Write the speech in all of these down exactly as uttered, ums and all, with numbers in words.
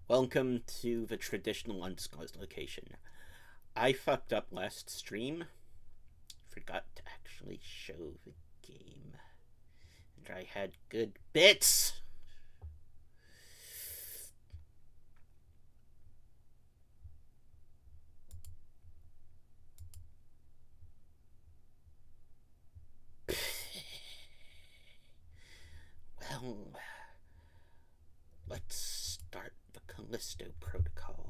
Welcome to the traditional undisclosed location. I fucked up last stream. Forgot to actually show the game. And I had good bits! Well, let's start the Callisto Protocol.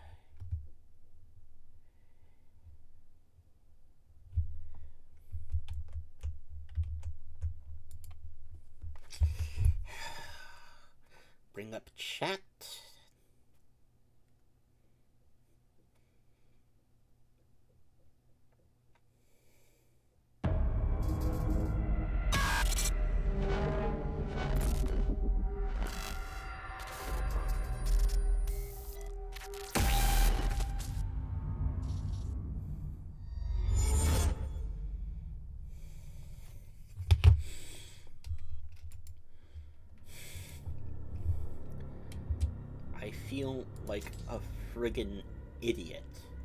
Bring up chat. I feel like a friggin' idiot.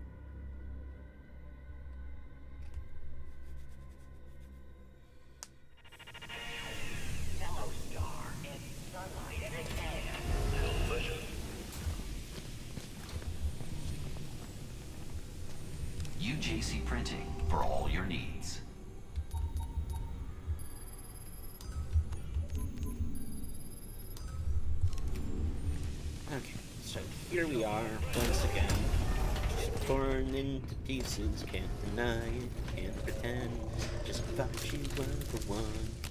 Hello, Star. It's sunlight and it's air. Delicious. U J C Printing for all your needs. Okay, so here we are, once again. Torn into pieces, can't deny it, can't pretend. Just thought you were the one.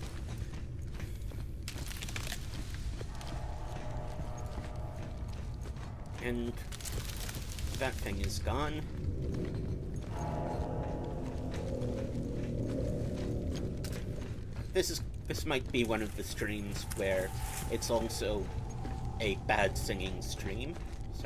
And that thing is gone. This is this might be one of the streams where it's also a bad singing stream, so.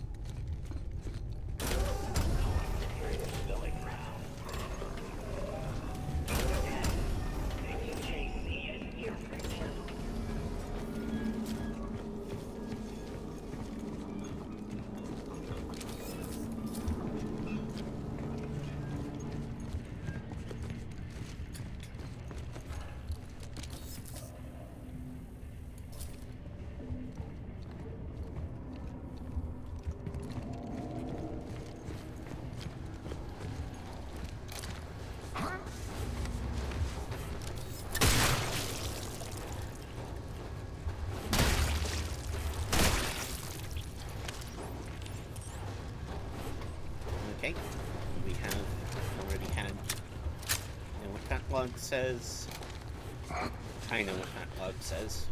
Okay, we have already had, you know what that log says. I know what that log says.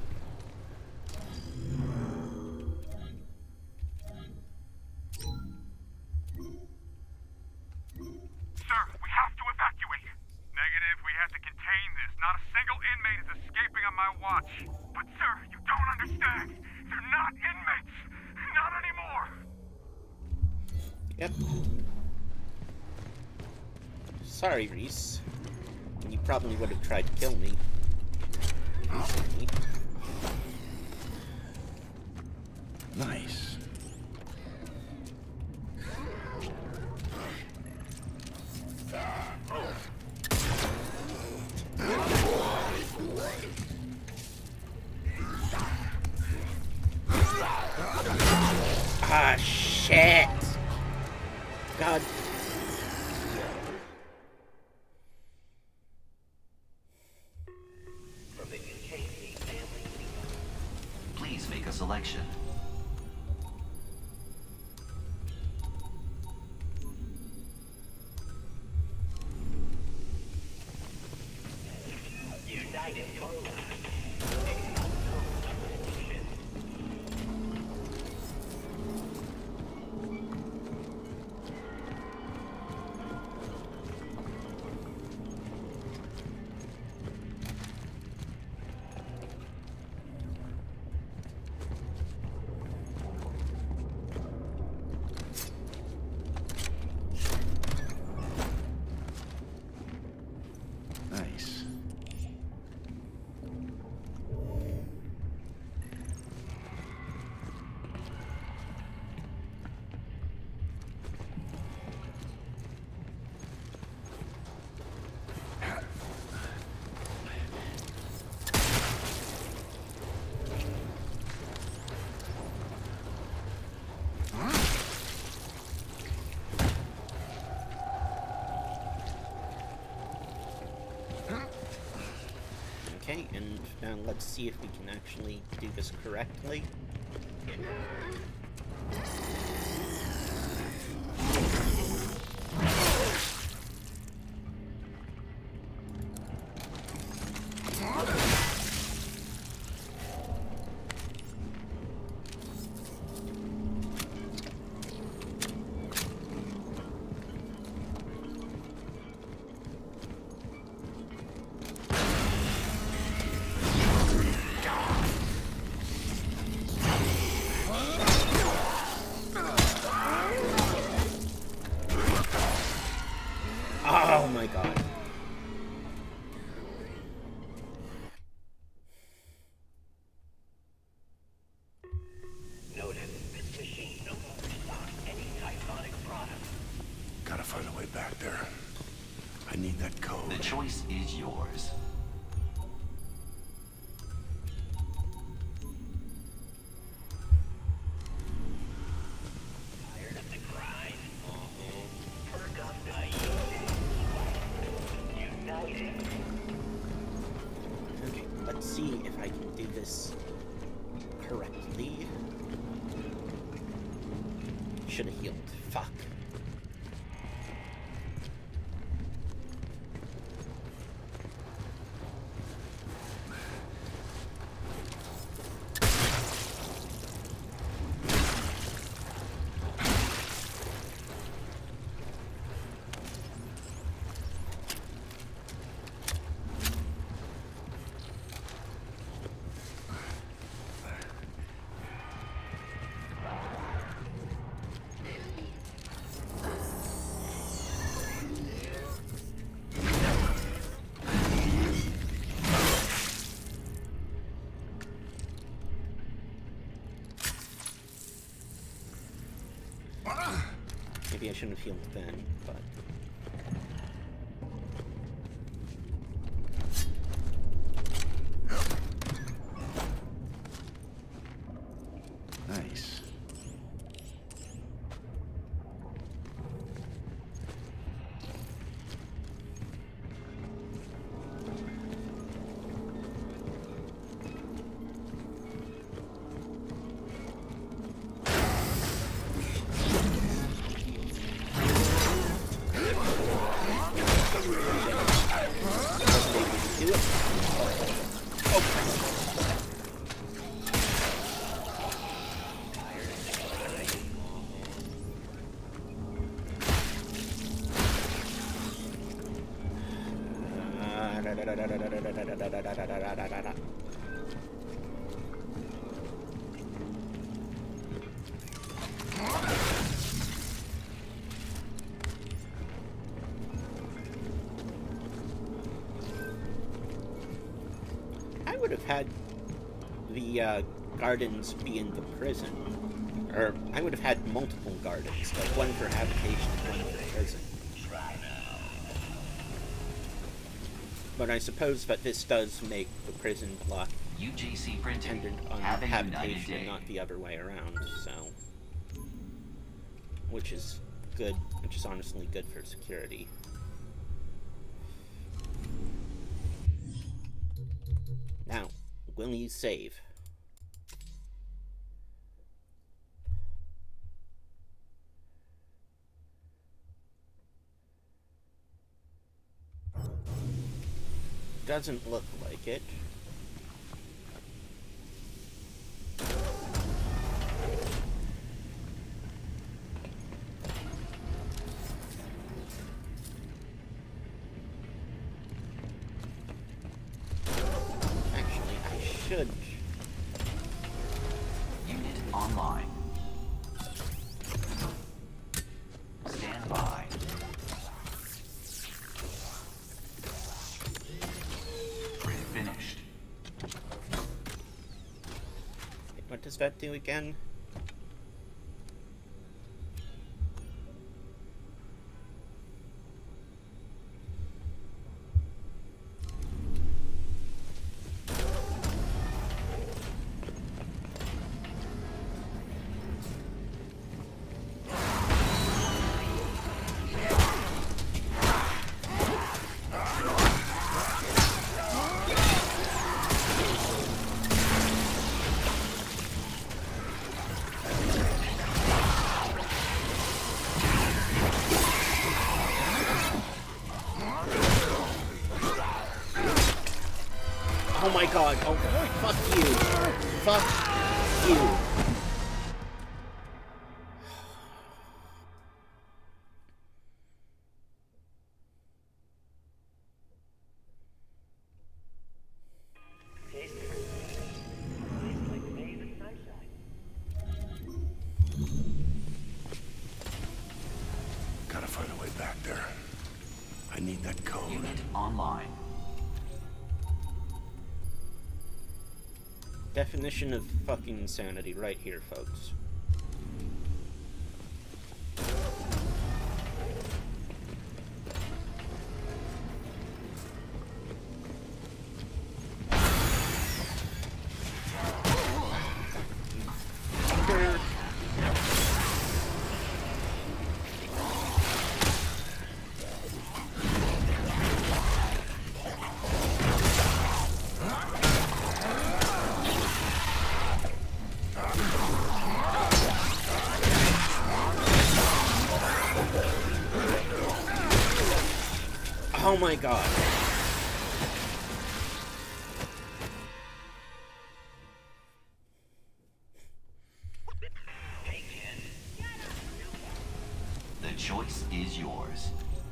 Sir, we have to evacuate. Negative, we have to contain this. Not a single inmate is escaping on my watch. But sir, you don't understand. They're not inmates. Not anymore. Yep. Sorry, Reese. You probably would have tried to kill me. Nice. Ah, shit! God. Please make a selection. United Front. Now let's see if we can actually do this correctly. Oh my god. Notice this machine no longer stocks any Typhonic product. Gotta find a way back there. I need that code. The choice is yours. Tired of the grind? Perk up the United. Okay, let's see if I can do this correctly. Should have healed. Fuck. Maybe I shouldn't have healed then, but... Nice. I would have had the uh, gardens be in the prison. Or I would have had multiple gardens, like one for habitation and one for prison. But I suppose that this does make the prison block U J C Printing. dependent on Have a united habitation day. and not the other way around, so... Which is good, which is honestly good for security. Now, will you save? Doesn't look like it. Actually, I should. Unit online. Stand by. Finished. What does that do again? my god! Oh, fuck you! Fuck you! Gotta find a way back there. I need that code. Unit online. Definition of fucking insanity right here, folks. Oh my god. The choice is yours.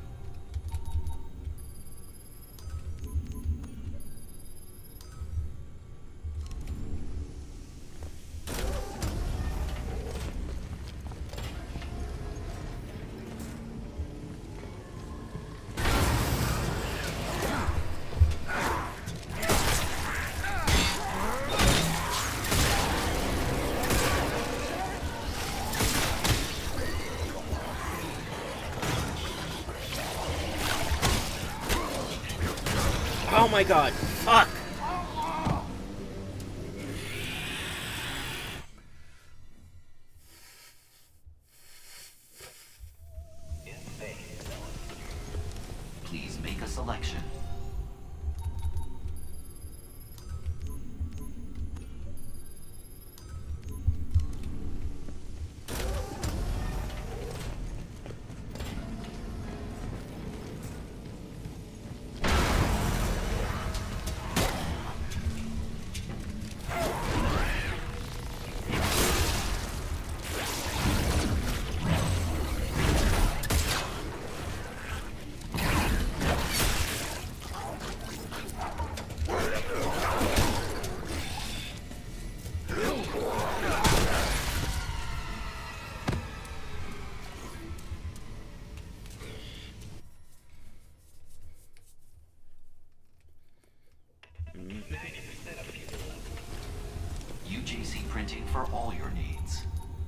Oh my god. Fuck. Please make a selection. U J C Printing for all your needs.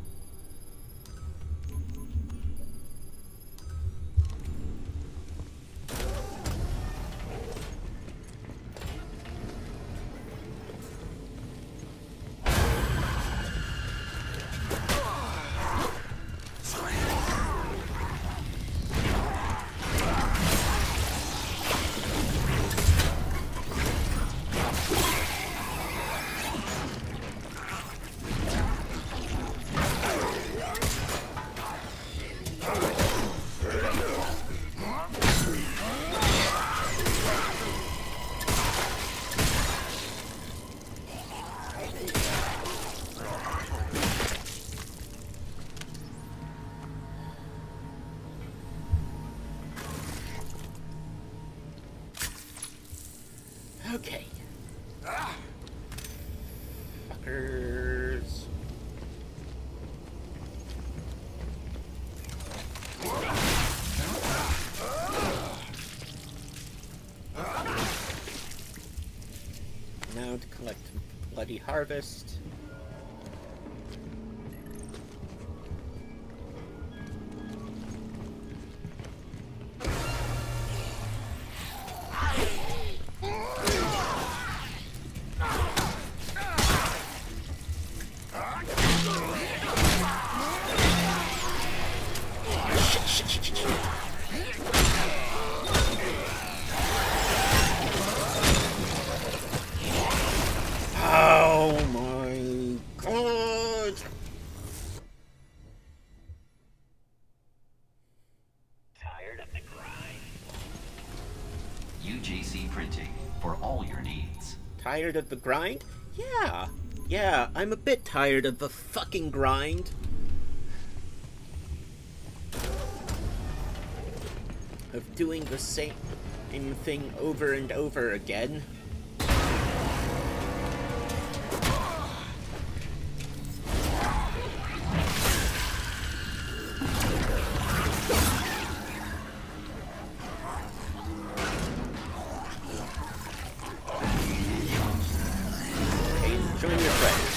Okay. Fuckers. Now to collect Bloody Harvest. Oh my god! Tired of the grind? U J C Printing for all your needs. Tired of the grind? Yeah. Yeah, I'm a bit tired of the fucking grind. Of doing the same thing over and over again. Join your friends.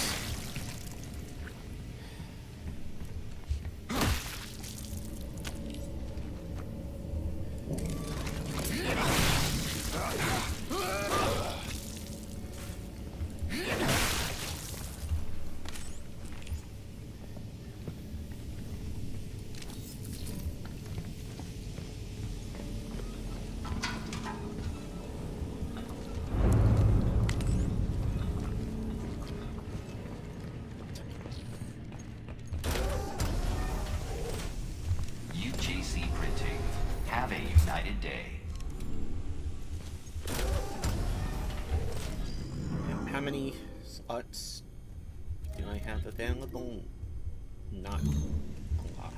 U J C Printing. Have a united day. And how many slots do I have available? Not a lot.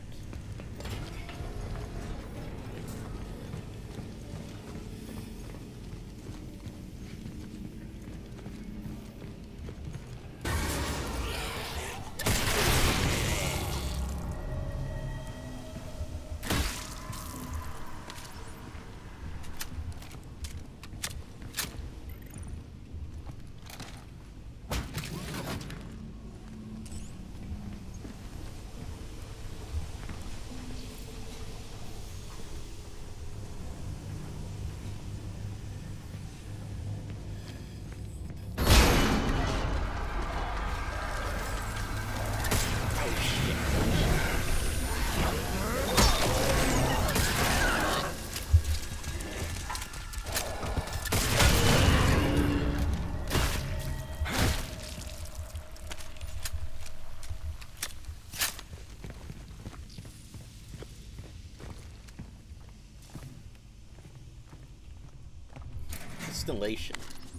Installation.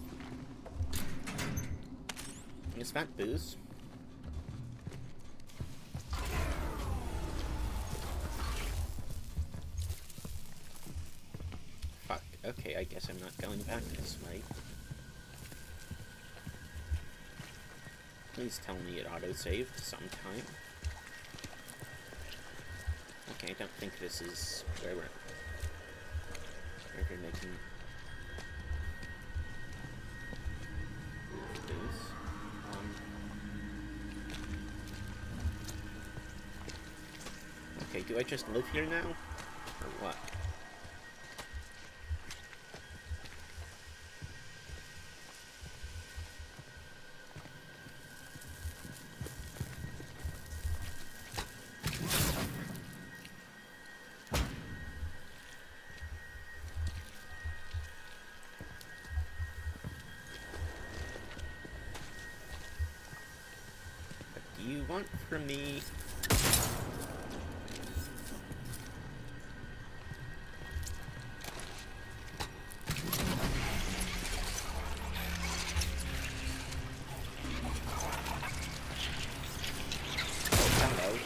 Is that booze? Fuck. Okay, I guess I'm not going back this way. Please tell me it autosaved sometime. Okay, I don't think this is where we're, where we're making booze. Um, okay, do I just live here now? Or what? You want from me? Oh, hello.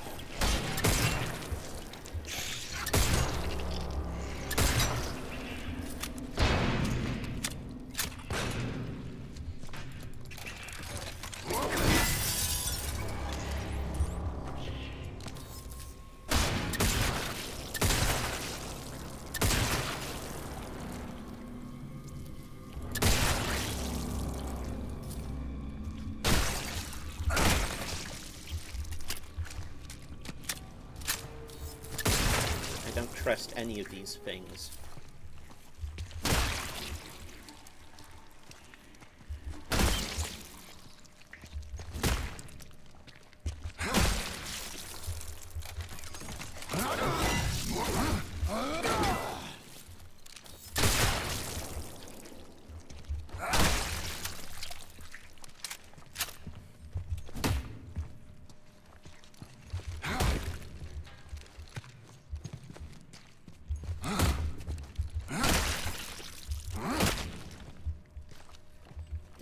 I don't trust any of these things.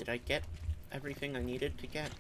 I get everything I needed to get?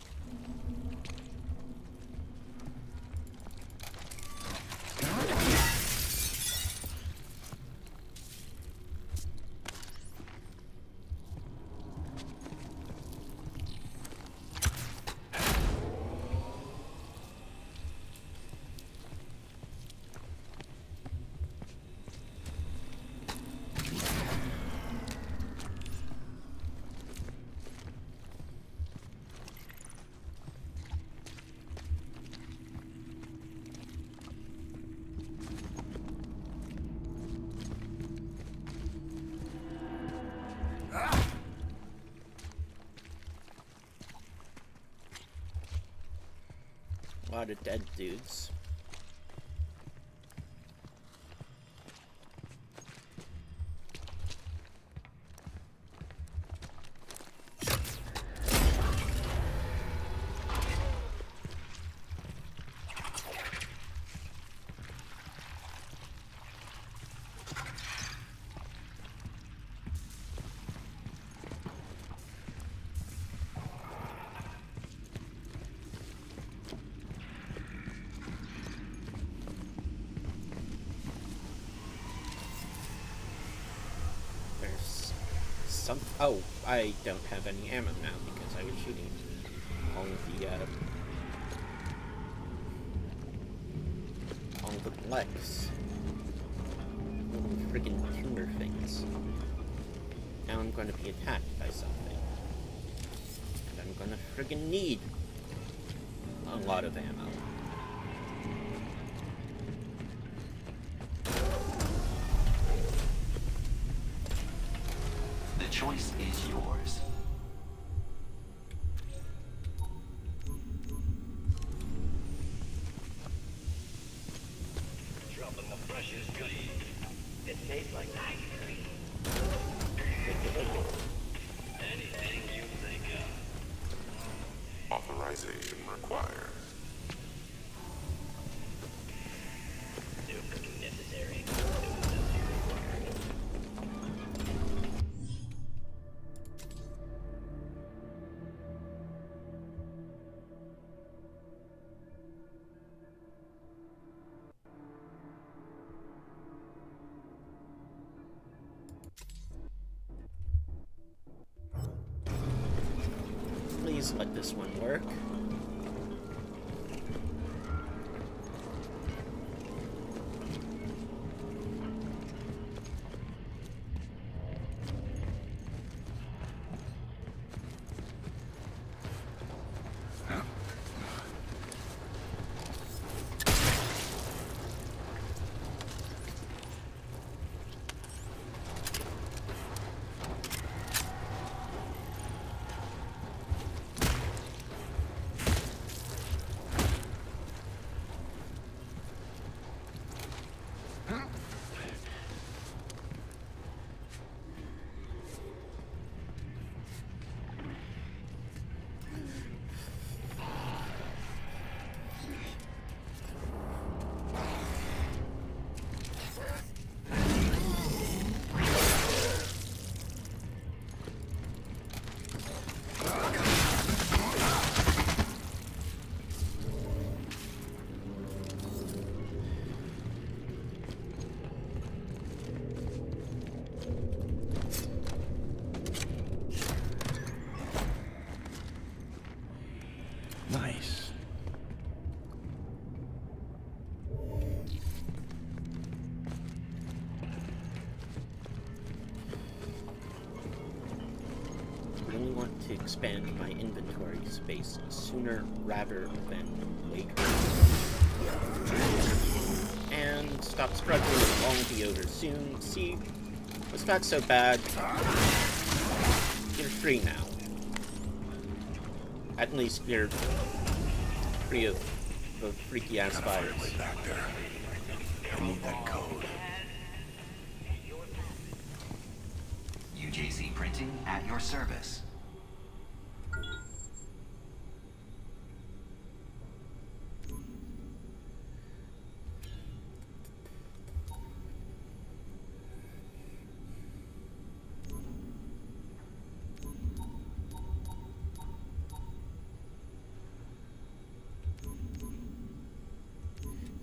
A lot of dead dudes. Some, oh, I don't have any ammo now because I was shooting all of the, uh, all the Blex. Little friggin' tumor things. Now I'm going to be attacked by something. And I'm going to friggin' need a lot of ammo. The choice is yours. Dropping the freshest goodie. It tastes like ice cream. Anything you think of. Authorization required. No cooking necessary. No associate required. Please let this one work. Nice. I really want to expand my inventory space sooner rather than later. And stop struggling, it'll all be over soon. See, it's not so bad. You're free now. At least you're free of the freaky ass fires. Way back there. I need that code. U J C Printing at your service.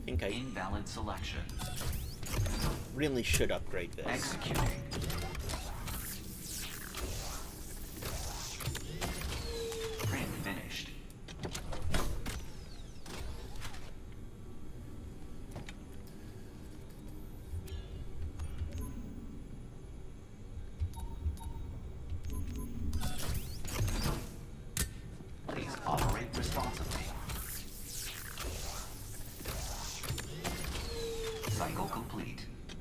think I Invalid selection. really should upgrade this. Executing. Print finished. Please operate responsibly. Cycle complete.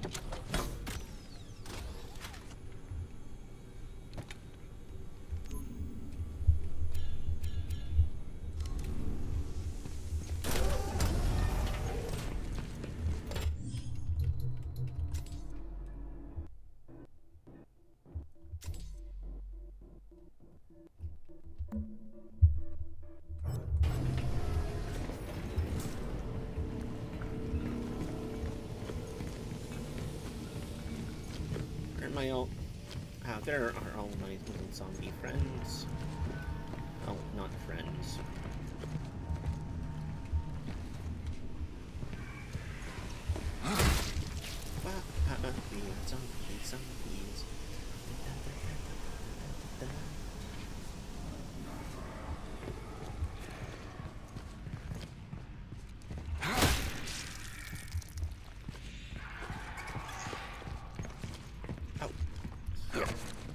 Are my all... Ah, there are all my little zombie friends. Oh, not friends. Wow, ah, ah, we are zombies, zombies. Oh, here.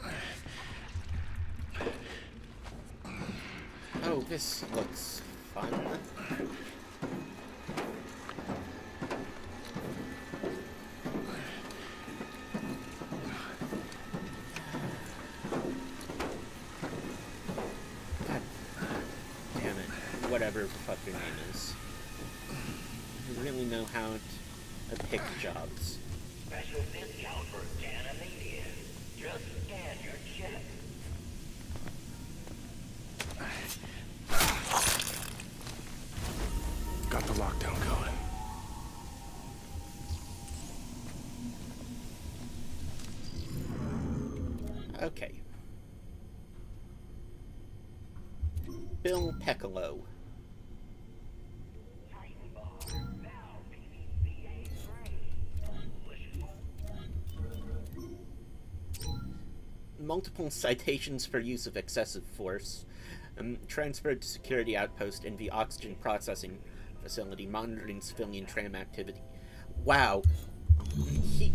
Oh, this looks fun. God damn it. Whatever the fuck your name is. You really know how to pick jobs. Special discount for Ganymedian. Just scan your check. Got the lockdown going. Okay. Bill Piccolo. Multiple citations for use of excessive force. Um, transferred to security outpost in the oxygen processing facility, monitoring civilian tram activity. Wow. He...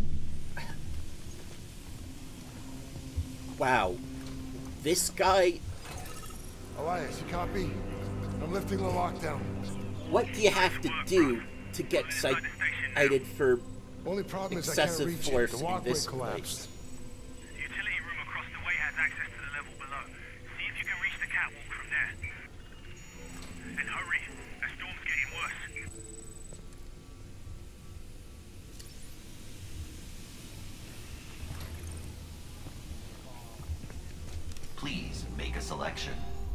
Wow. This guy... Elias, you copy? I'm lifting the lockdown. What do you have to do to get cited for Only problem is I can't excessive reach it. force The in walkway this collapsed. place? The utility room across the way has access to the level below. See if you can reach the catwalk from there. And hurry, the storm's getting worse. Please make a selection.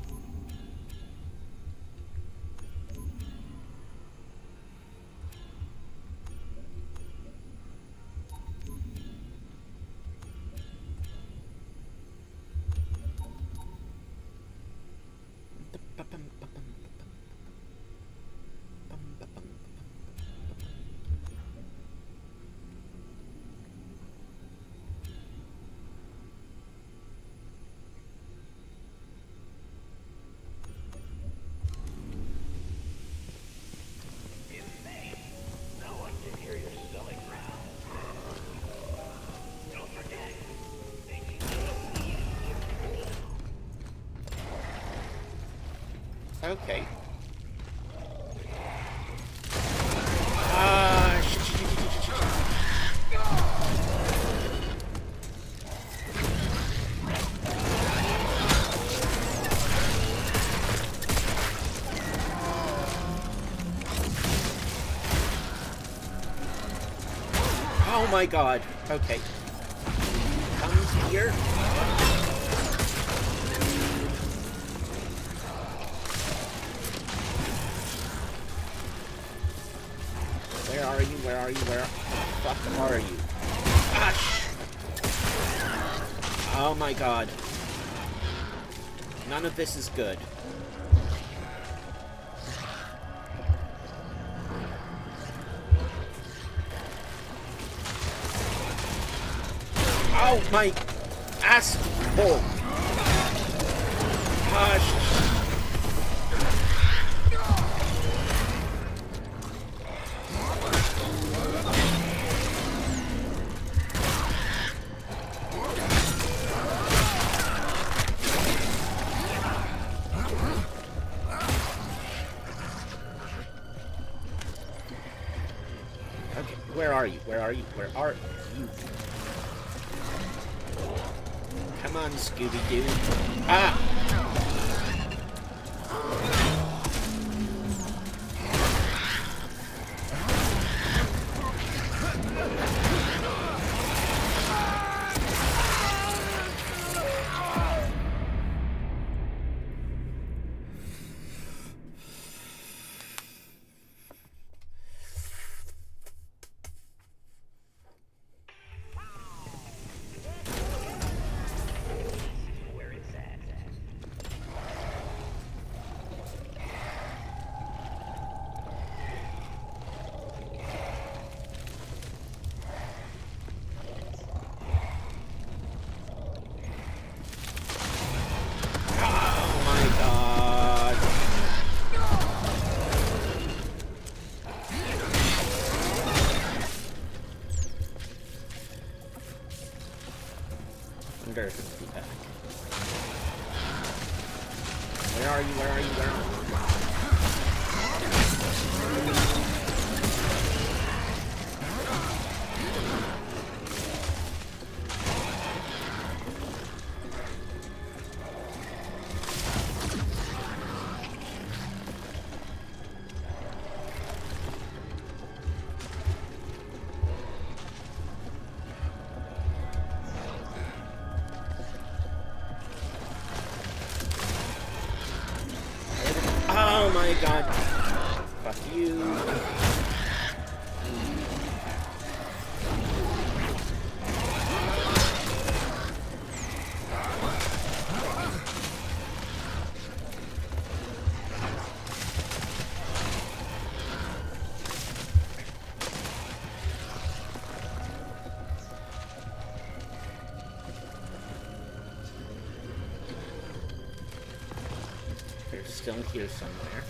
No one can hear your stomach growl. Don't forget, Okay. Ah, shit, shit, shit, shit, shit, shit. Oh my god. Okay. Comes here. Where are you? Where are you? Where the fuck are you? Ah, sh oh my god. None of this is good. Ow, my asshole! Gosh. Okay, where are you? Where are you? Where are you? Come on, Scooby-Doo. Ah! Where it's at. Oh my god. Wonder if it'll be back. Where are you? Where are you? Where are you? Oh my god. Fuck you. They're still here somewhere.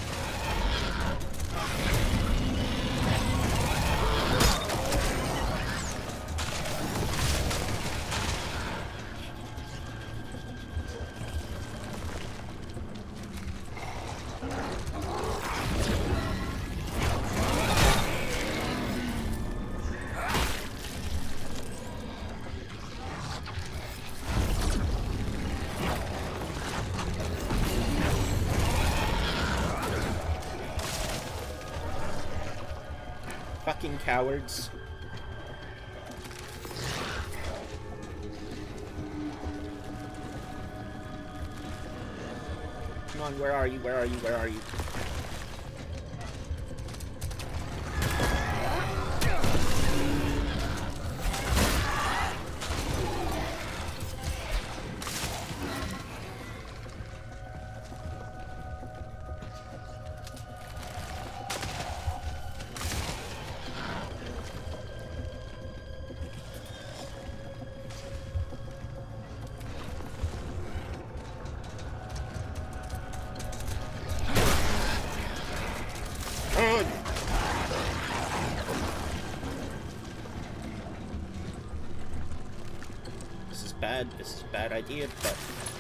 Fucking cowards. Come on, where are you? Where are you? Where are you? Oh. This is bad. This is a bad idea, but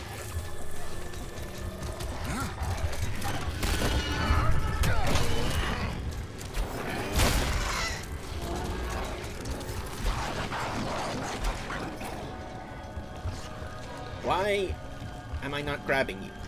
why am I not grabbing you?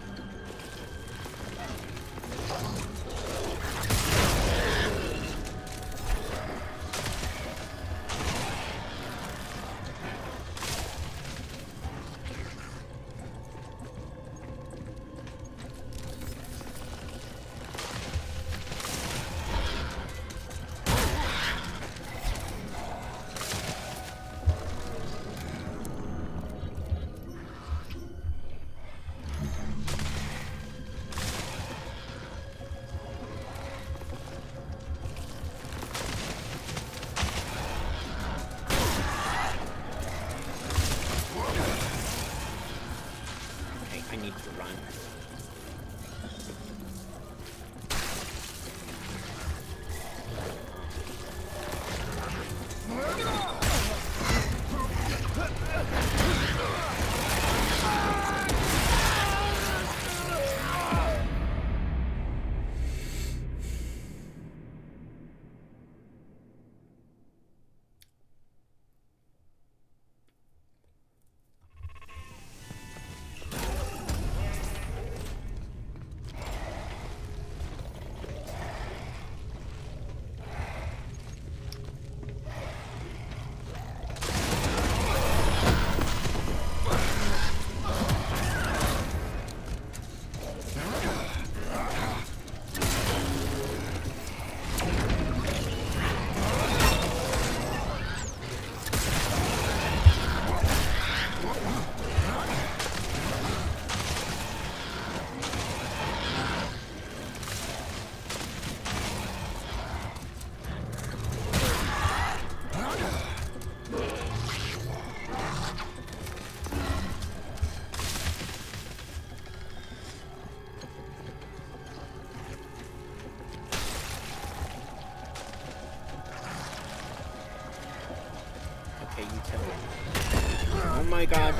Okay, utility. Oh my god.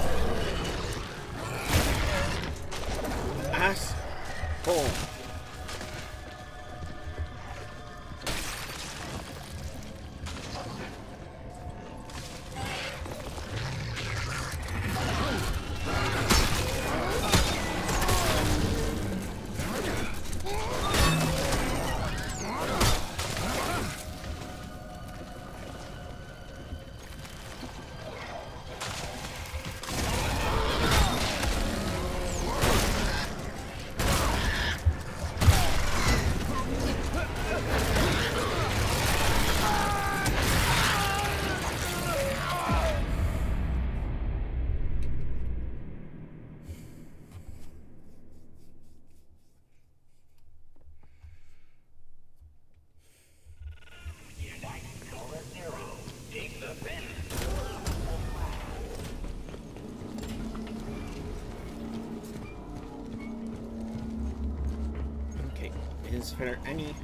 Ass. Hole. Is there any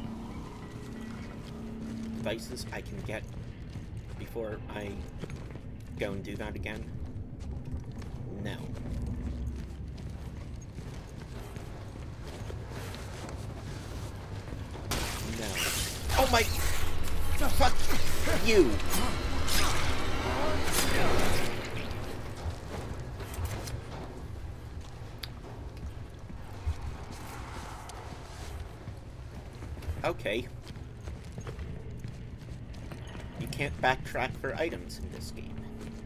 devices I can get before I go and do that again? No. No. Oh my... Fuck you! Okay. You can't backtrack for items in this game.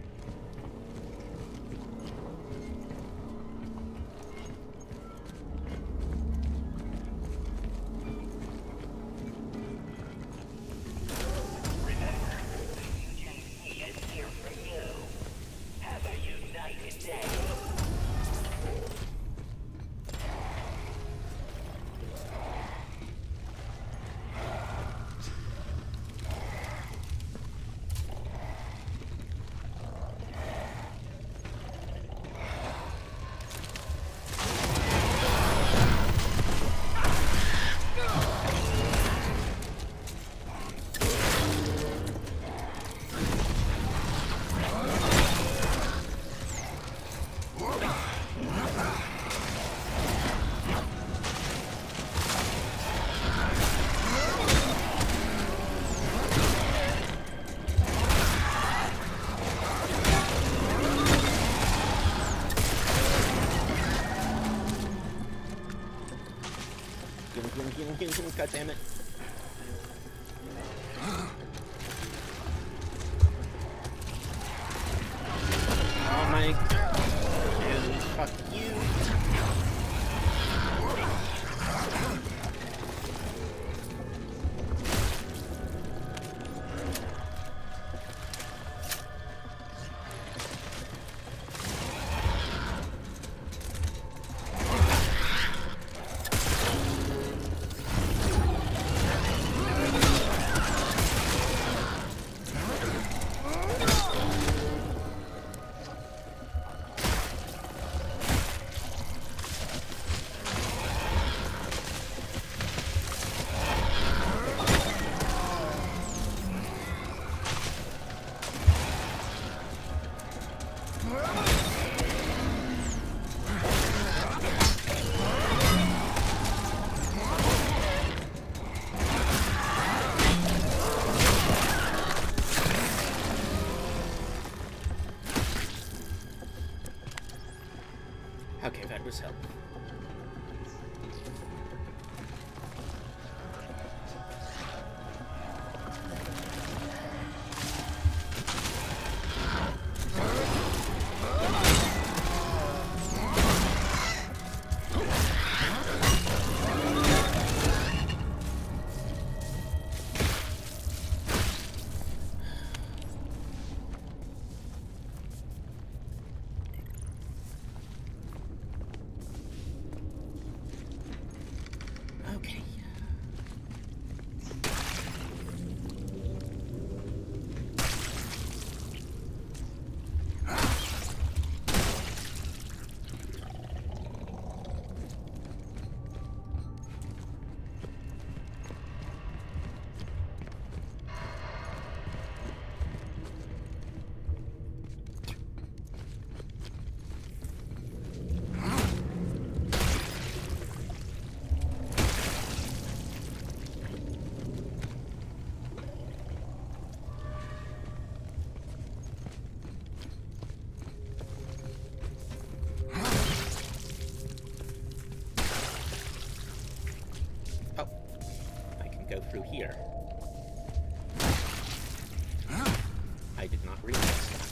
God damn it. Oh my god. Dude, fuck you. Okay, that was help. go through here. I did not realize that.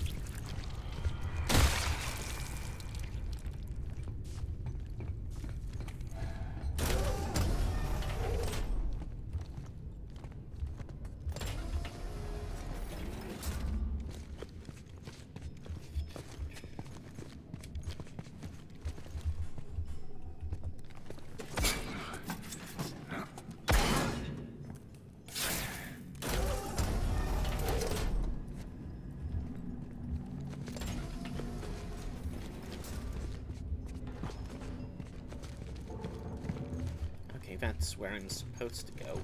That's where I'm supposed to go.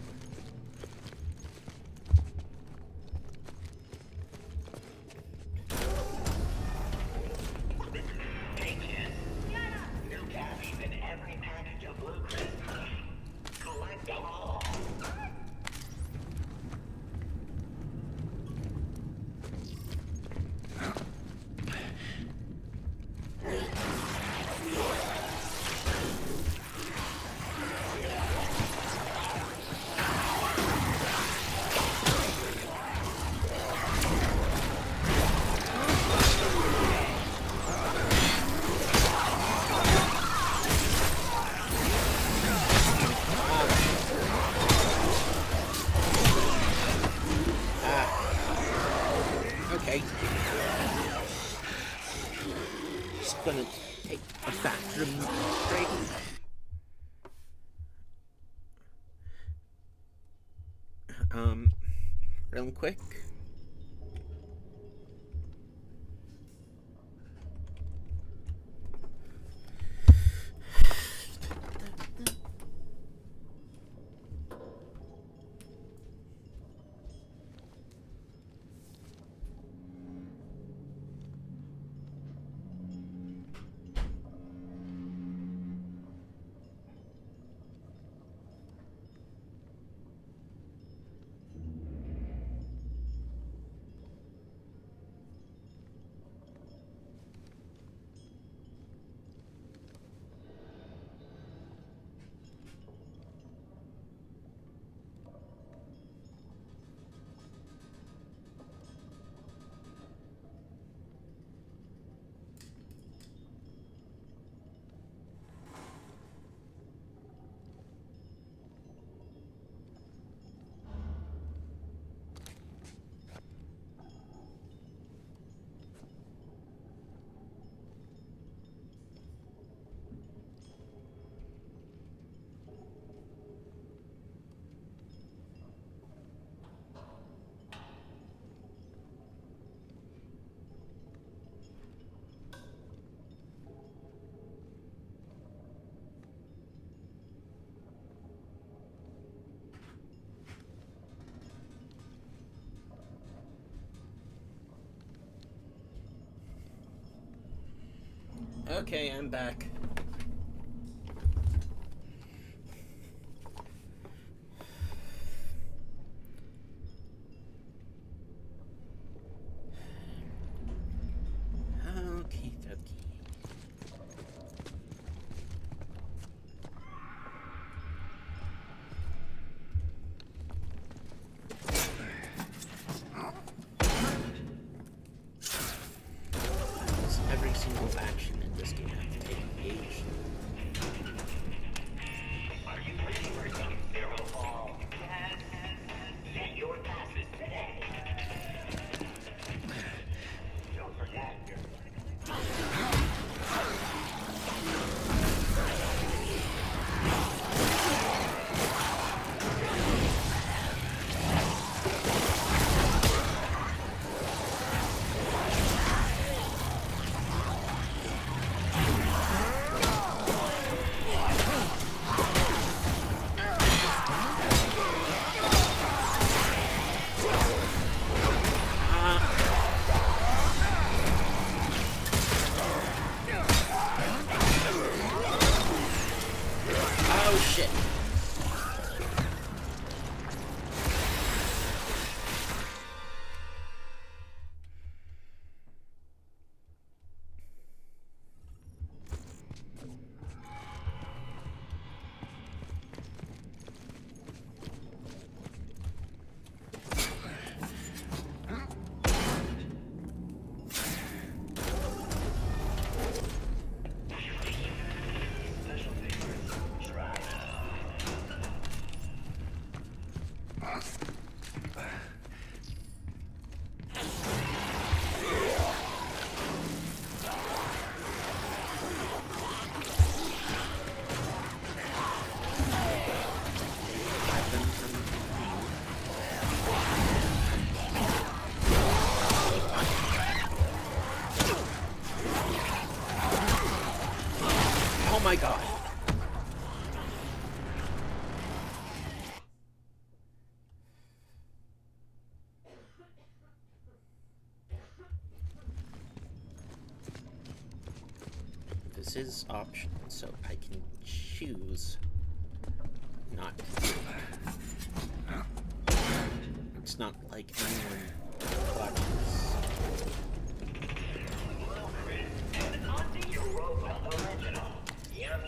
Hey kid, new cabbies in every package of Blue Christmas. Collect them all. Gonna take a bathroom break. Um, real quick. Okay, I'm back. Okay, dokie. Every single action in this game has to take ages. this is optional, so I can choose not to do it. It's not like anyone watches. And onto your Rowell original. Yummy.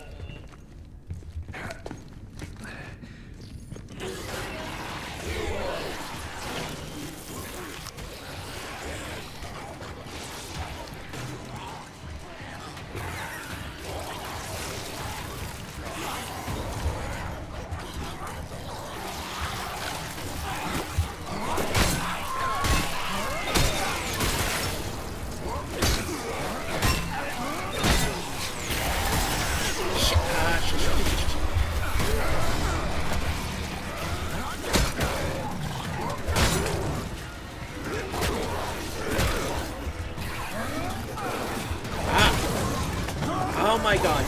Oh my god.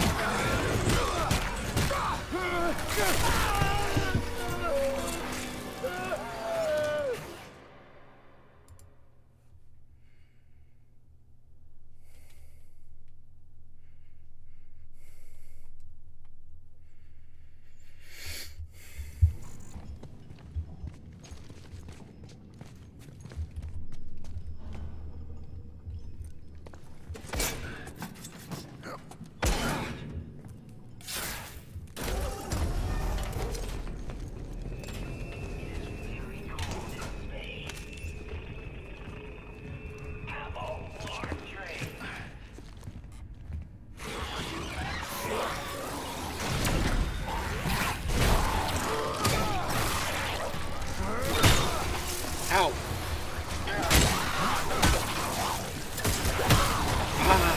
Ow. Ah.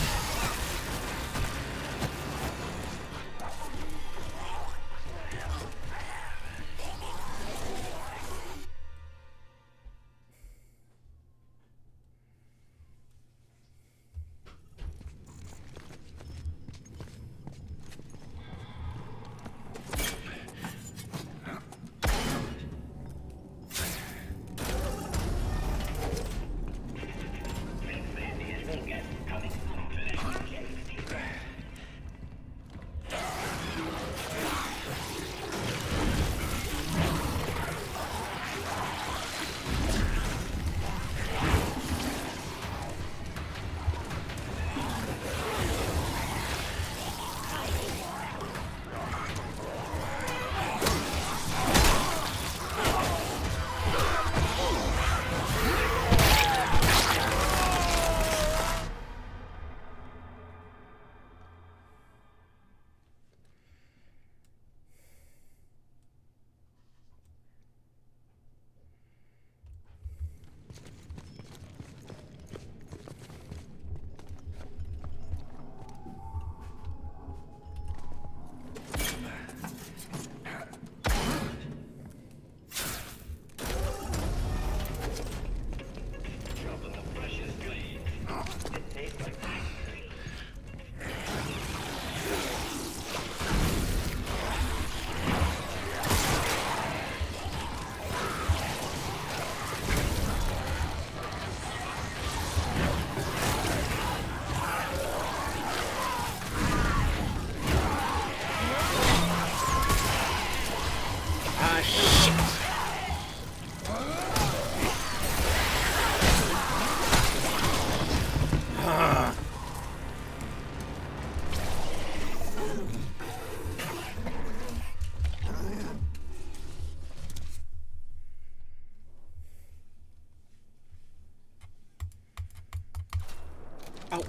Ow.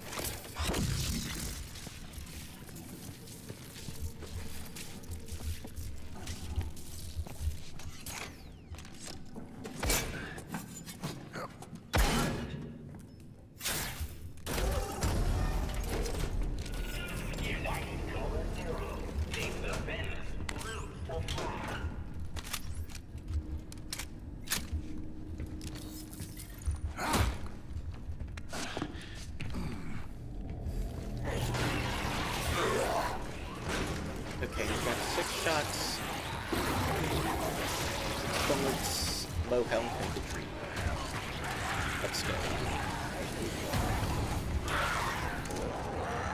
Okay, we've got six shots. Bullets, low health infantry. Let's go.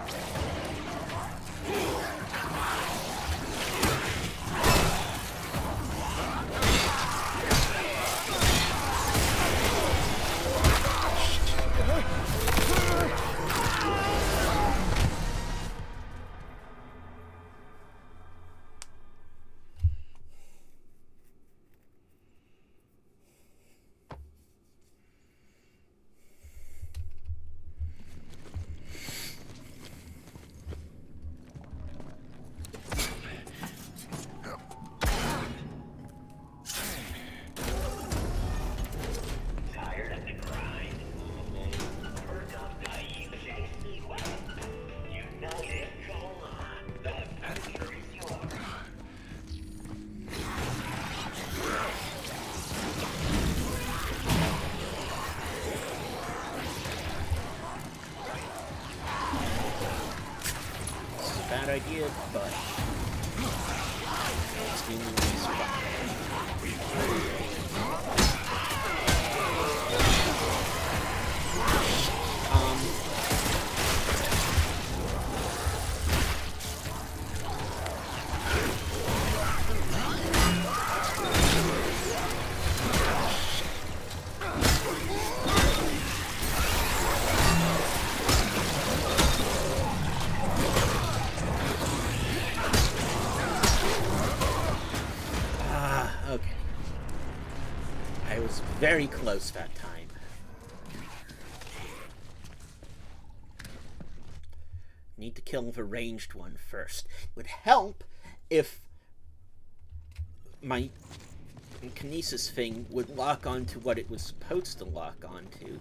bad idea, but seemingly survived. Um, Okay. I was very close that time. Need to kill the ranged one first. Would help if my kinesis thing would lock onto what it was supposed to lock onto.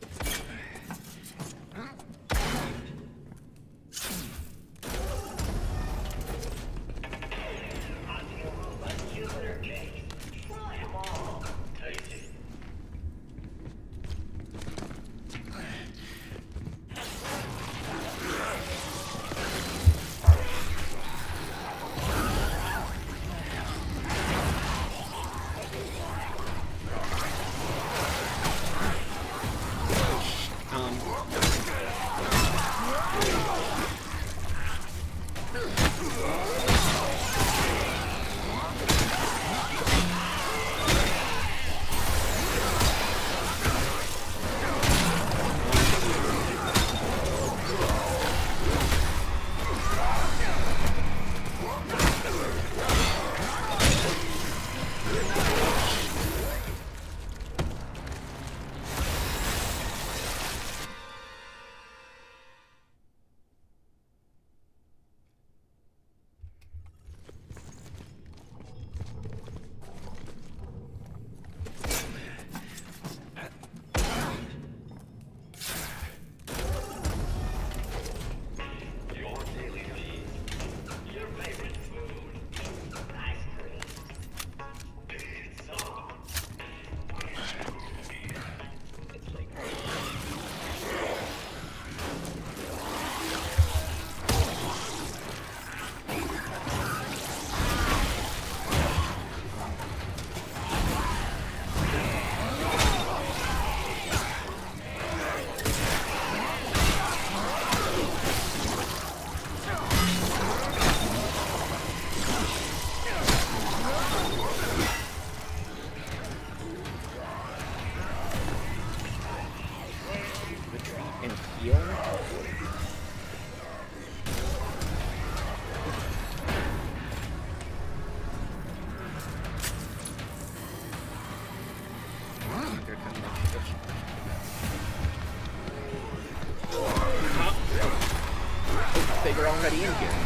They're already in here.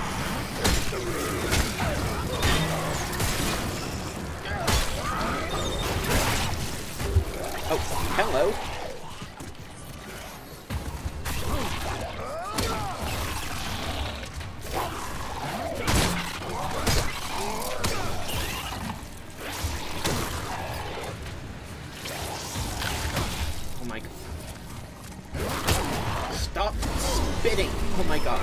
Oh, hello. Oh my god. Stop spitting. Oh my god.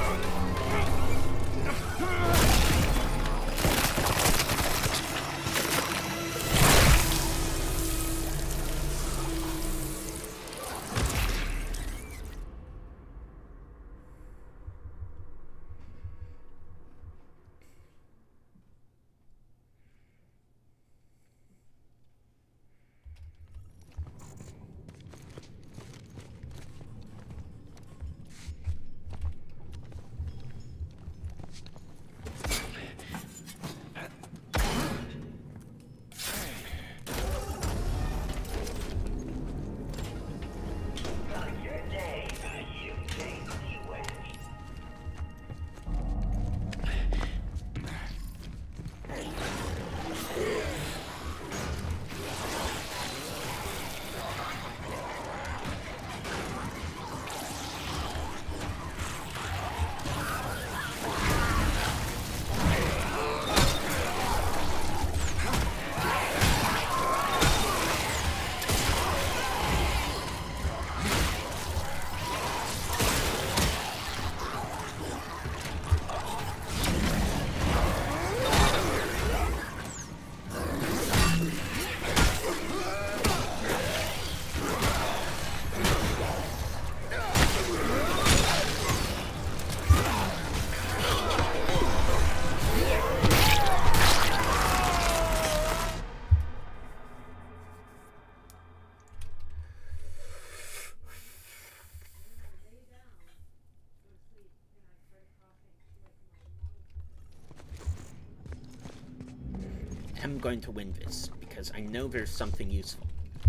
I'm going to win this, because I know there's something useful.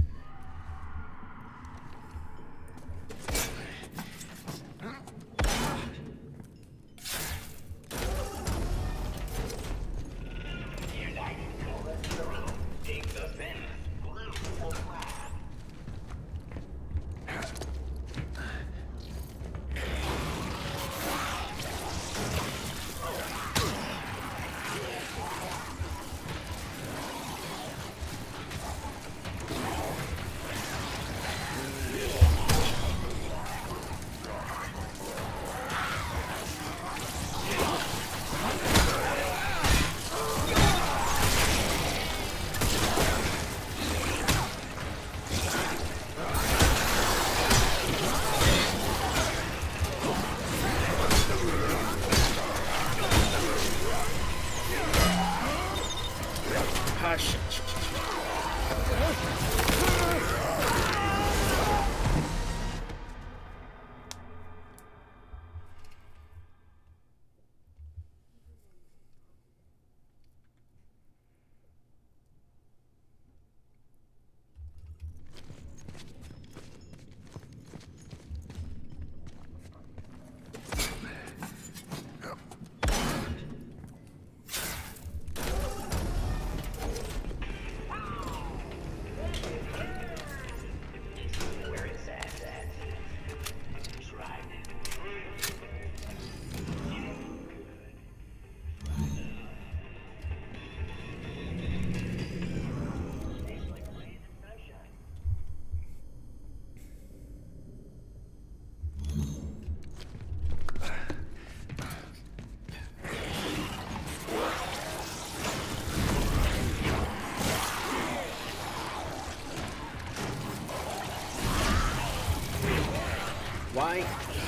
Why?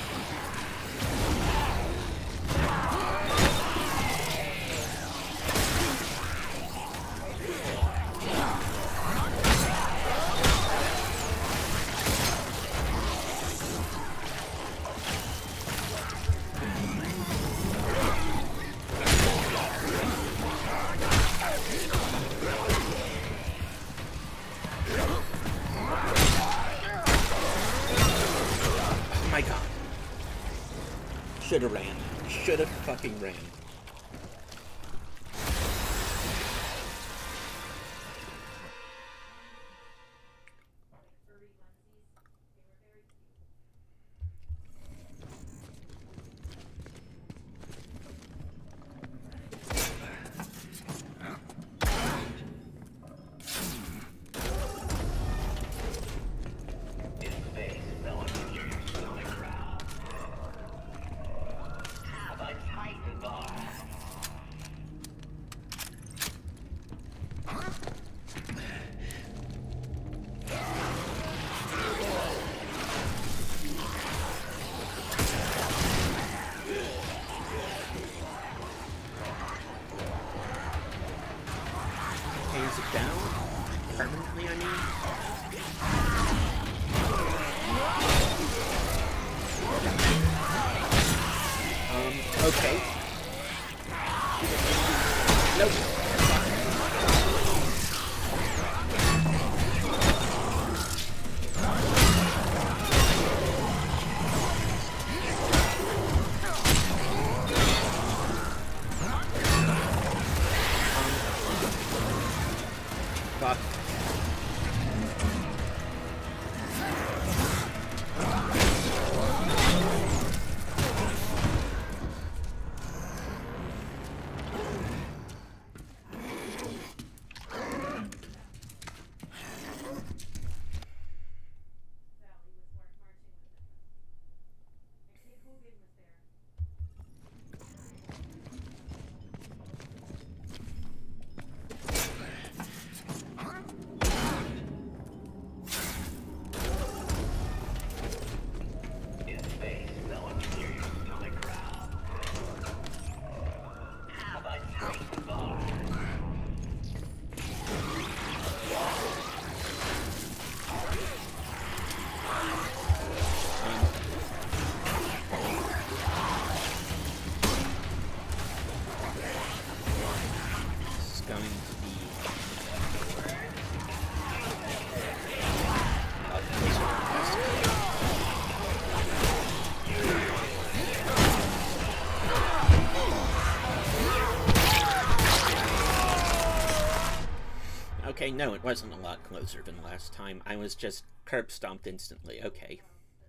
Should've ran. Should've fucking ran. Okay, no, it wasn't a lot closer than last time. I was just curb stomped instantly. Okay.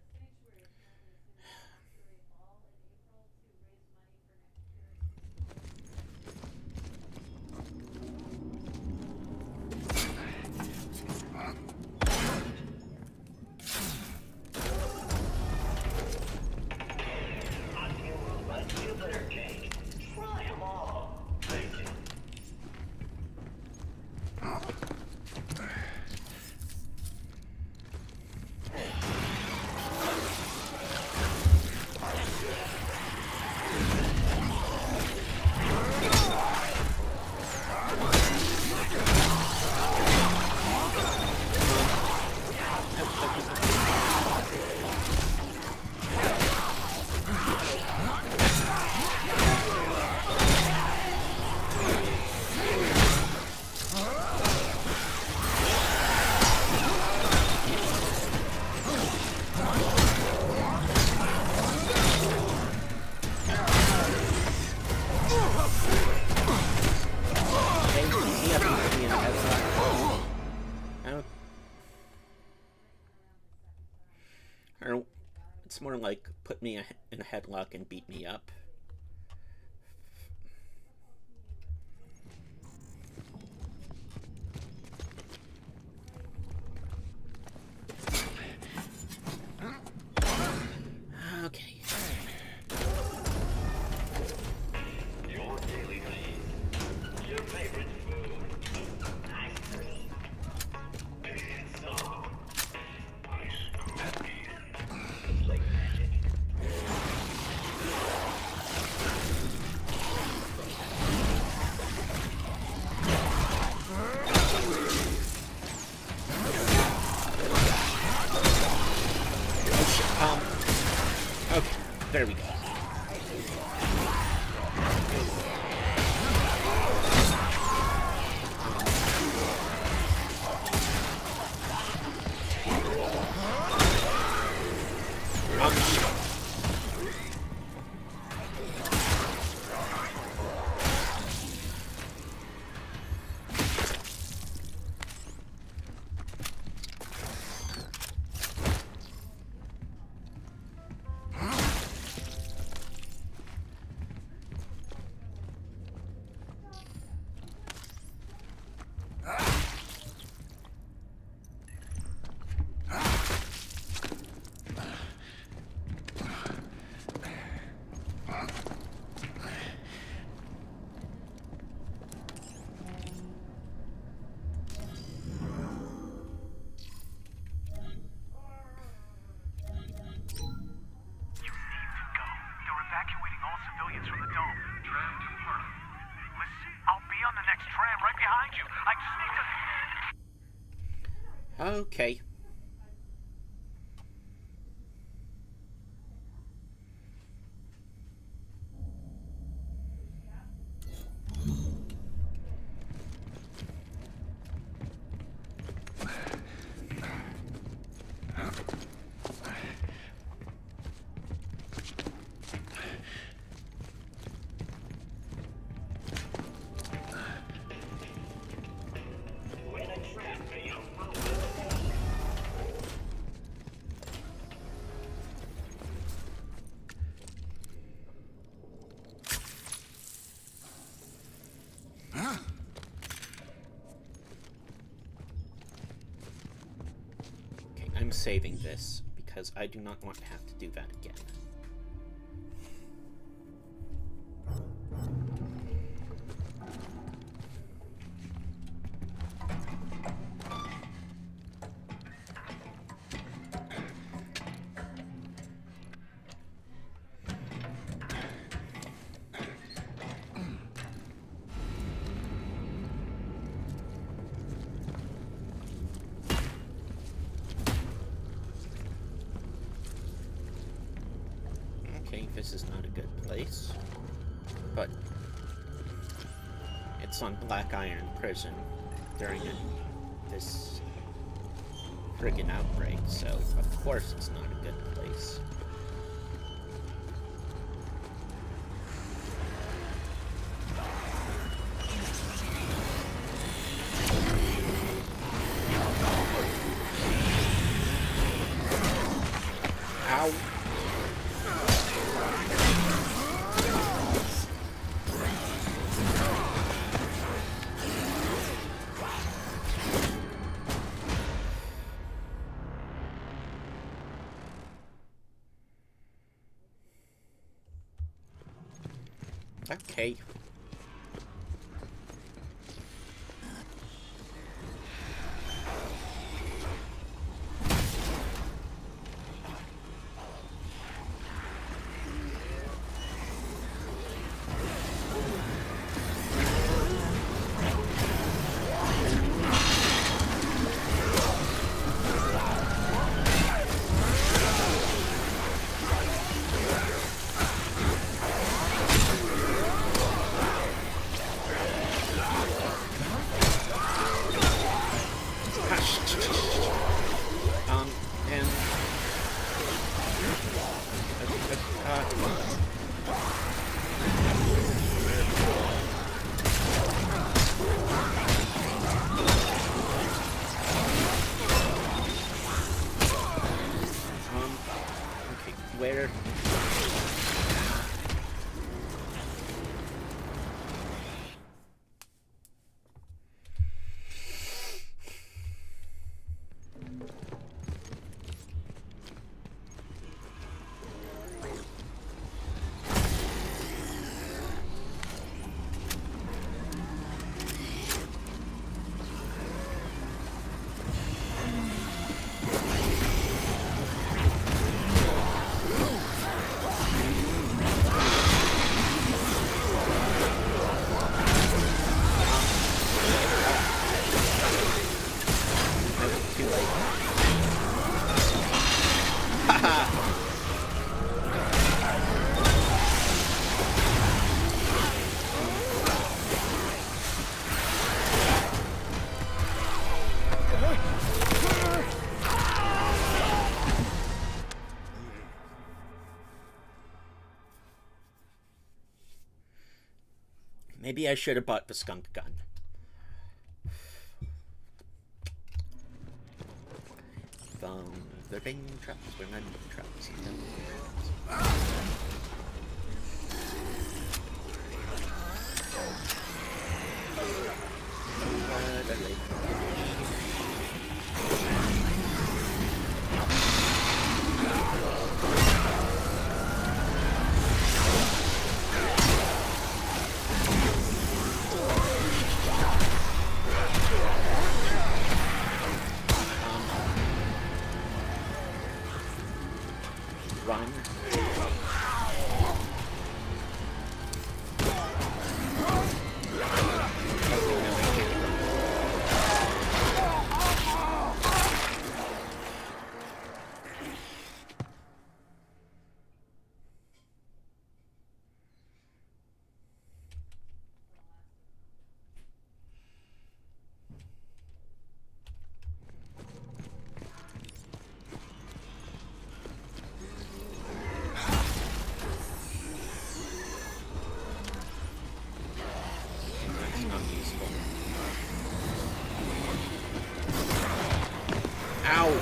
It's more like put me in a headlock and beat me up. Okay. Your daily needs. Your favorite food. Ice cream. Pizza. Ice cream. Like magic. Um, okay, there we go. Okay. I'm saving this because I do not want to have to do that again. This is not a good place, but it's on Black Iron Prison during this friggin' outbreak, so of course it's not a good place. Ow. Okay. Um, and... Uh, um, okay, where... Too late. Haha! Maybe I should have bought the skunk gun. From the rain traps, remember the traps, remember the traps. Over the lake. Run. Ow!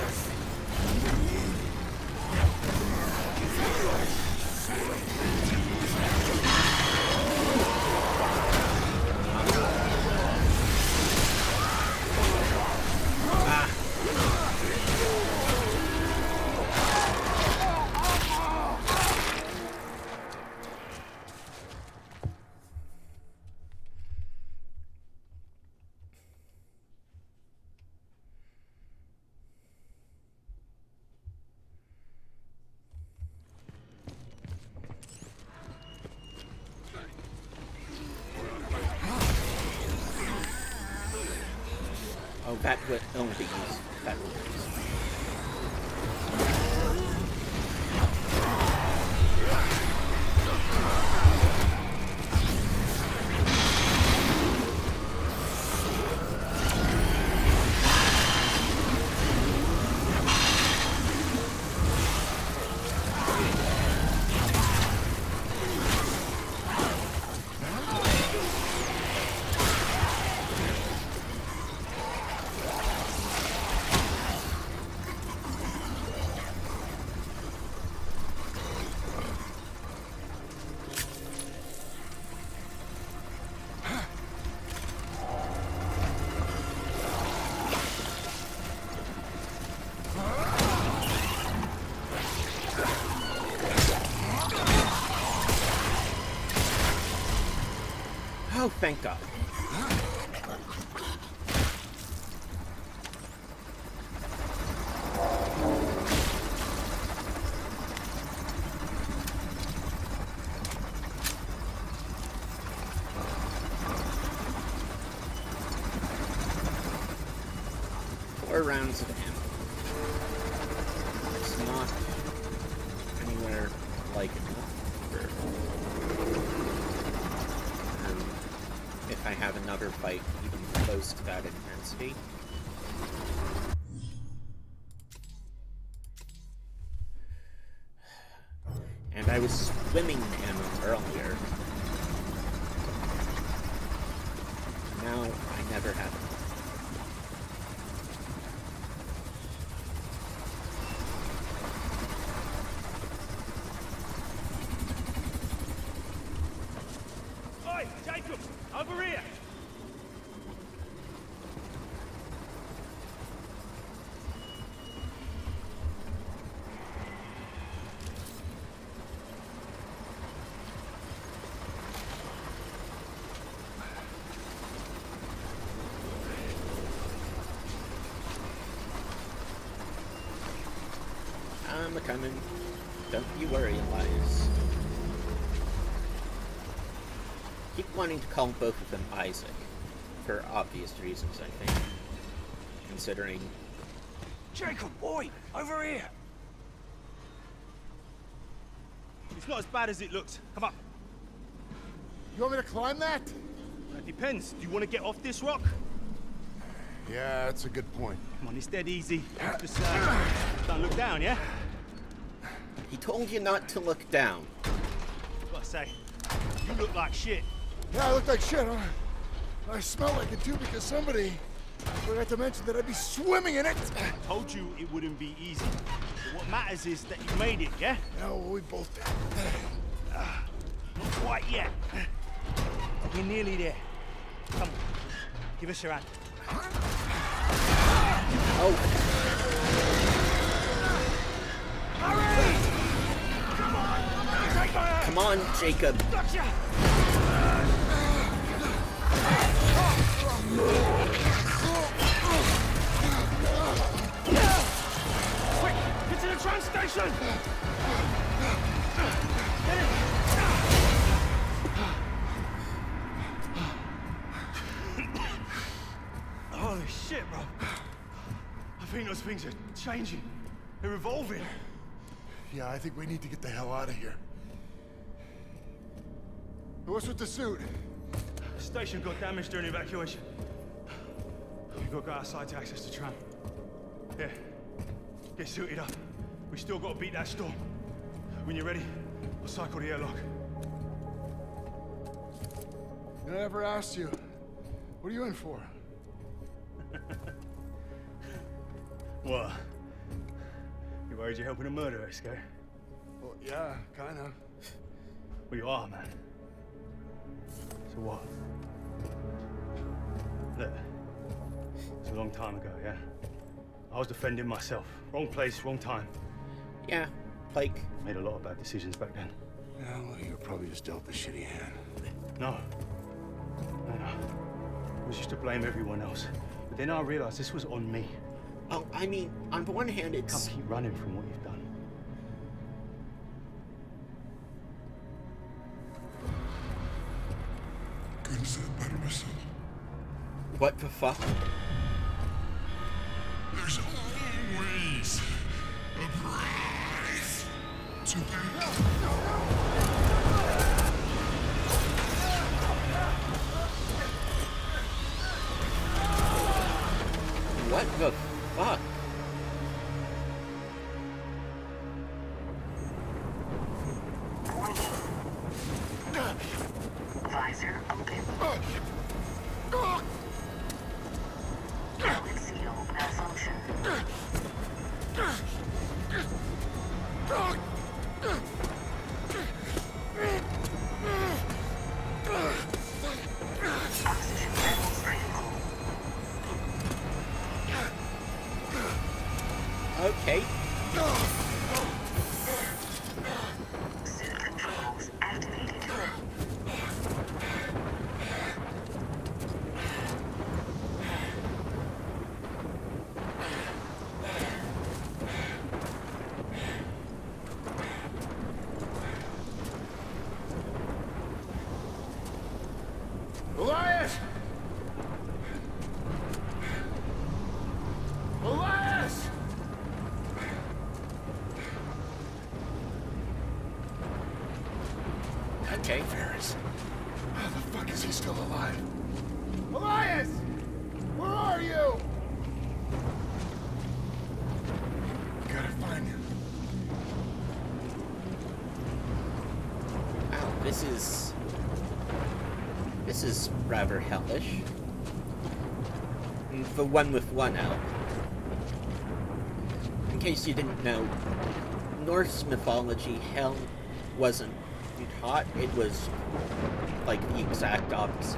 Oh, that would only be used. That would be used. Oh, thank God. Four rounds of ammo. It's not anywhere like enough for, um, if I have another fight even close to that intensity. And I was swimming in ammo earlier. Now I never have it. Oi, Jacob! Over here! I'm a-coming. Don't you worry, Elias. Keep wanting to call both of them Isaac, for obvious reasons, I think. Considering... Jacob, boy! Over here! It's not as bad as it looks. Come up. You want me to climb that? It depends. Do you want to get off this rock? Yeah, that's a good point. Come on, it's dead easy. Just, uh, don't look down, yeah? He told you not to look down. What I say? You look like shit. Yeah, I look like shit, huh? I smell like it too because somebody forgot to mention that I'd be swimming in it. I told you it wouldn't be easy. But what matters is that you made it, yeah? Yeah, well, we both did. Uh, not quite yet. We're nearly there. Come on. Give us your hand. Oh. Hurry! Come on! Take my hand! Come on, Jacob. Gotcha! Quick! Get to the train station! Get it! Holy shit, bro. I think those things are changing. They're evolving. Yeah, I think we need to get the hell out of here. What's with the suit? The station got damaged during evacuation. We've got to go outside to access the tram. Yeah. Get suited up. We still got to beat that storm. When you're ready, I'll cycle the airlock. I never asked you. What are you in for? What? You worried you're helping a murderer, Scare? Well, yeah, kind of. Well, you are, man. So what? Look, it's a long time ago, yeah? I was defending myself. Wrong place, wrong time. Yeah, like... Made a lot of bad decisions back then. Yeah, well, you were probably just dealt a shitty hand. No. No, no. It was just to blame everyone else. But then I realized this was on me. Oh, I mean, on the one hand, it's... Can't keep running from what you've done. Couldn't say it better myself. What the fuck? There's always a price to pay. What the fuck? Visor open. Helmet seal malfunction. Oxygen levels critical. Okay. Suit controls activated. okay? Ferris. How the fuck is he still alive? Elias! Where are you? We gotta find him. Wow, this is... This is rather hellish. The one with one out. In case you didn't know, Norse mythology, hell wasn't hot, it was like the exact opposite.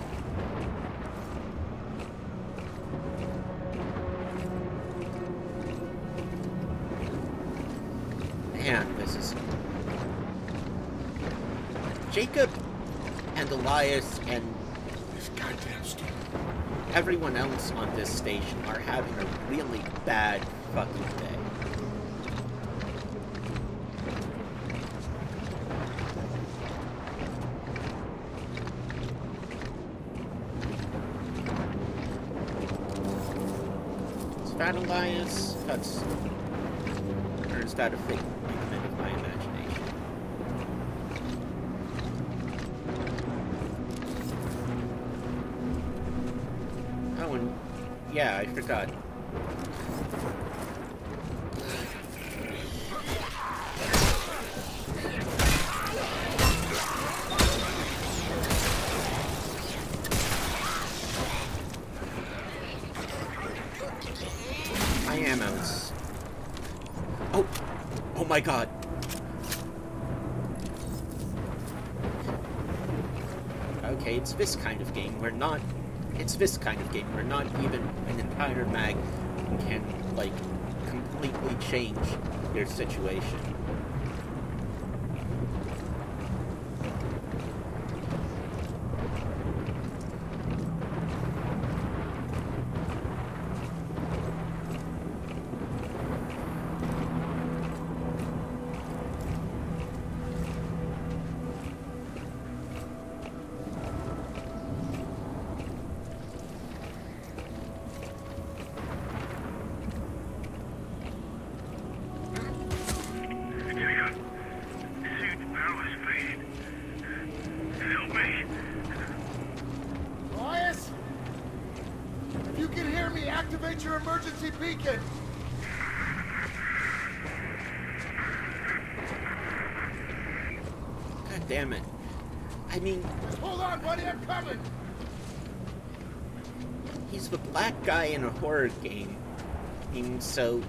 Man, this is... Jacob and Elias and This goddamn stupid. everyone else on this station are having a really bad fucking day. Is that Elias? That's... Or is that a figment of my imagination? Oh, and... Yeah, I forgot. My ammo's... Oh! Oh my god! Okay, it's this kind of game where not... It's this kind of game where not even an entire mag can, like, completely change your situation. Elias? If you can hear me, activate your emergency beacon. God damn it. I mean, Just hold on, buddy, I'm coming. he's the black guy in a horror game. I mean, so...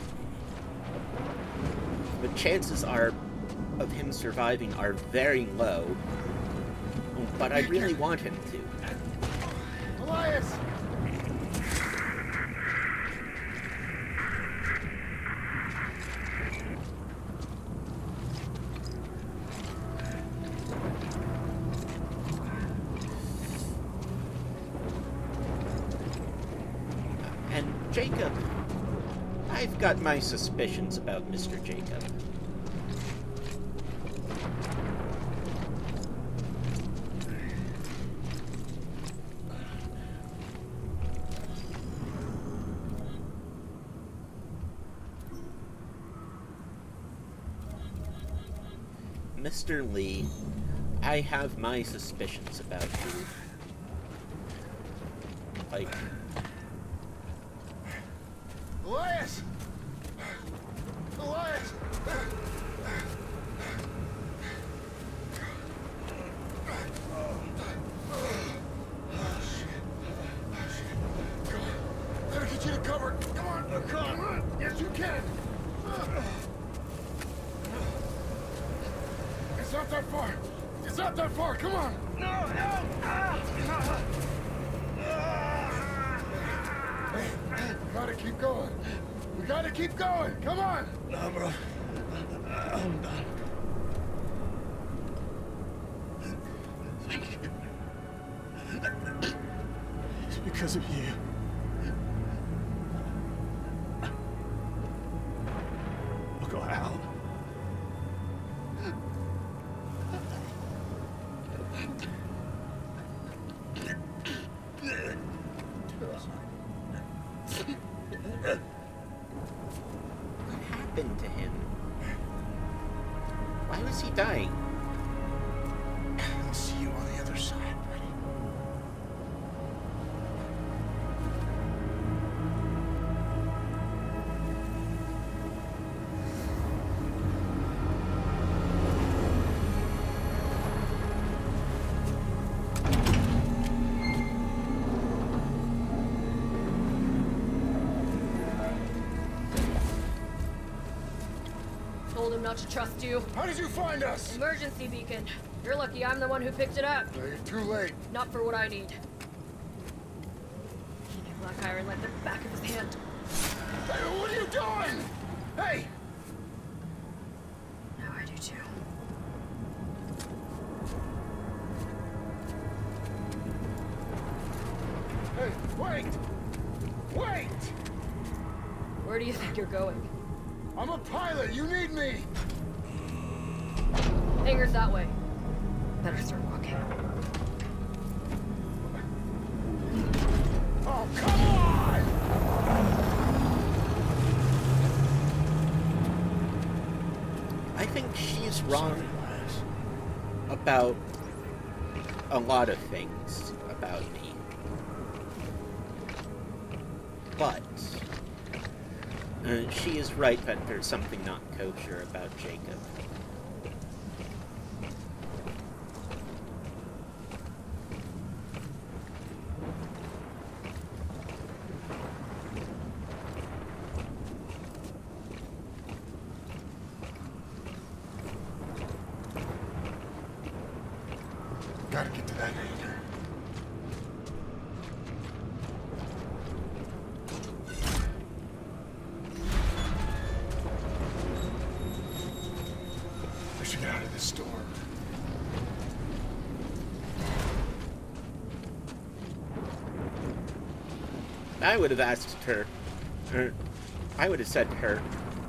The chances are of him surviving are very low. But I really want him to. Elias! And Jacob... I've got my suspicions about Mister Jacob. Mister Lee, I have my suspicions about you. Like... Elias! Elias! Gotta get you to cover. Come on, come on. Yes, you can. It's not that far. It's not that far. Come on. No, no. Hey, we gotta keep going. We gotta keep going. Come on. No, bro. I'm done. It's because of you. Look around. What happened to him? Why was he dying? side, buddy. Told him not to trust you. How did you find us? Emergency beacon. You're lucky I'm the one who picked it up. No, you're too late. Not for what I need. He knew Black Iron like the back of his hand. Hey, what are you doing? Hey! Now I do too. Hey, wait! Wait! Where do you think you're going? I'm a pilot. You need me. Hangar's that way. Better start walking. Oh, come on! I think she's wrong about a lot of things about me. But uh, she is right that there's something not kosher about Jacob. Gotta get to that hangar. I should get out of this storm. I would have asked her, er, I would have said to her,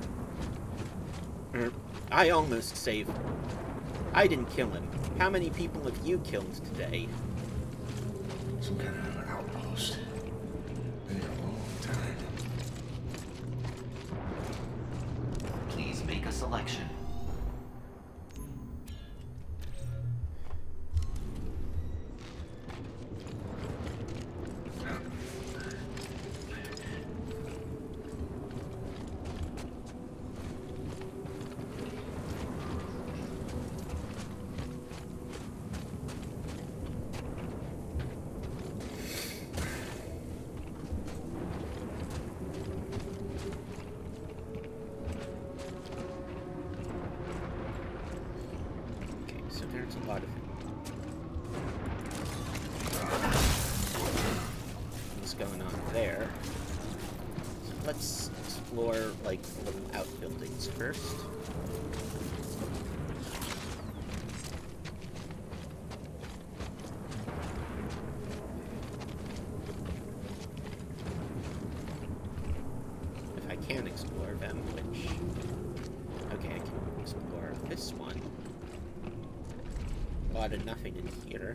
er, I almost saved him. I didn't kill him. How many people have you killed today? Some kind of an outpost. Been here a long time. Please make a selection. Okay, so there's a lot of things going on there. So let's explore, like, the little outbuildings first. If I can explore them, which... Okay, I can explore this one. A lot of nothing in here.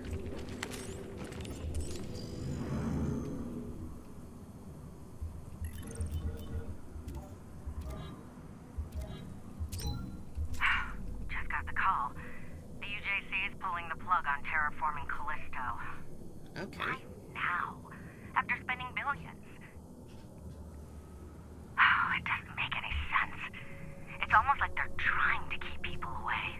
Just got the call. The U J C is pulling the plug on terraforming Callisto. Okay. Why now? After spending billions. Oh, it doesn't make any sense. It's almost like they're trying to keep people away.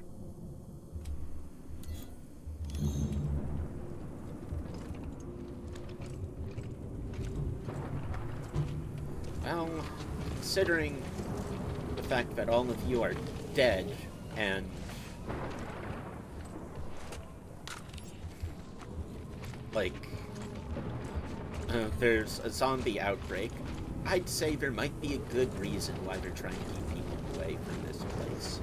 Well, considering the fact that all of you are dead and like uh, there's a zombie outbreak, I'd say there might be a good reason why they're trying to keep people away from this place.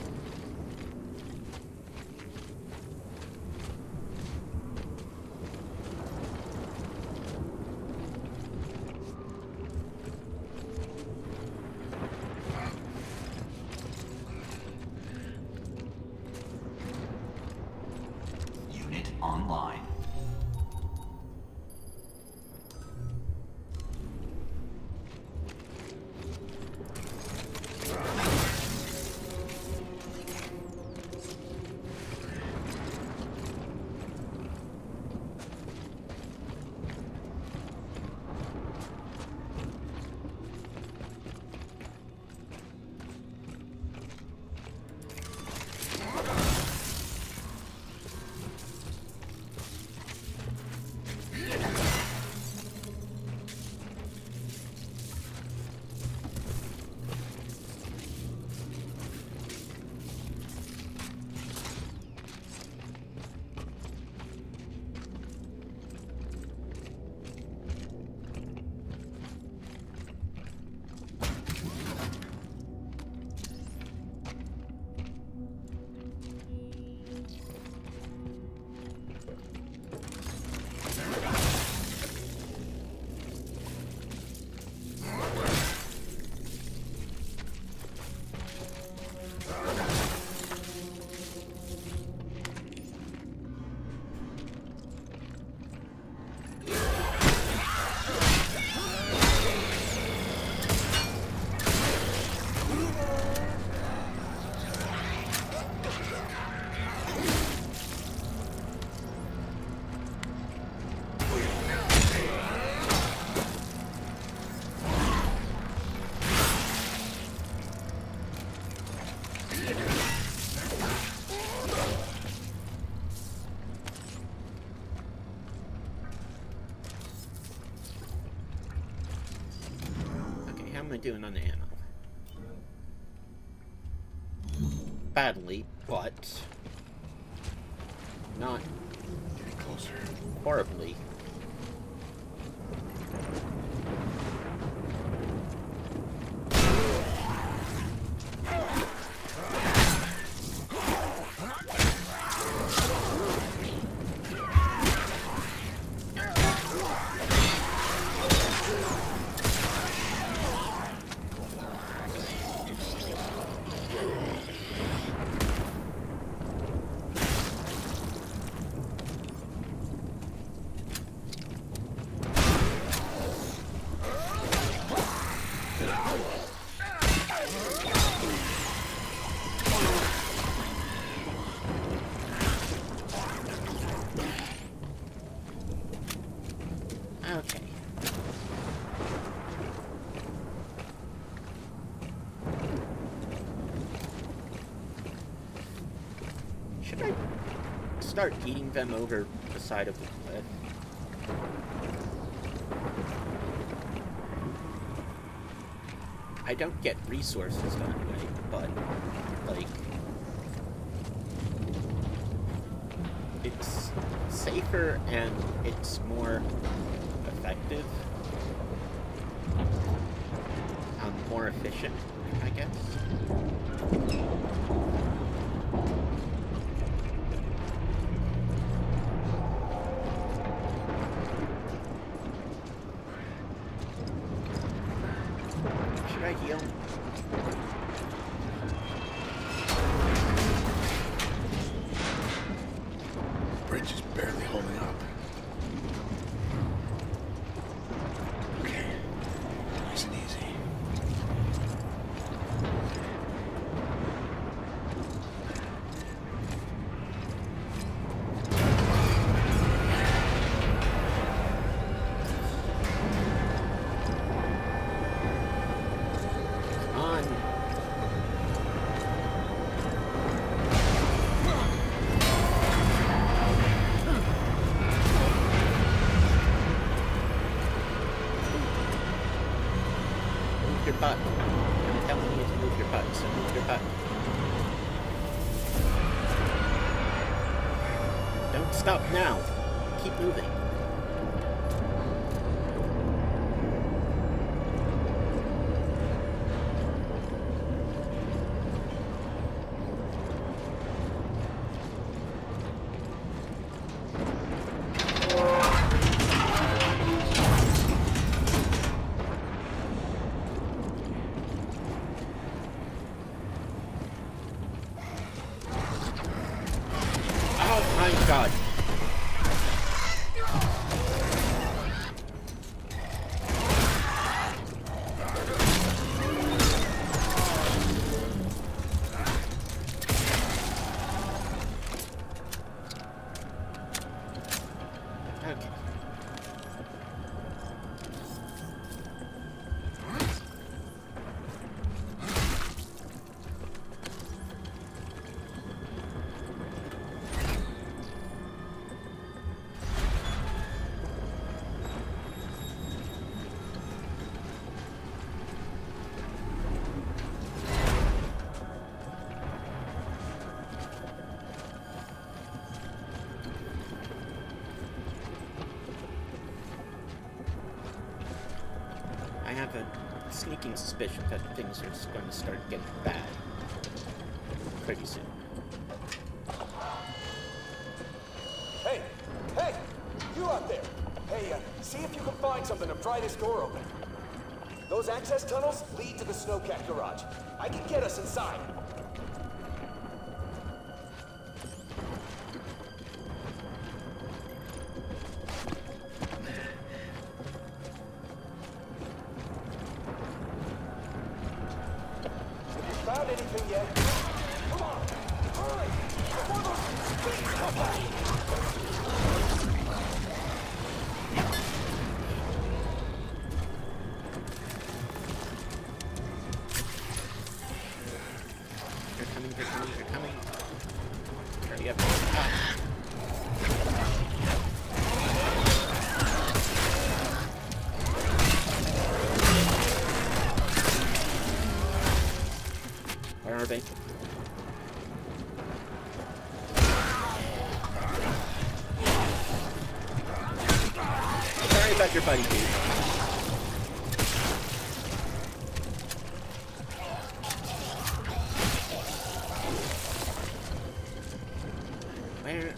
Unit online. How am I doing on the ammo? Badly, but not Getting closer. horribly. Okay. Should I start eating them over the side of the cliff? I don't get resources that way, but, like, it's safer and it's more effective. Um, more efficient, I guess. Should I heal? Bridge is barely holding up. Okay. Nice and easy. Come on. Move your butt. I'm telling you to move your butt, so move your butt. Don't stop now. Keep moving. Oh my god. Okay. I have a sneaking suspicion that things are going to start getting bad pretty soon. Hey! Hey! You out there! Hey, uh, see if you can find something to pry this door open. Those access tunnels lead to the Snowcat garage. I can get us inside. Found anything yet? Come on! Hurry! Before those things come back! They're coming, they're coming, they're coming. Hurry up. Ah. Marvin. Sorry about your buddy, dude. Where?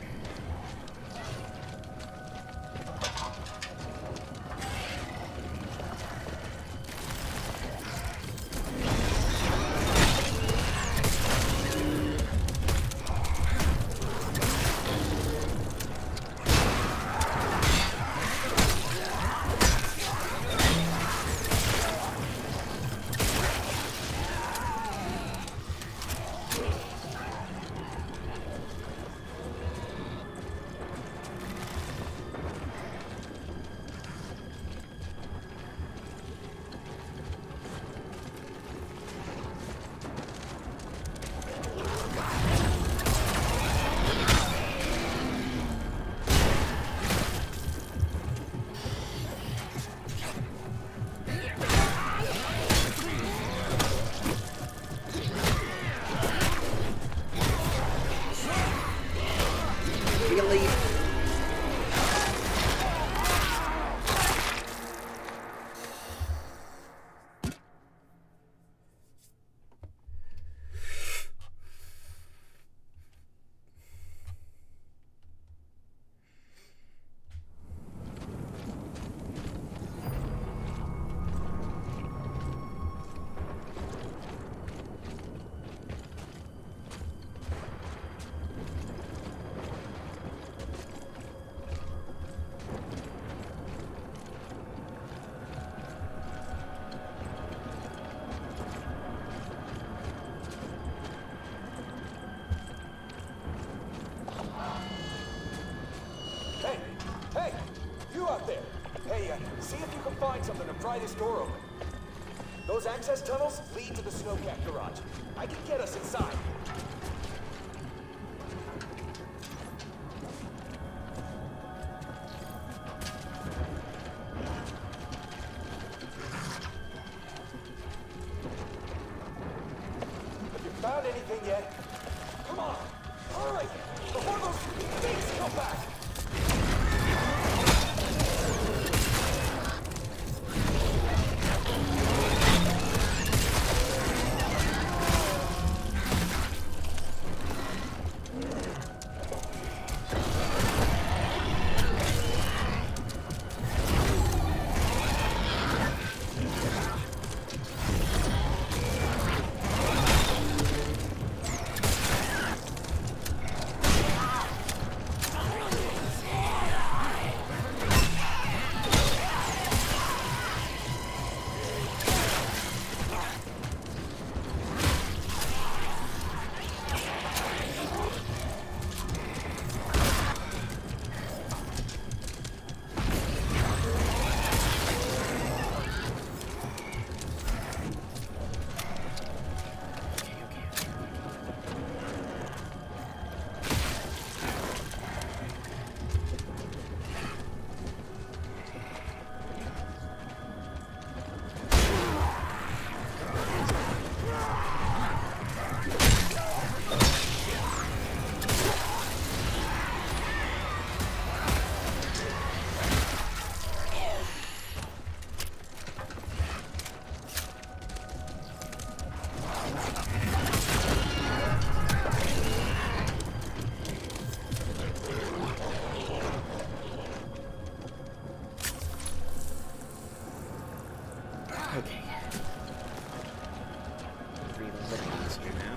Something to pry this door open. Those access tunnels lead to the snowcat garage. I can get us inside. Have you found anything yet? Come on, hurry! Before those things come back! Okay. Breathe a little easier now.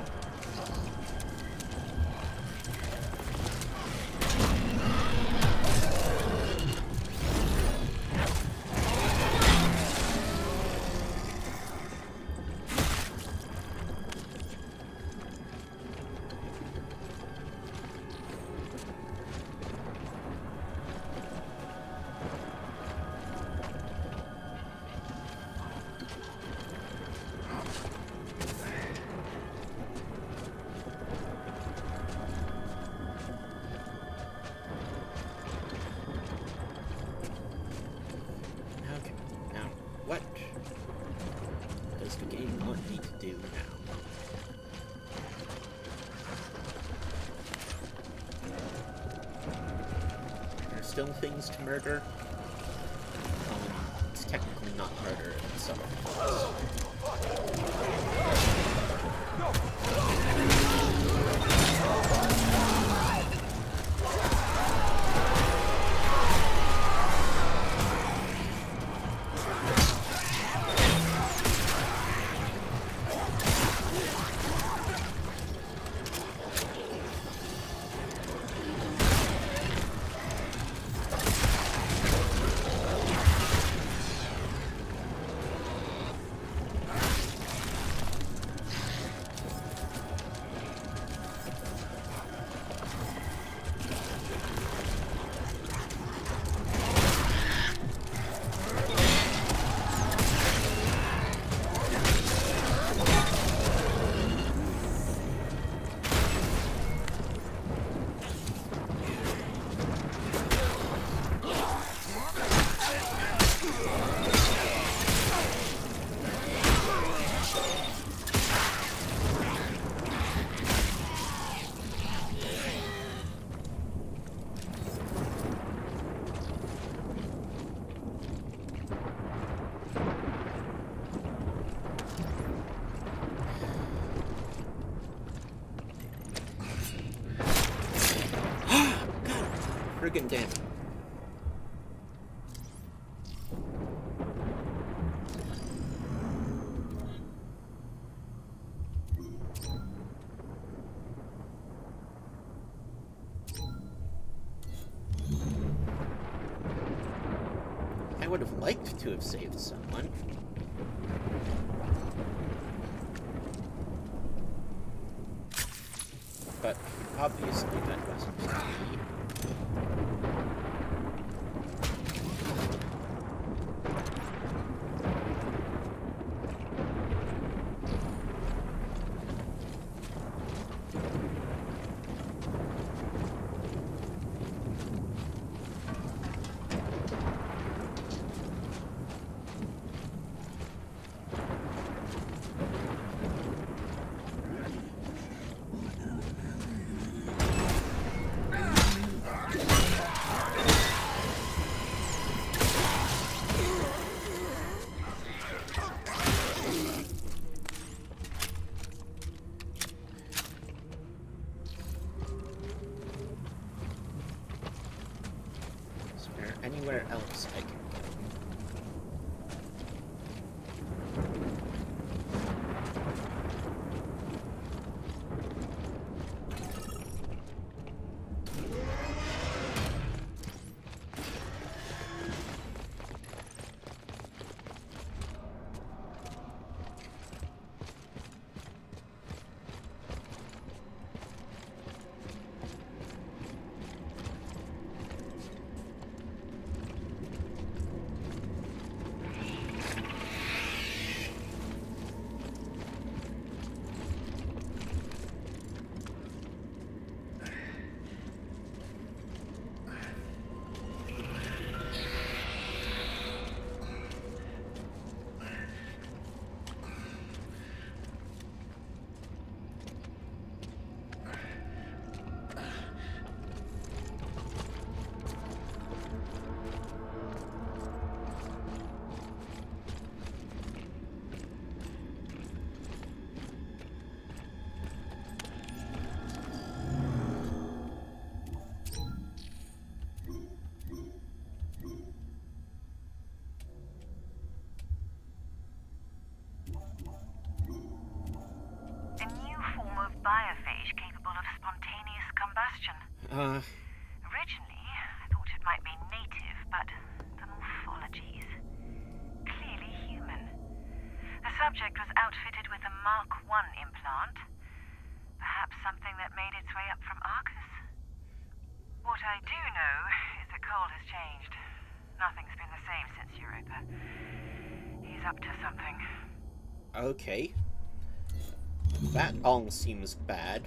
What does the game want me to do now? kill things to murder. Um, it's technically not murder in some forms. Friggin' damn it. I would have liked to have saved someone. But obviously that wasn't me. Anywhere else I can go. Biophage capable of spontaneous combustion. Uh... Originally, I thought it might be native, but the morphologies clearly human. The subject was outfitted with a Mark one implant. Perhaps something that made its way up from Arcus? What I do know is that Cole has changed. Nothing's been the same since Europa. He's up to something. Okay. That all seems bad.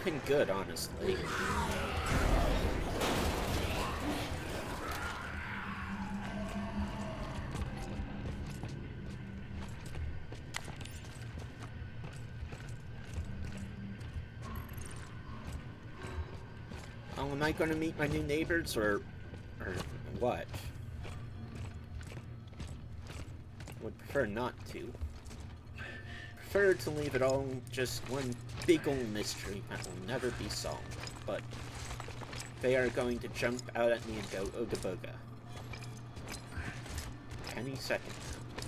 not been good, honestly. Oh, am I going to meet my new neighbors, or, or what? Would prefer not to. Prefer to leave it all just one big old mystery that will never be solved, but they are going to jump out at me and go ooga booga. Any second now.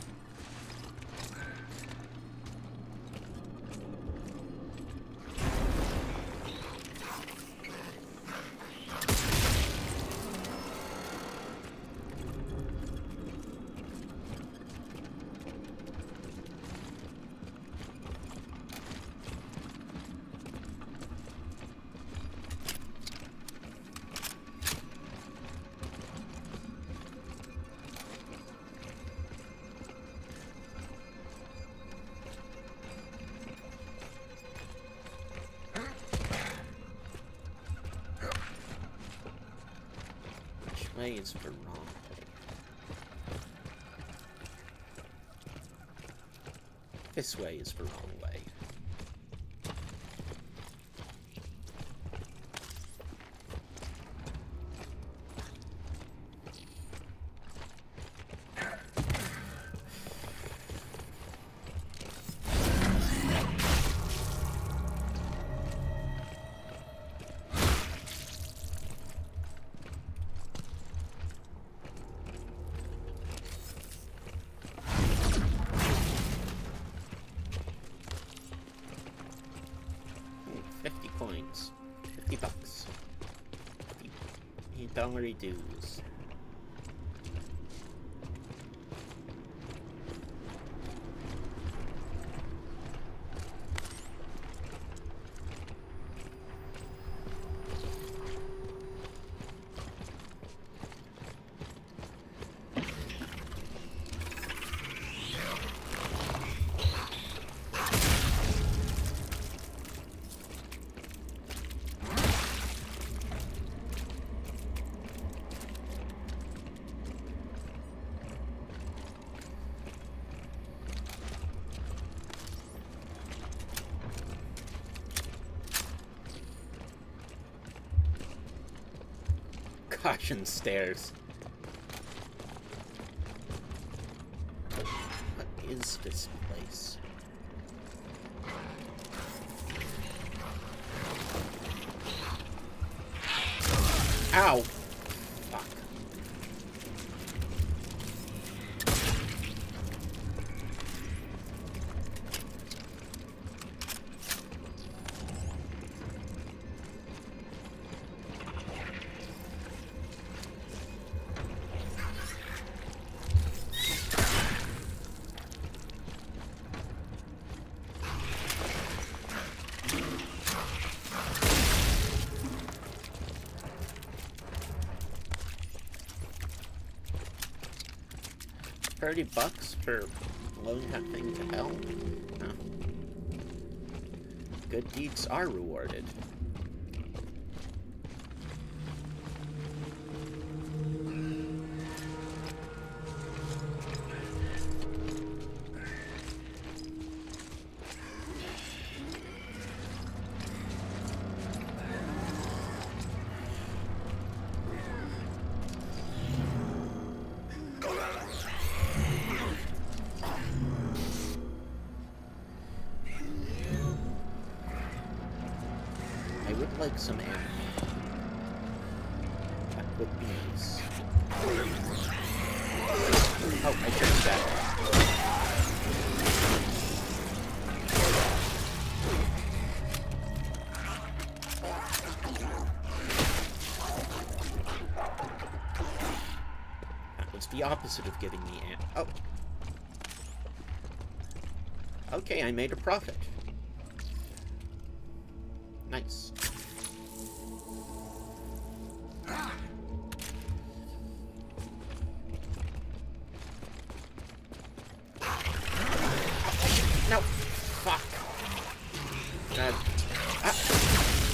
Way is the wrong way. This way is the wrong way. fifty coins. fifty bucks. fifty dollar dues. Caution stairs. What is this place? Ow! Fuck. thirty bucks for blowing that thing to hell? Huh. Good deeds are rewarded. Like some ammo. That would be nice. Oh, I turned that. That was the opposite of giving me ammo. Oh. Okay, I made a profit. Nice. No! Fuck! God. Ah.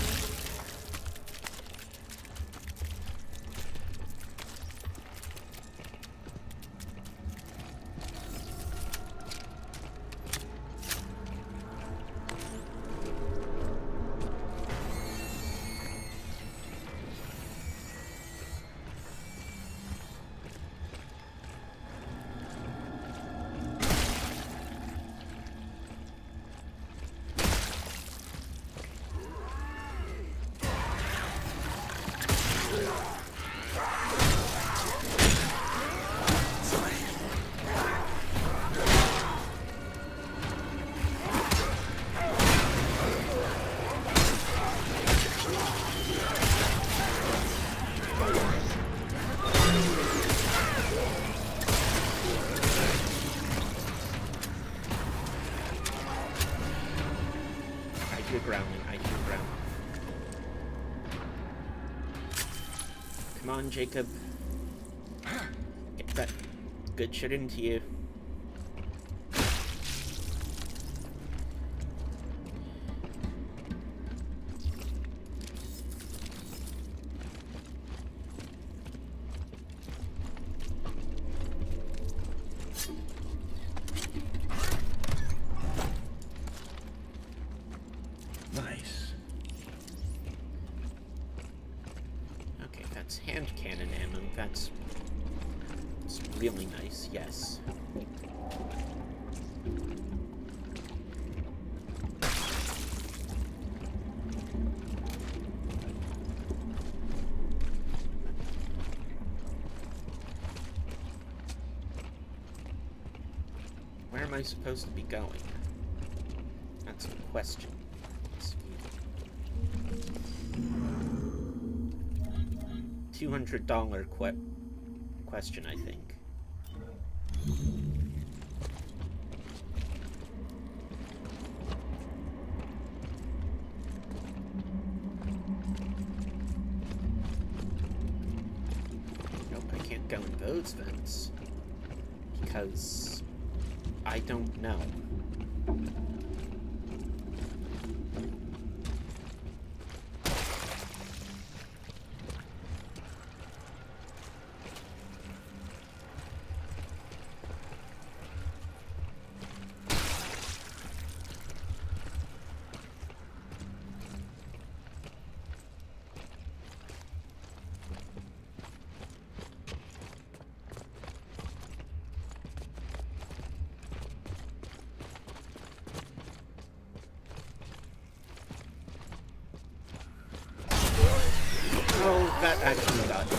hear growling. I hear growling. Come on, Jacob. Get that good shit into you. Nice. Okay, that's hand cannon ammo. That's, that's really nice, yes. Where am I supposed to be going? That's the question. two hundred dollar que question, I think. Nope, I can't go in those vents. Because I don't know. Oh, that actually got me.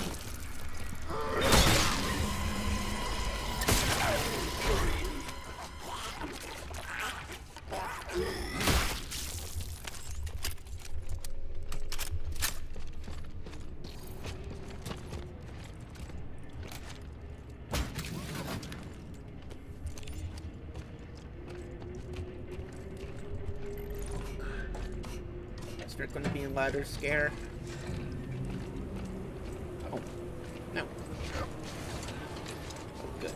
Is there going to be a ladder scare? Oh, no. Oh, good.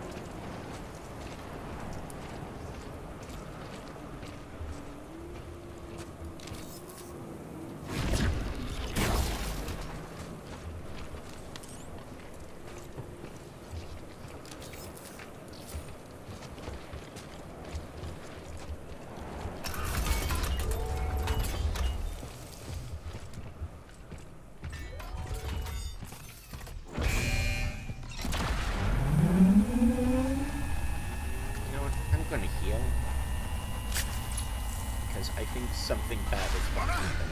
I think something bad is going to happen.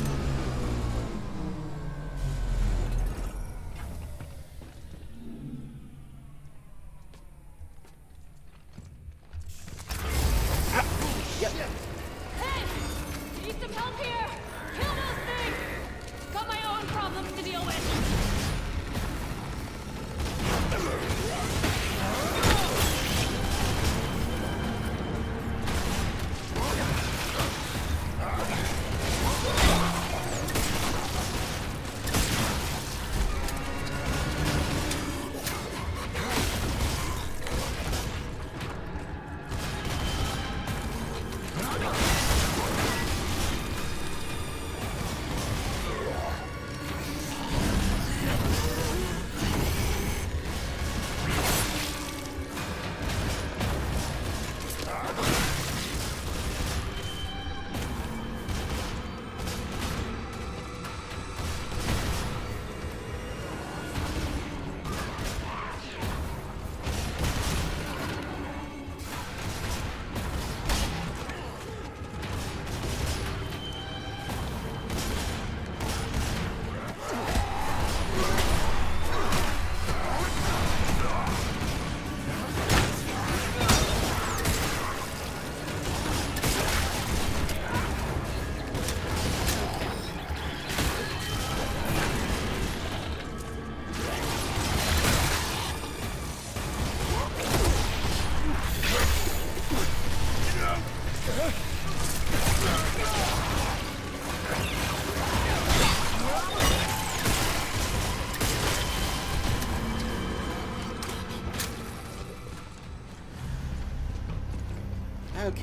Ah! Yep. Hey! Need some help here! Kill those things! Got my own problems to deal with! Okay.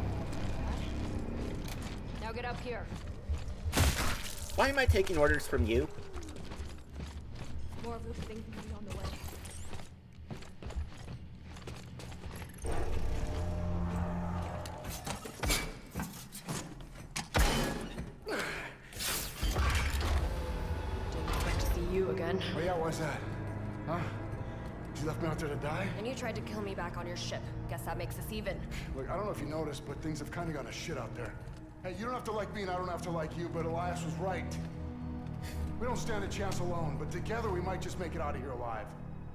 Now get up here. Why am I taking orders from you? More of those things will be on the way. Didn't expect to see you again. Oh yeah, why's that? Huh? You left me out there to die? And you tried to kill me back on your ship. Guess that makes us even. Look, I don't know if you noticed, but things have kind of gone to shit out there. Hey, you don't have to like me and I don't have to like you, but Elias was right. We don't stand a chance alone, but together we might just make it out of here alive.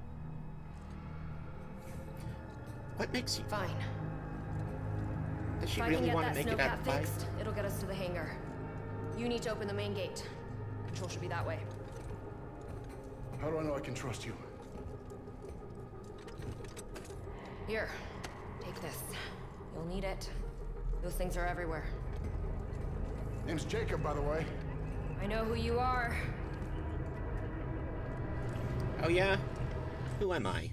What makes you... Fine. Does she If I really can get want to that make it out snowcat alive? fixed, it'll get us to the hangar. You need to open the main gate. Control should be that way. How do I know I can trust you? Here, take this. You'll need it. Those things are everywhere. Name's Jacob, by the way. I know who you are. Oh yeah? Who am I?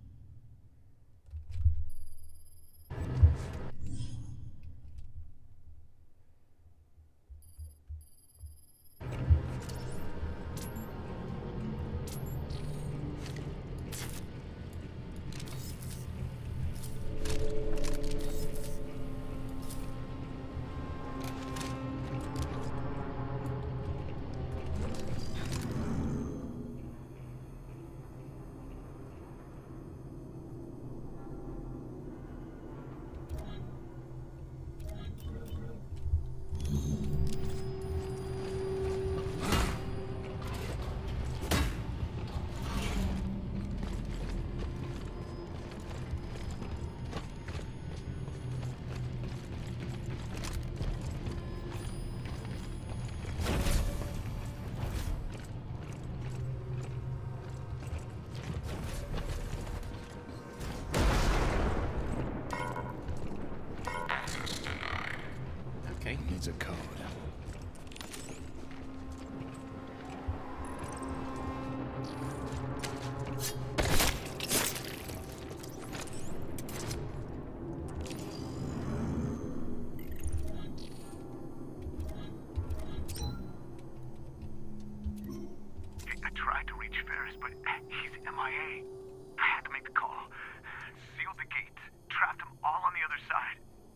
Okay. Needs a code. I tried to reach Ferris, but he's M I A. I had to make the call. Sealed the gate. Trapped them all on the other side.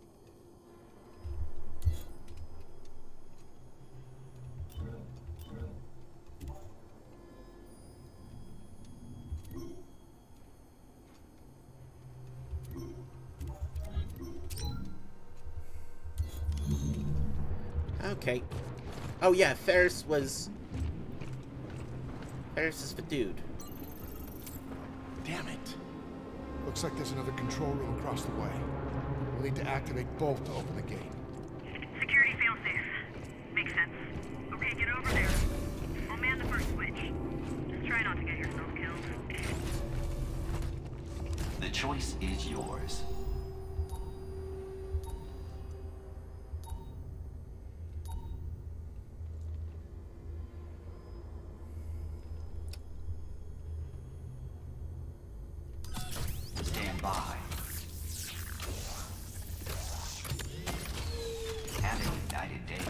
Okay. Oh yeah, Ferris was... Ferris is the dude. Damn it. Looks like there's another control room across the way. We'll need to activate both to open the gate. Security failsafe. Makes sense. Okay, get over there. I'll man the first switch. Just try not to get yourself killed. The choice is yours. Stand by. Have a united day.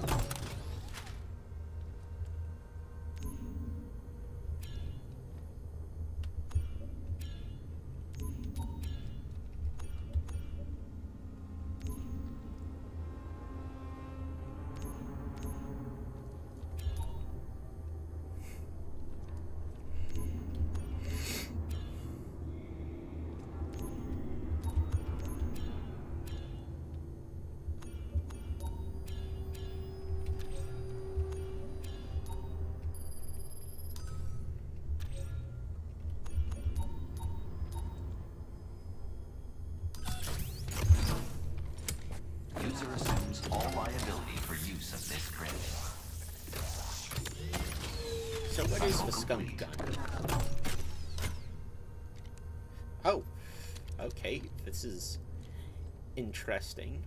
User assumes all liability for use of this print. So what is the skunk gun? Oh. Okay, this is interesting.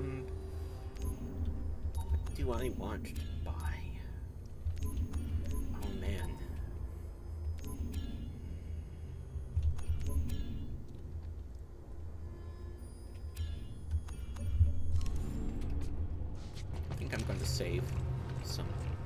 Um, what do I want to buy? Oh man. I think I'm going to save some.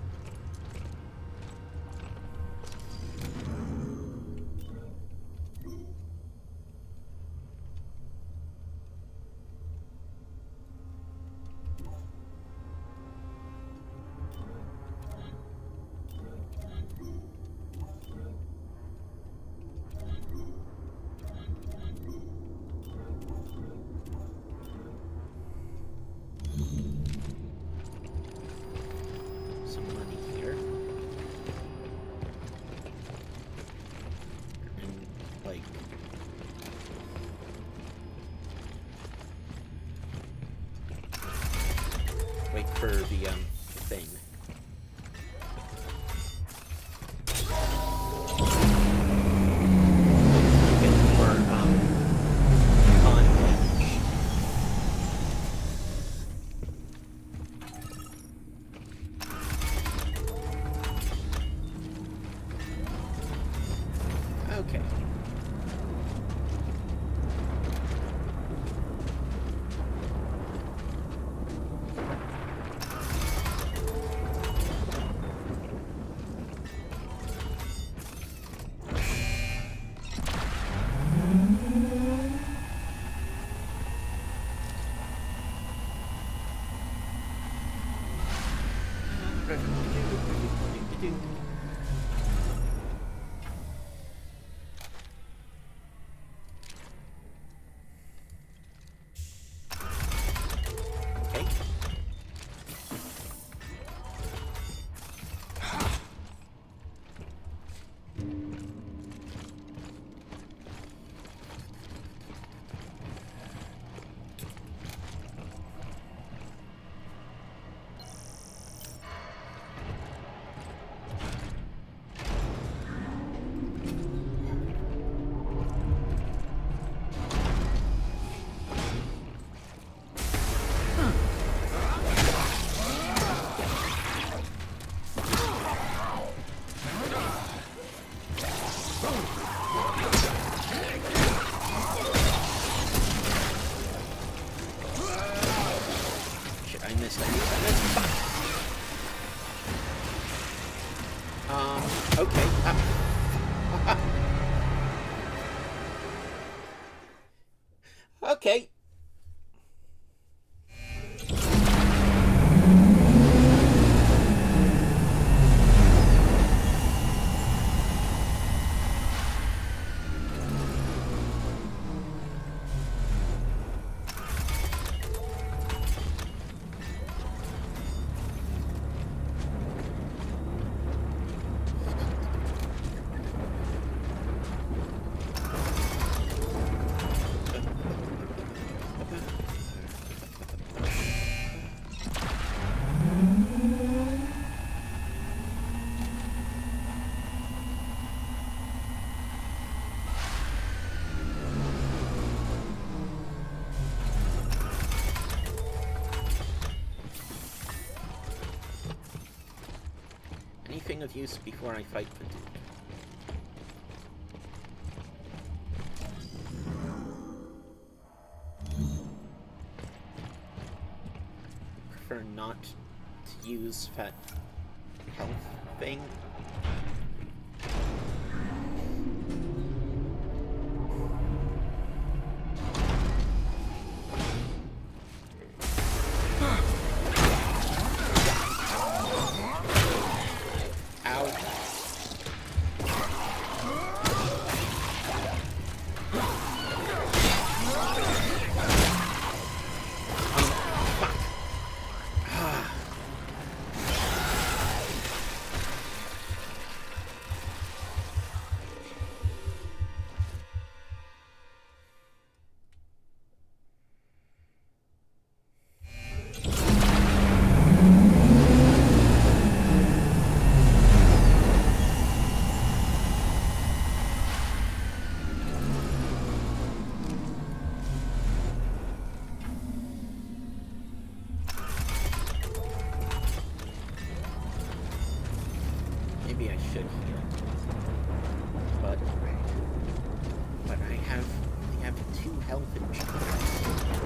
Wait for the um thing. Get more um content. Okay. Um, okay. Uh, okay. Anything of use before I fight the dude? Prefer not to use that health thing. should heal. But, but I have, I have two health insurance.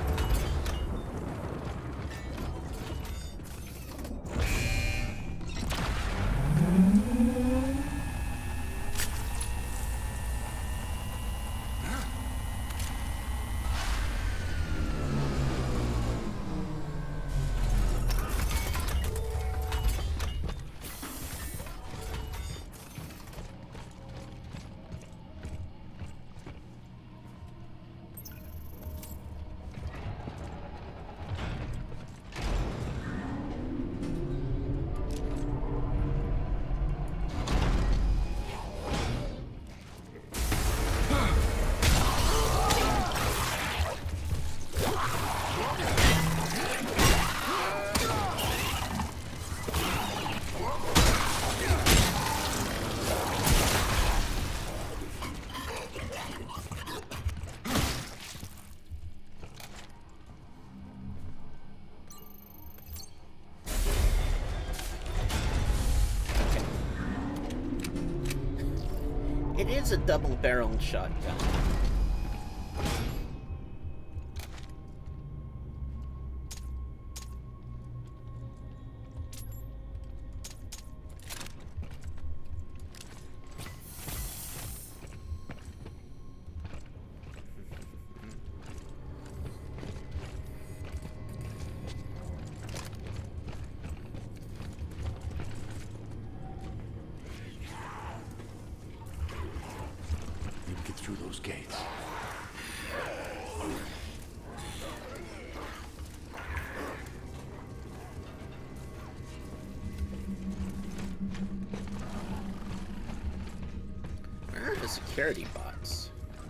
It is a double-barreled shotgun. Through those gates. Where are the security bots?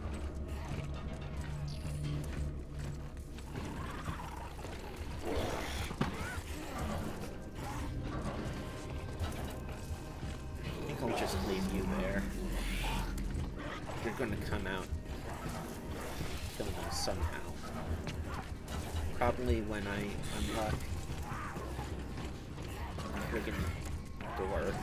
I think I'll just leave you there. You're gonna come out, kill them somehow. Probably when I unlock the friggin' door.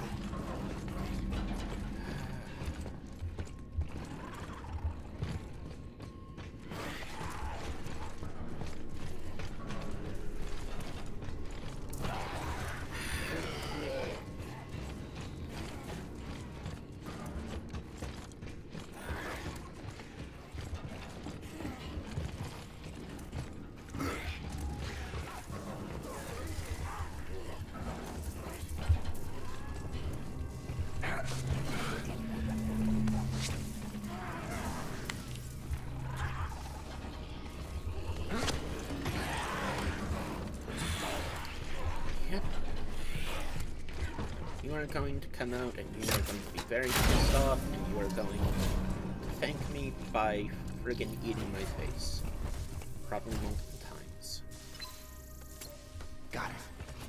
You are going to come out and you are going to be very pissed off and you are going to thank me by friggin' eating my face. Probably multiple times. Got it.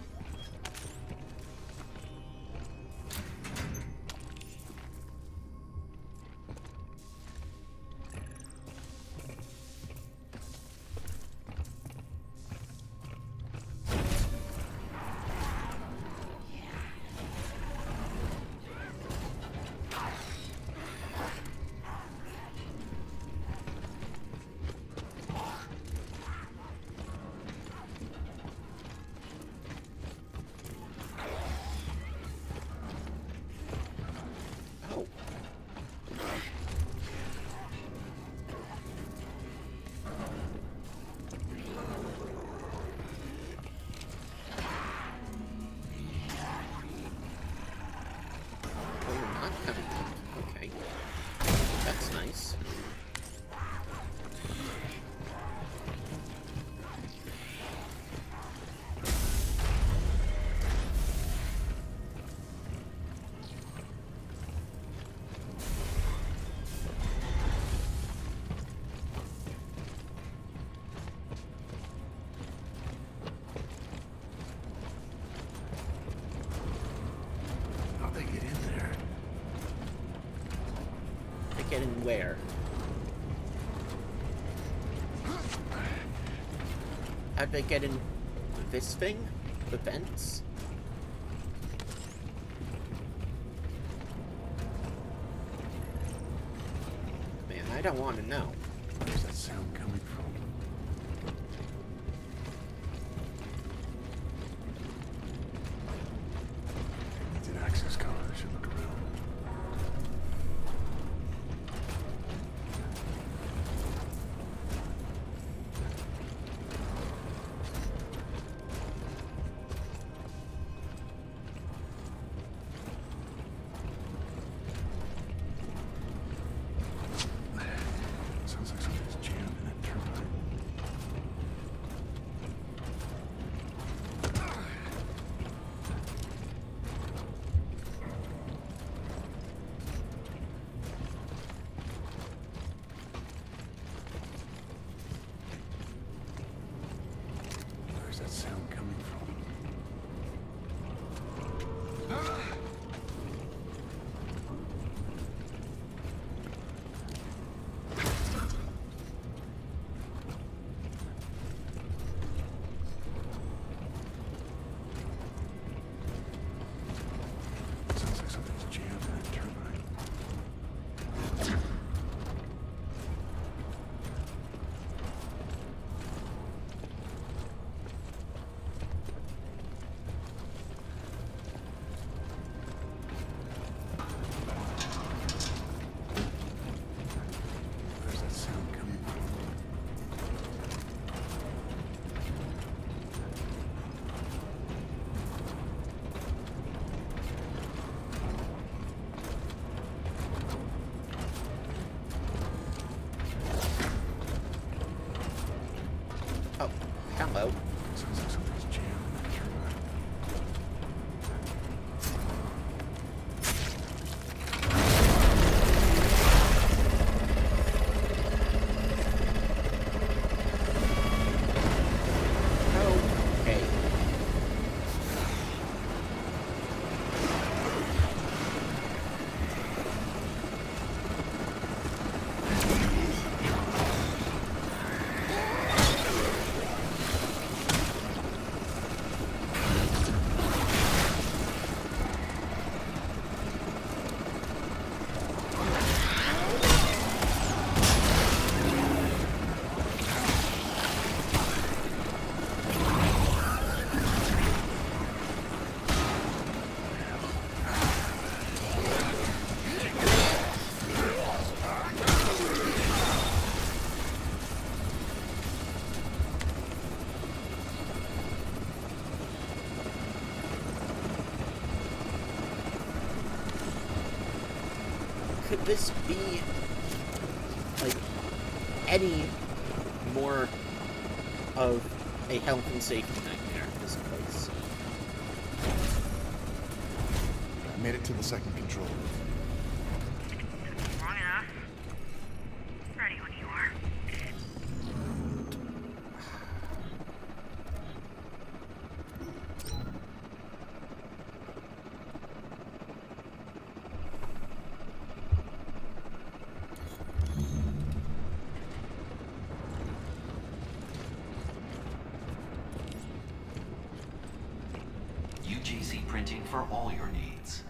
Get in where? How'd they get in this thing? The vents? I don't want to know. Where's that sound coming from? It's an access card. I should look around. Sounds like something's jammed in that turbine. Where's that sound coming from? Sounds like something's jammed in that turbine. Where's that sound coming from? Oh, hello. Sounds like something's jammed in that turbine. Okay. Could this be like any more of a health and safety nightmare in this place? I made it to the second control room. Long enough. Ready when you are. U G C printing for all your needs.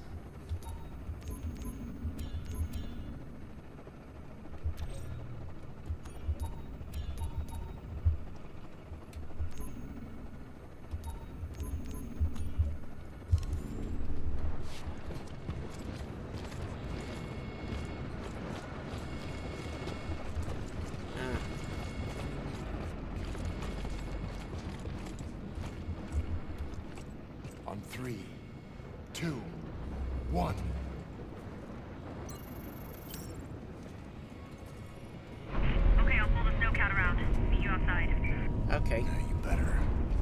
On three, two, one. Okay, I'll pull the snowcat around. Meet you outside. Okay. Yeah, you better.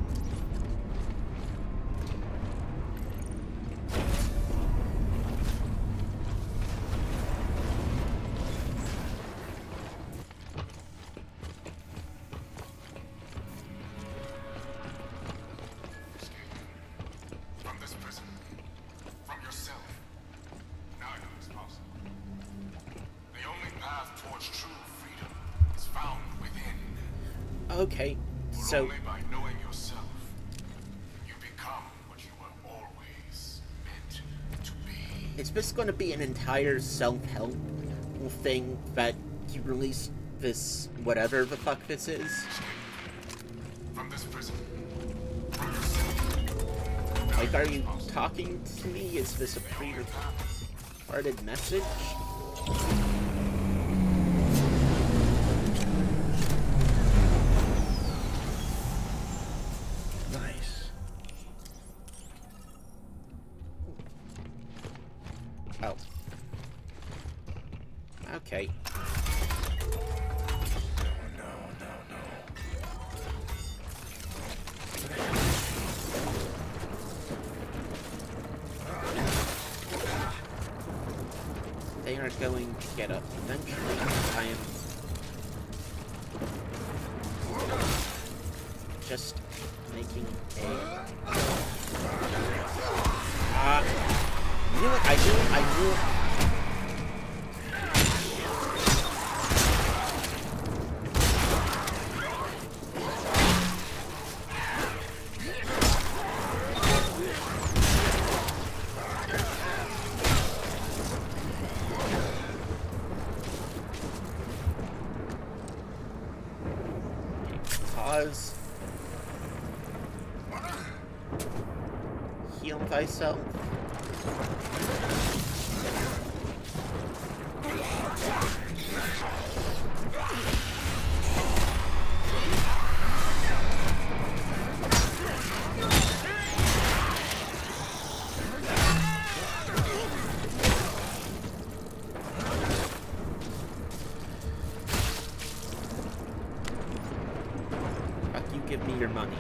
From this prison, from yourself. Now I know it's possible. The only path towards true freedom is found within. Okay. For So only by knowing yourself, you become what you were always meant to be. is this going to be an entire self-help thing that you released this, whatever the fuck this is? From this prison. Like, are you talking to me? Is this a pre-recorded message? Nice. Oh. Okay. They are going to get up eventually. I am just making a... Uh, you know what? I knew it. I knew it. Pause. Heal thyself. Give me your money.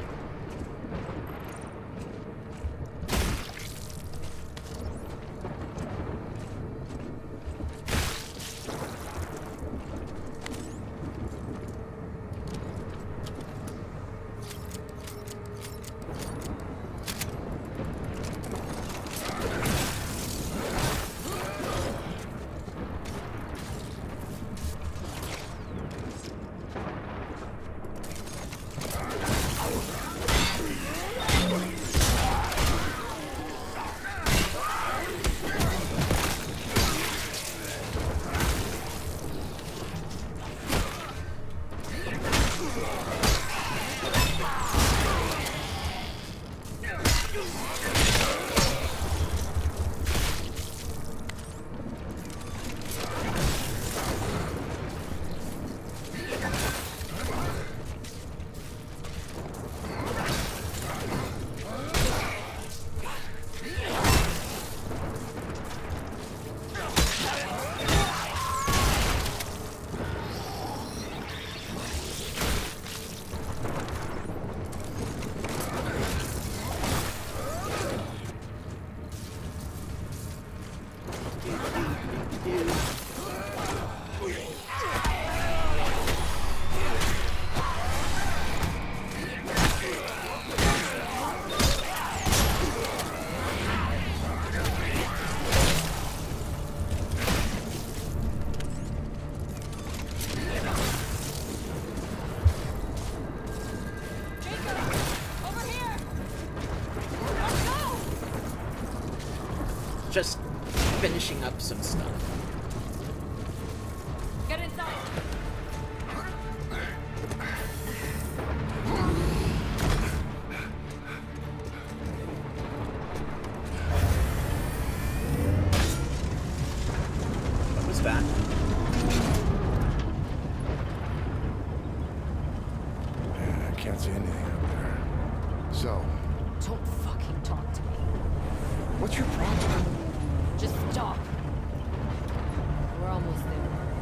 Just finishing up some stuff. Get inside. What was that? Yeah, I can't see anything up there. So, Don't fucking talk to me. what's your problem? Just stop. We're almost there.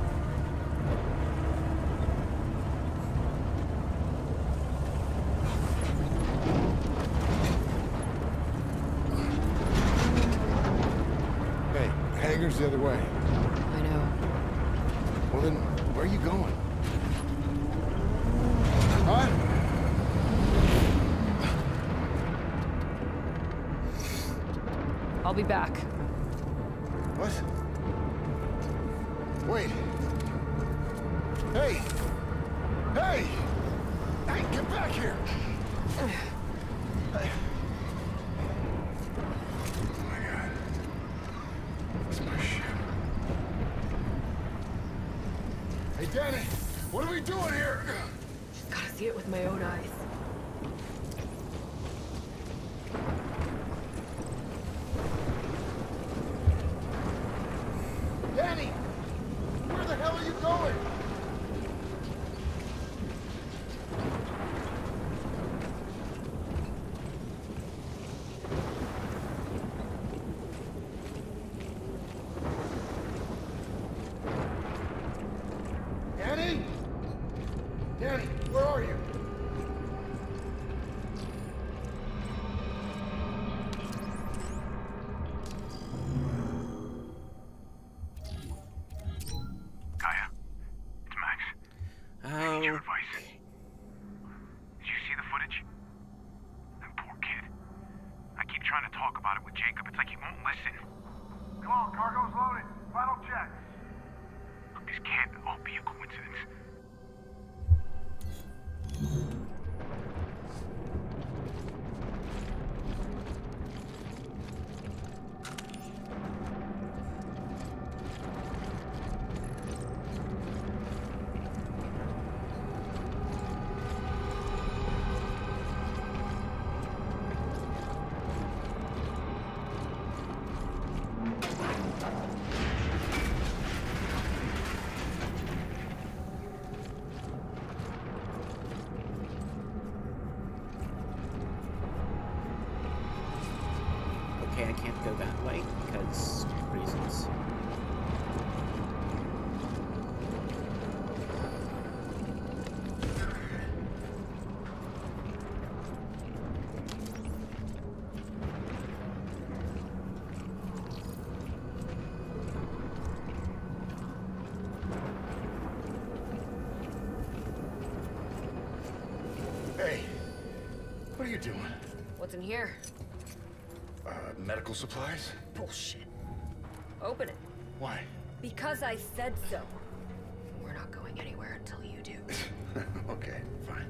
Hey, hangar's the other way. I know. Well then, where are you going? Huh? I'll be back. What? Wait. Hey! Hey! Hey, get back here! Hey. Oh my god. That's my ship. Hey, talk about it with Jacob. It's like he won't listen. Come on, cargo's loaded. Final check. Look, this can't all be a coincidence. Okay, I can't go that way because reasons. Hey, what are you doing? What's in here? Uh, medical supplies? Bullshit. Open it. Why? Because I said so. We're not going anywhere until you do. Okay, fine.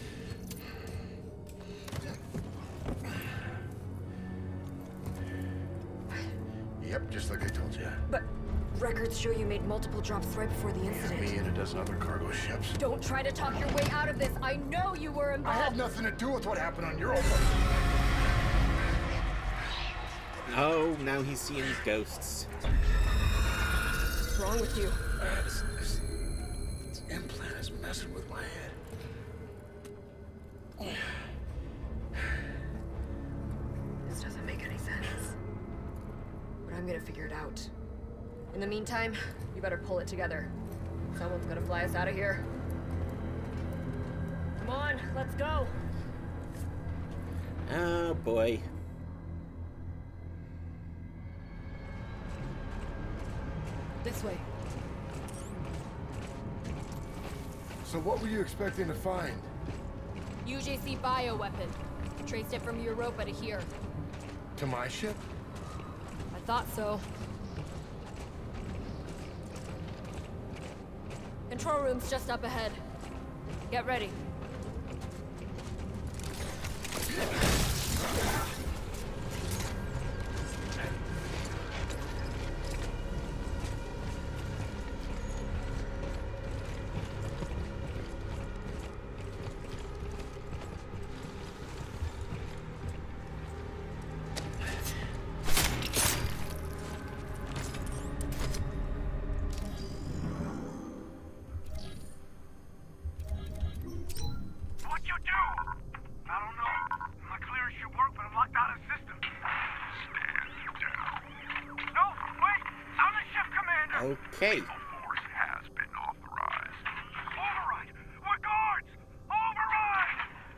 Yep, just like I told you. But records show you made multiple drops right before the incident. Me and a dozen other cargo ships. Don't try to talk your way out of this. I know you were I involved. had nothing to do with what happened on your own. Oh, now he's seeing ghosts. What's wrong with you? Uh, this, this, this implant is messing with my head. This doesn't make any sense. But I'm gonna figure it out. In the meantime, you better pull it together. Someone's gonna fly us out of here. Come on, let's go. Oh boy. This way. So what were you expecting to find? U J C bioweapon. Traced it from Europa to here. To my ship? I thought so. Control room's just up ahead. Get ready. What'd you do? I don't know. My clearance should work, but I'm locked out of the system. Stand down. No, wait! I'm the ship commander! Okay. Force has been authorized. Override! We're guards! Override!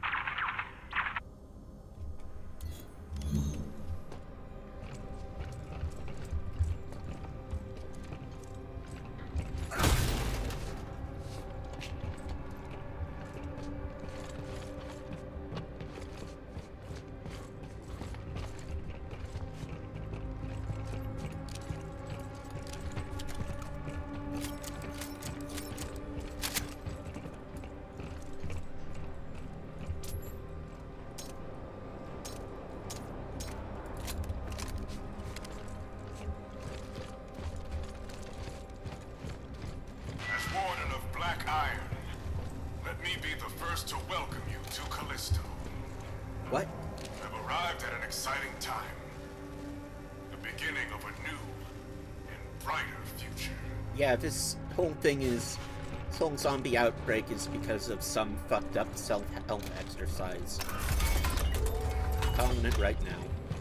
As Warden of Black Iron, let me be the first to welcome you to Callisto. What? I've arrived at an exciting time. The beginning of a new and brighter future. Yeah, this whole thing is... This whole zombie outbreak is because of some fucked up self-help exercise. Calling it right now.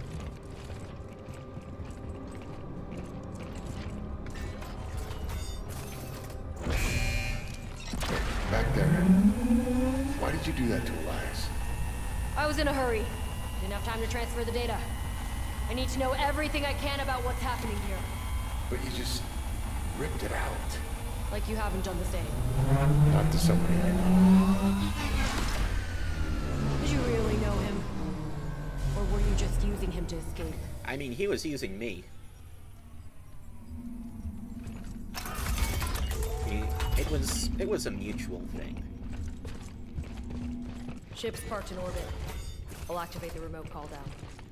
Back there. Why did you do that to Elias? I was in a hurry. Didn't have time to transfer the data. I need to know everything I can about what's happening here. But you just ripped it out. Like you haven't done the same. Not to somebody I know. Did you really know him? Or were you just using him to to escape. I mean, he was using me. He, it was it was a mutual thing. Ship's parked in orbit. I'll activate the remote call down.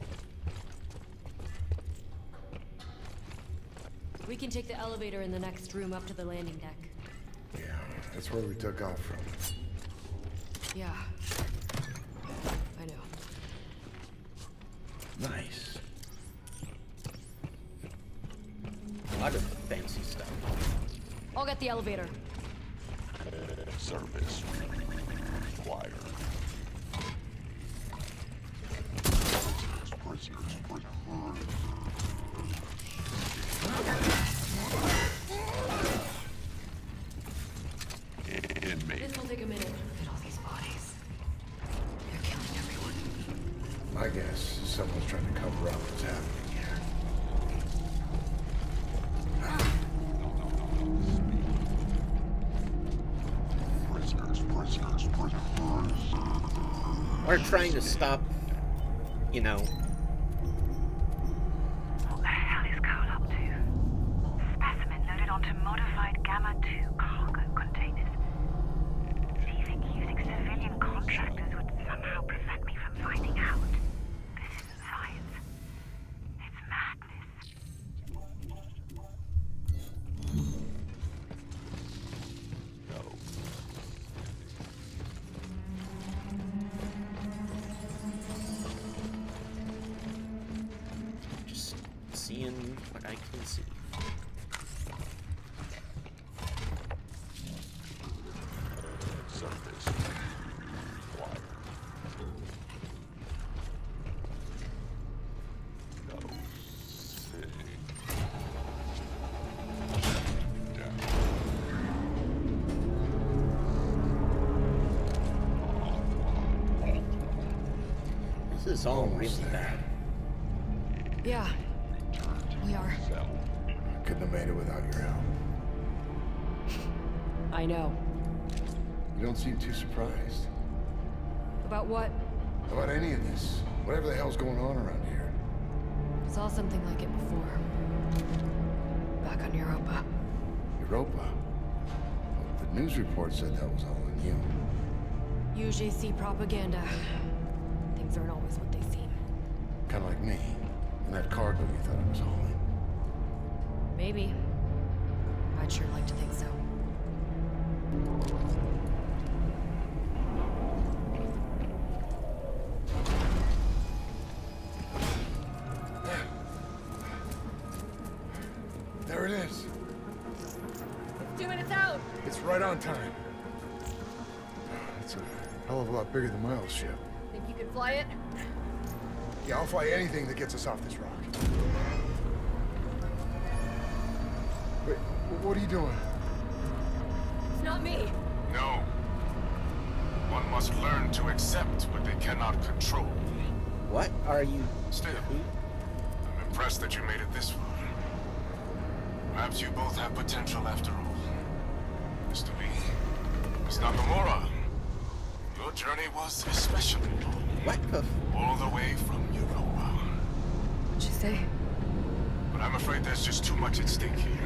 We can take the elevator in the next room up to the landing deck. Yeah, that's where we took off from. Yeah. I know. Nice. A lot of fancy stuff. I'll get the elevator. Service required. Prisoners, prisoners. Inmate. This will take a minute. Look at all these bodies. They're killing everyone. I guess someone's trying to cover up what's happening here. Prisoners, prisoners, prisoners. Or trying to stop, you know. What the hell is Cole up to? Specimen loaded onto modified Gamma two cargo containers. Do you think using civilian contractors would somehow prevent me from finding out? This isn't science. It's madness. Just seeing what I can see. Service required. No. Down. This is all really bad. Yeah. We are. Cell. Couldn't have made it without your help. I know. You don't seem too surprised. About what? About any of this. Whatever the hell's going on around here. Saw something like it before. Back on Europa. Europa? Well, the news report said that was all on you. U J C propaganda. Things aren't always what they seem. Kind of like me. And that cargo you thought I was hauling. Maybe. I'd sure like to think so. There it is. Two minutes out! It's right on time. It's a hell of a lot bigger than my old ship. Think you can fly it? Yeah, I'll fly anything that gets us off this rock. Wait, what are you doing? It's not me. No. One must learn to accept what they cannot control. What are you? Still, I'm impressed that you made it this far. Perhaps you both have potential after all. Mister Lee, Miss Nakamura, your journey was especially long. What the? All the way from Europa. What'd you say? But I'm afraid there's just too much at stake here.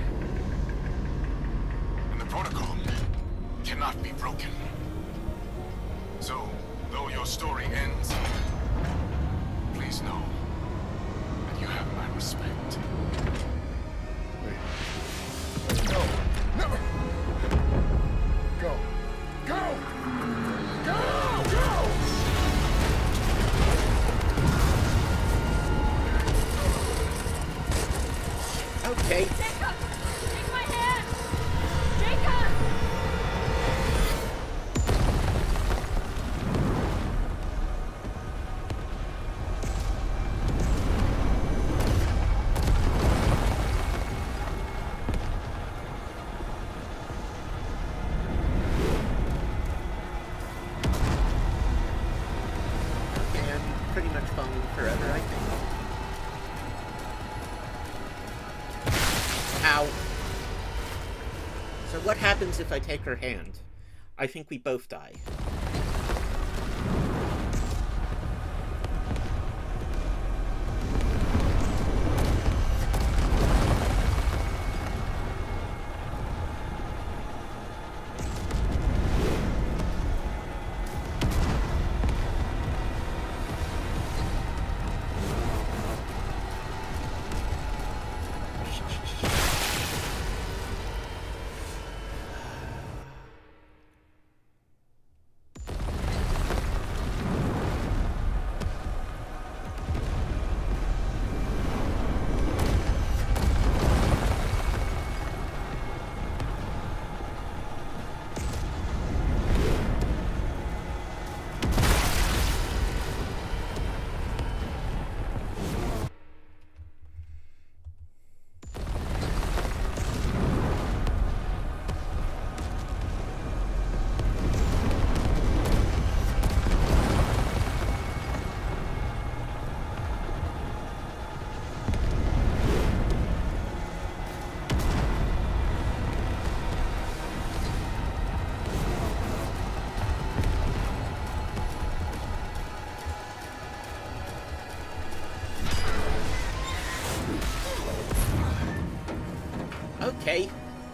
And the protocol cannot be broken. So, though your story ends here, please know that you have my respect. Wait. Wait, no. No! Go. Go! Go! Go! Okay. Jacob! Take my hand! Jacob! Okay, I'm pretty much falling forever, I think. Ow. So what happens if I take her hand? I think we both die. okay?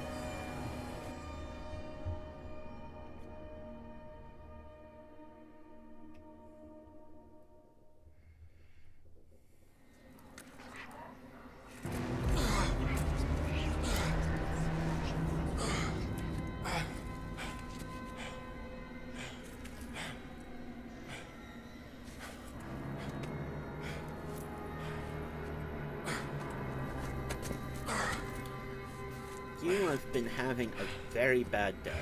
You have been having a very bad day.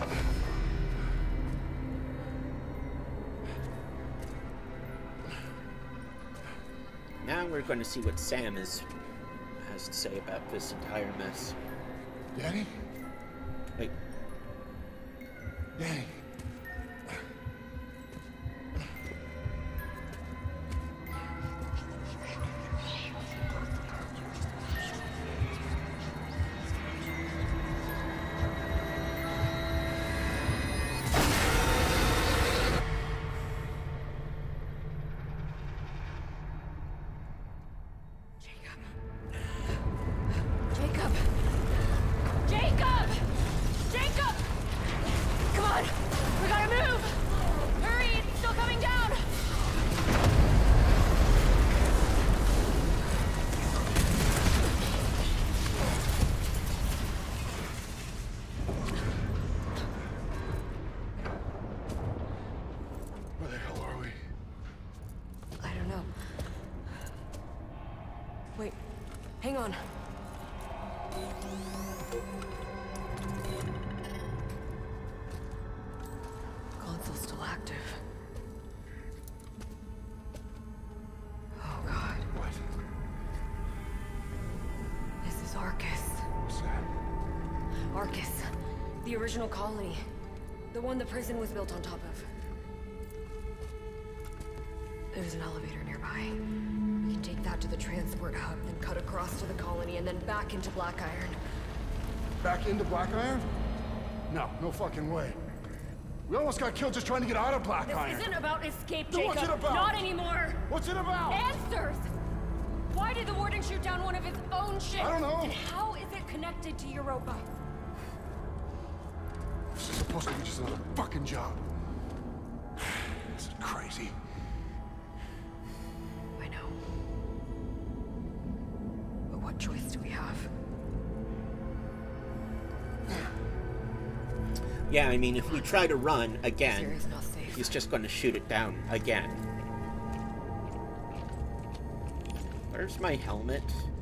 Now we're going to see what Sam is, has to say about this entire mess. Danny? Wait. Danny. Jacob! Jacob! Jacob! Come on! We gotta move! Hurry! It's still coming down! Where the hell are we? I don't know. Wait. Hang on. Console's still active. Oh god. What? This is Arcus. What's that? Arcus. The original colony. The one the prison was built on top of. There's an elevator nearby. We can take that to the transport hub, then cut across to the colony, and then back into Black Iron. Back into Black Iron? No, no fucking way. We almost got killed just trying to get out of Black This Iron. isn't about escape, Then Jacob. what's it about? Not anymore. What's it about? Answers! Why did the Warden shoot down one of his own ships? I don't know. And how is it connected to Europa? This is supposed to be just another fucking job. This is crazy. I know. But what choice do we have? Yeah, I mean, if we try to run again, Syria's not safe. he's just going to shoot it down again. Where's my helmet?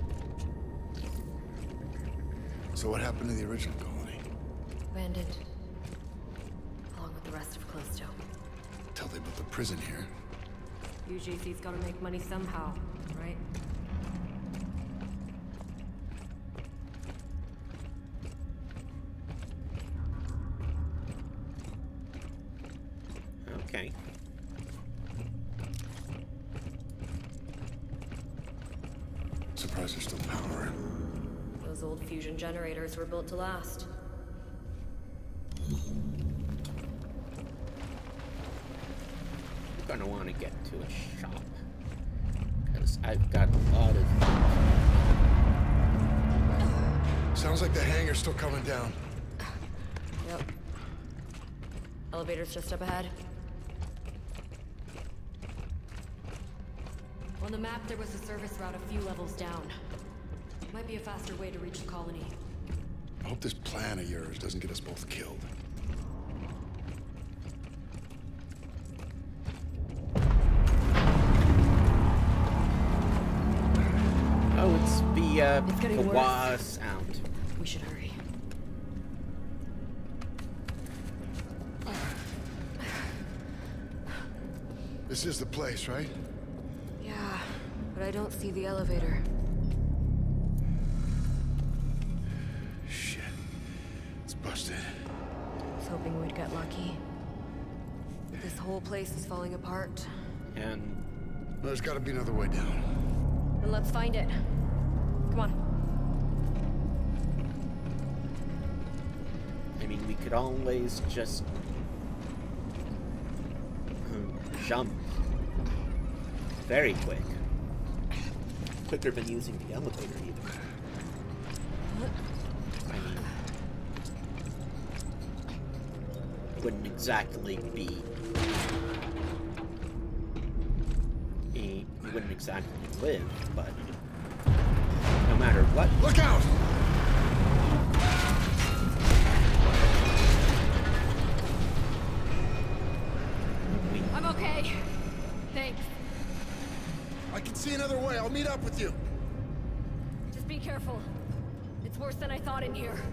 So what happened to the original colony? Abandoned. Along with the rest of Callisto. Till they built the prison here. U J C's gotta make money somehow, right? Okay. Surprised there's still power. Those old fusion generators were built to last. I'm gonna want to get to a shop. Because I've got a lot of... Sounds like the hangar's still coming down. Yep. Elevator's just up ahead. On the map, there was a service route a few levels down. Might be a faster way to reach the colony. I hope this plan of yours doesn't get us both killed. Oh, it's the, uh, It's getting the worse. wah sound. We should hurry. This is the place, right? Yeah, but I don't see the elevator. Shit. It's busted. I was hoping we'd get lucky. But this whole place is falling apart. And Well, there's gotta be another way down. Then let's find it. Come on. I mean, we could always just um, jump very quick. Quicker than using the elevator, even. I mean, it wouldn't exactly be a, you wouldn't exactly live, but no matter what. Look out! I'm okay. Thanks. I can see another way. I'll meet up with you. Just be careful. It's worse than I thought in here.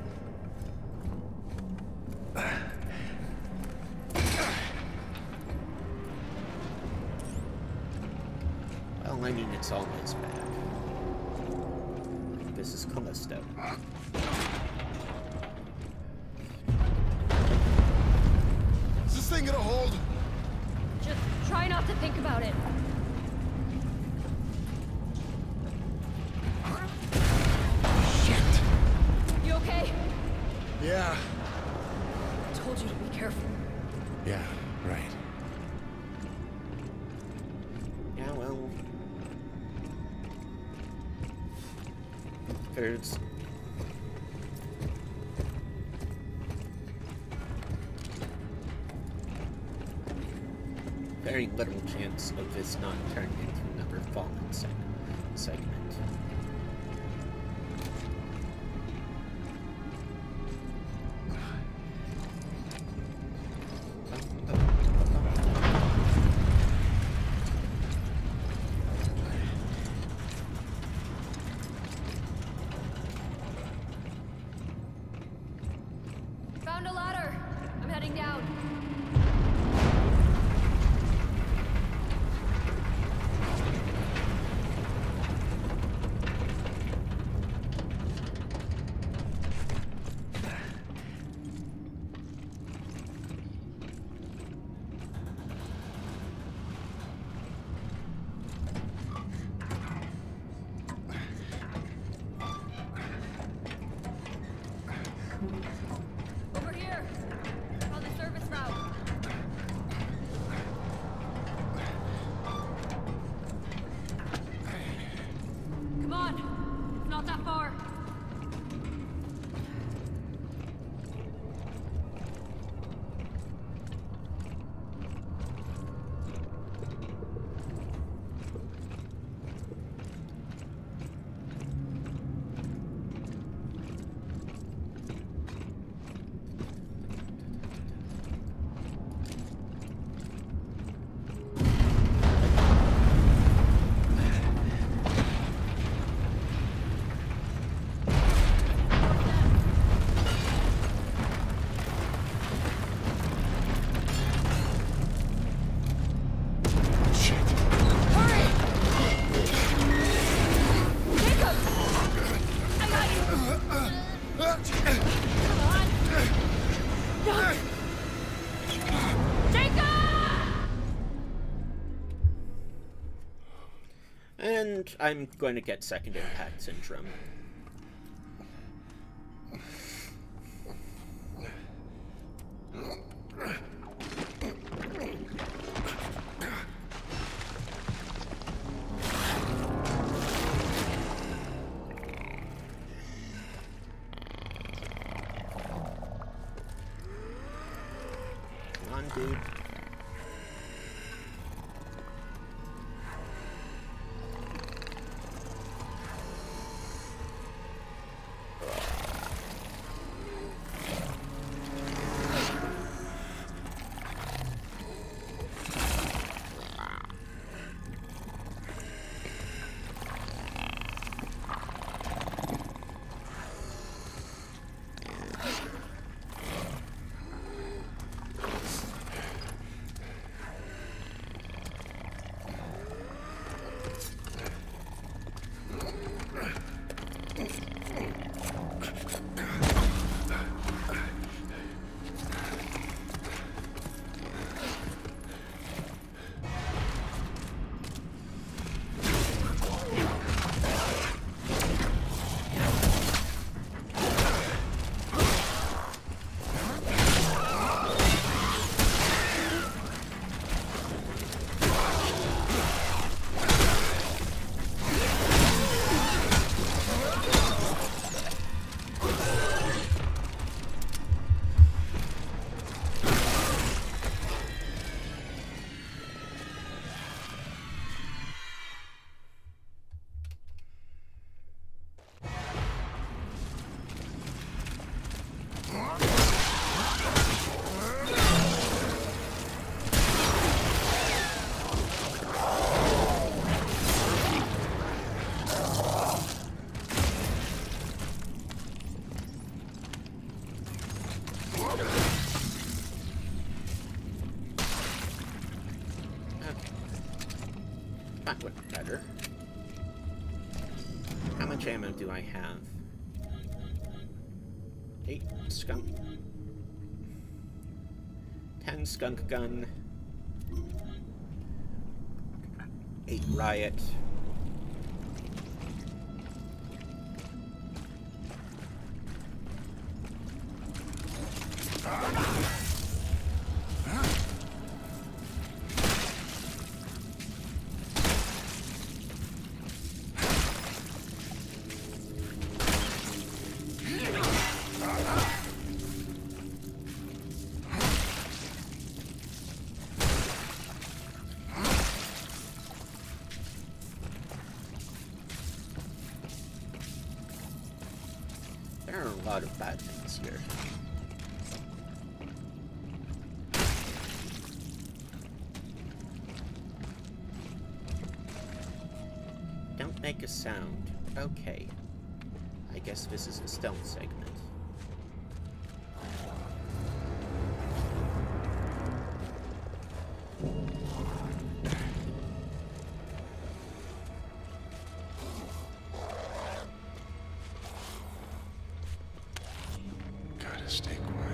Well, I mean, it's always bad. This is Callisto. Is this thing gonna hold? Just try not to think about it. Shit! You okay? Yeah. I told you to be careful. Yeah, right. Yeah, well... There's... very little chance of this not turning into another Fallen seg segment. Found a ladder. I'm heading down. Over here. On the service route. Come on. It's not that far. And I'm going to get second impact syndrome. Come on, dude. That looked better. How much ammo do I have? Eight skunk. Ten skunk gun. Eight riot. There are a lot of bad things here. Don't make a sound. Okay. I guess this is the stealth segment. Gotta stay quiet.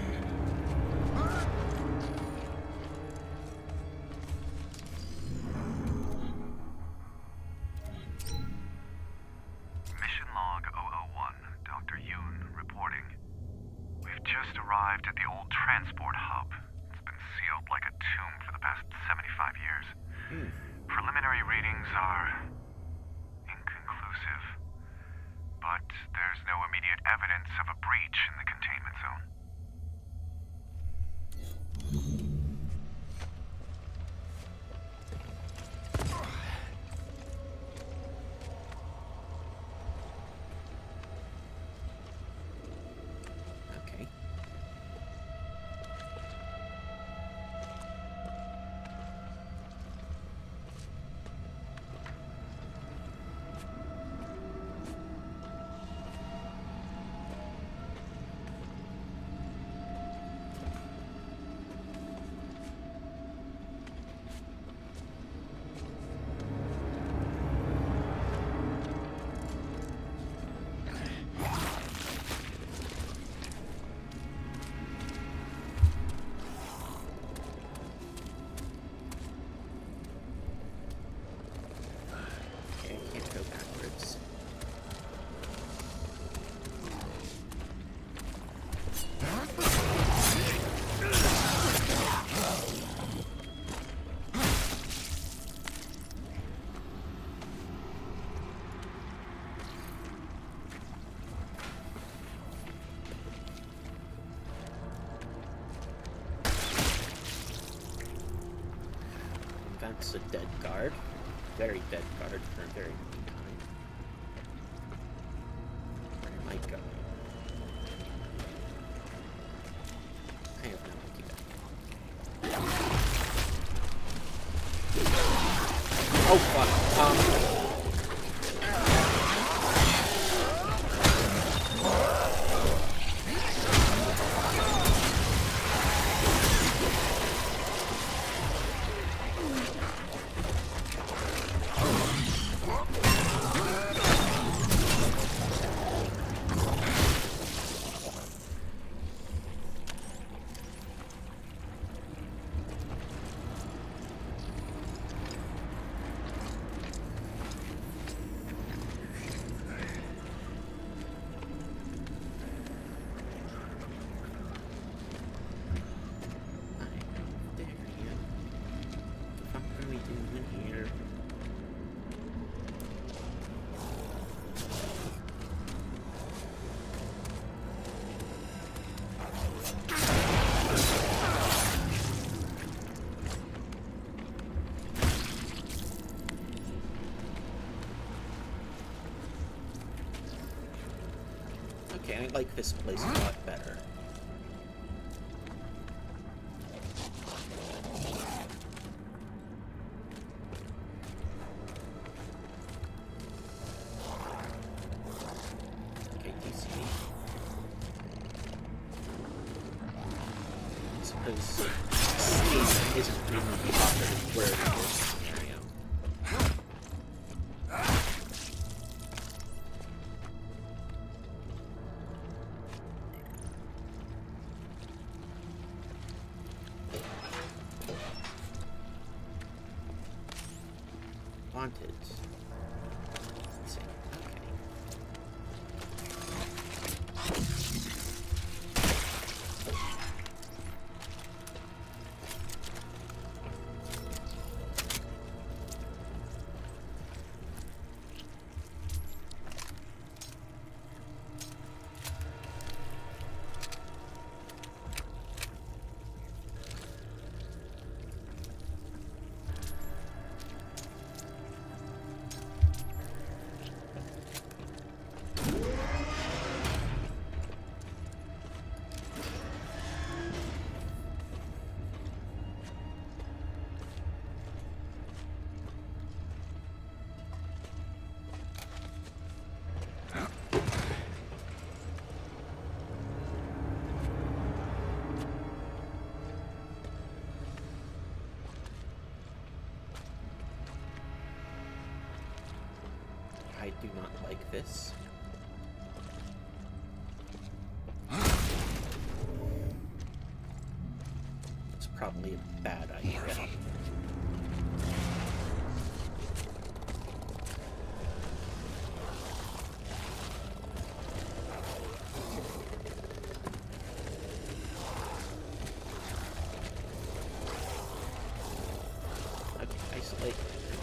Mission log zero zero one, Doctor Yoon reporting. We've just arrived at the old transport hub. It's been sealed like a tomb for the past seventy-five years. Hmm. Preliminary readings are inconclusive, but there's no immediate evidence of a breach in the containment zone. Okay. Okay, I can't go backwards. That's a dead guard. Very dead guard for a very long time. Where am I going? I have no idea. Oh fuck. Um. Okay, I like this place a lot better. Okay, do you see me? I suppose escape isn't really the operative word in this scenario. wanted. Let's see. Okay. I do not like this. It's probably a bad idea. Okay, isolate.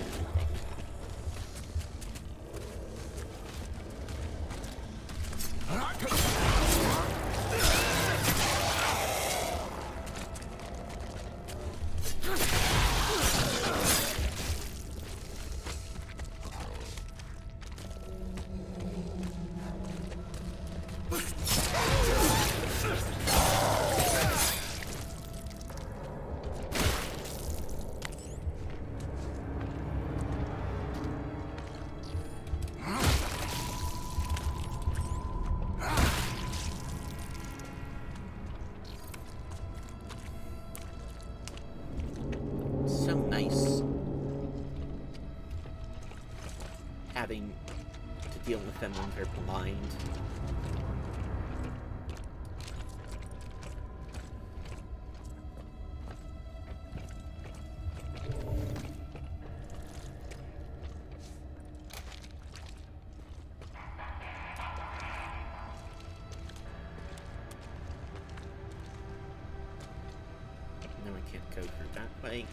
So nice having to deal with them when they're blind. No, I can't go through that way.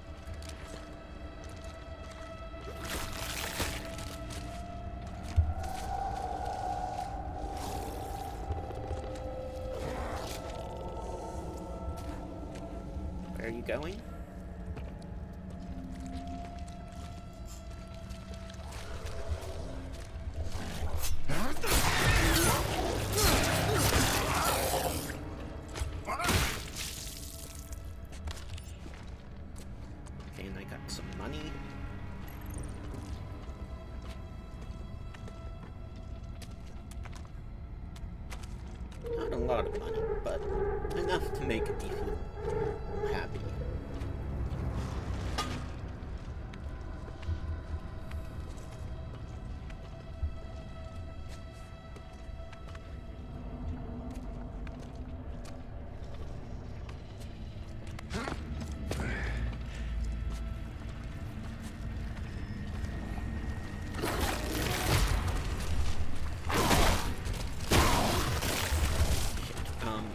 Where are you going? Okay, and I got some money. Not a lot of money, but enough to make me feel happy. Um,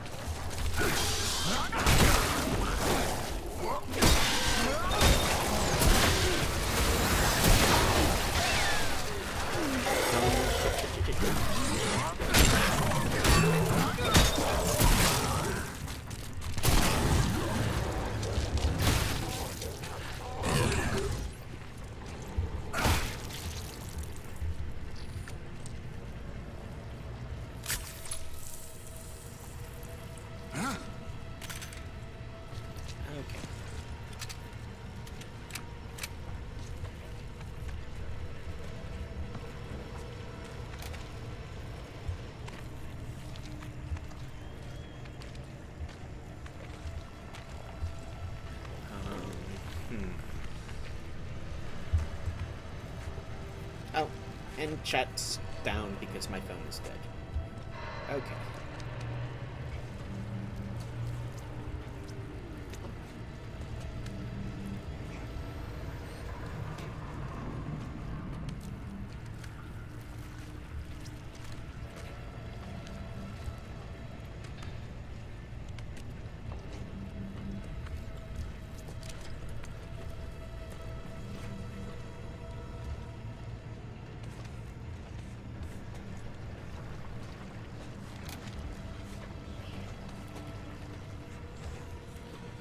Oh, and chat's down because my phone is dead. Okay.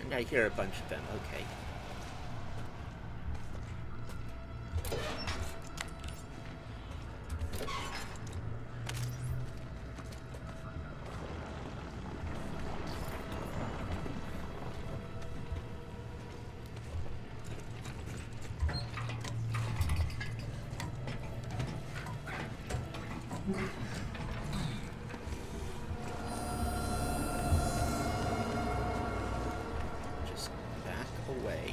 I hear a bunch of them, okay. Just back away.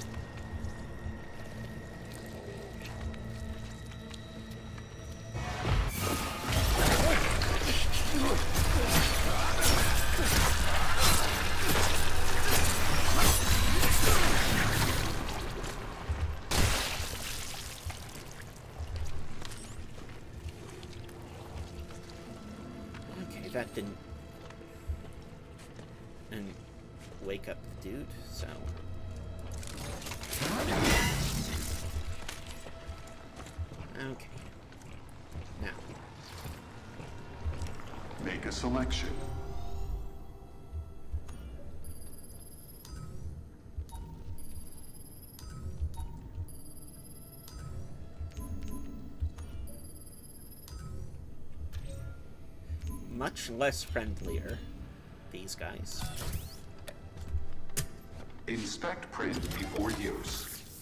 Okay, that didn't and wake up the dude, so okay. Now make a selection. much less friendlier, these guys. Inspect print before use.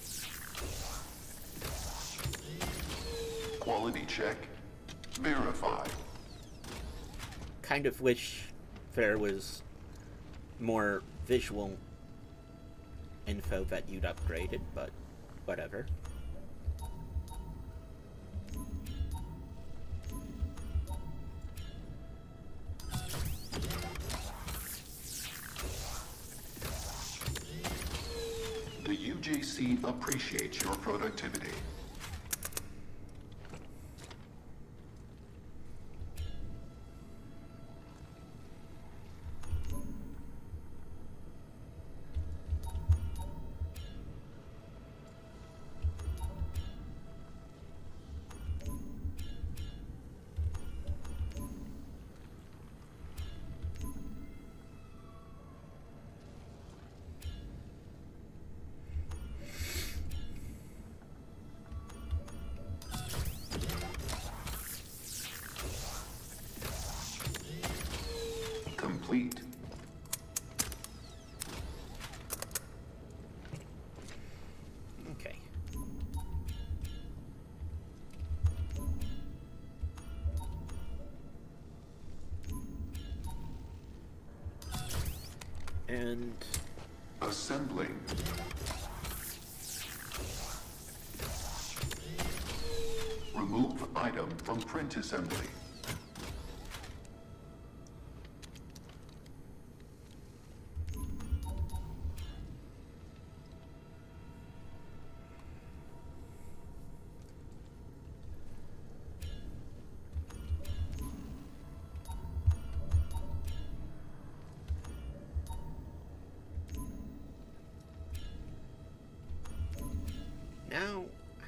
Quality check. Verify. Kind of wish there was more visual info that you'd upgraded, but whatever. The U J C appreciates your productivity. Complete. Okay. And assembling. Remove item from print assembly. now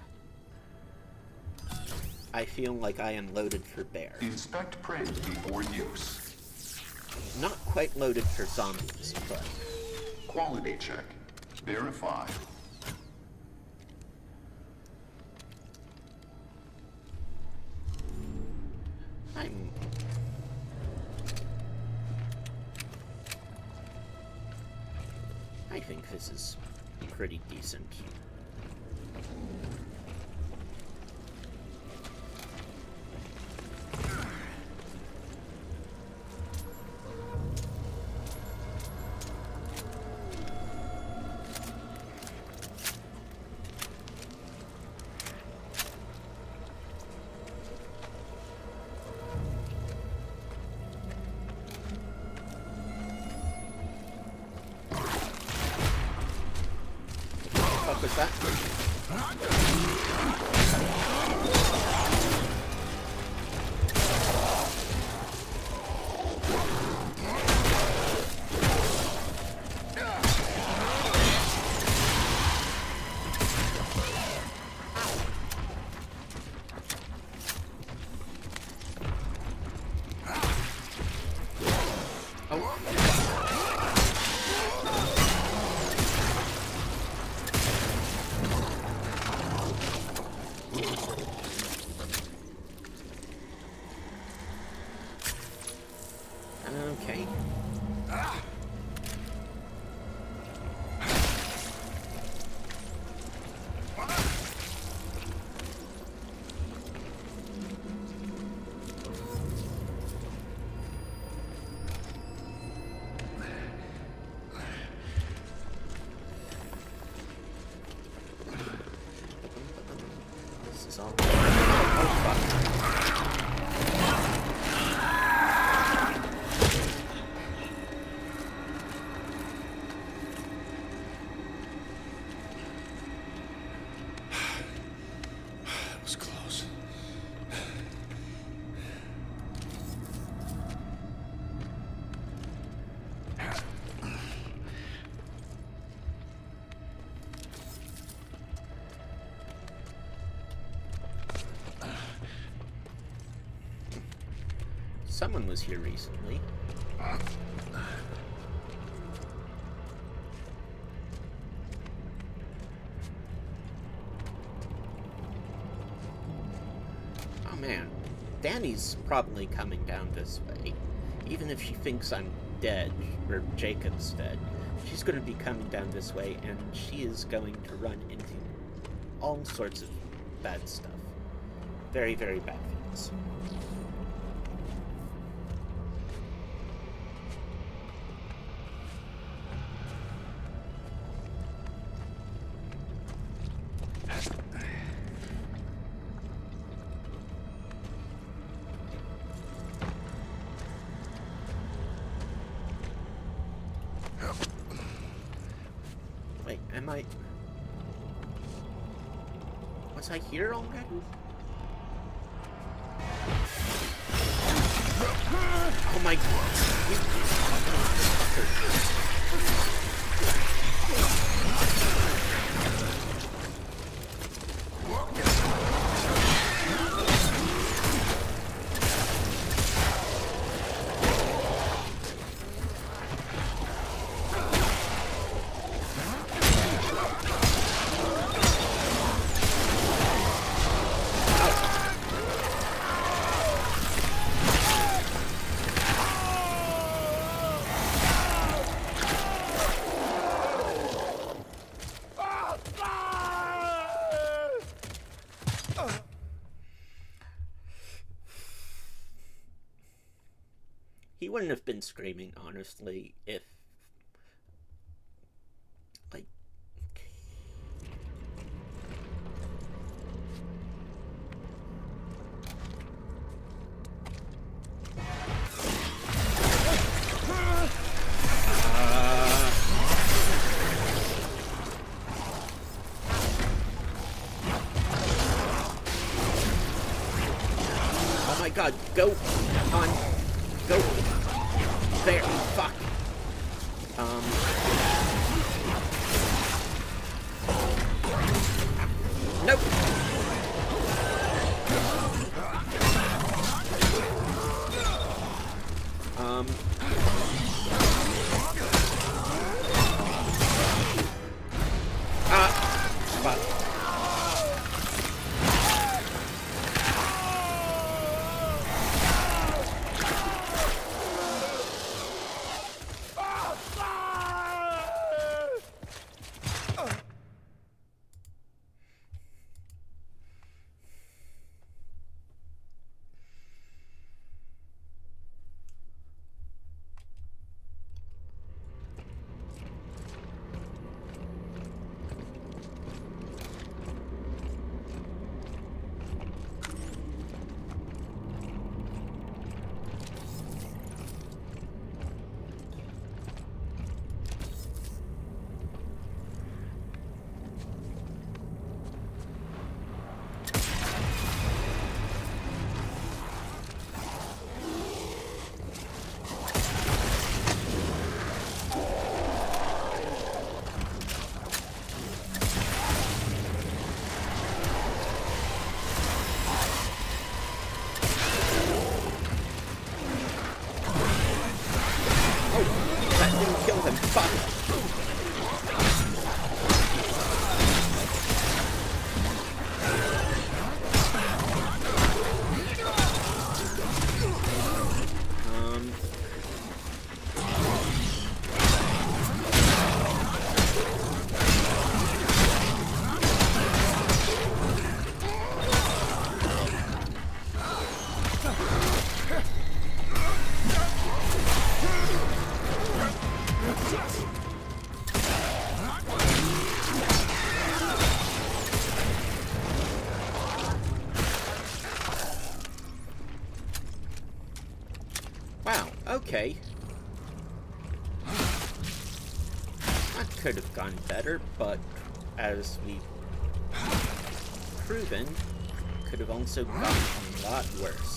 I feel like I am loaded for bear. Inspect print before use. Not quite loaded for zombies, but... Quality check. Verify. I'm... I think this is pretty decent. What was that? Okay. This is all. Oh, fuck. That was close. Someone was here recently. Oh man, Danny's probably coming down this way. Even if she thinks I'm dead, or Jacob's dead, she's going to be coming down this way, and she is going to run into all sorts of bad stuff. Very, very bad things. Wait, am I... Was I here already? Oh my god. He wouldn't have been screaming, honestly, if... like... Oh my god, go on, go there, fuck. Um. Nope. Um. Ah, fuck. Okay. That could have gone better, but as we've proven, could have also gone a lot worse.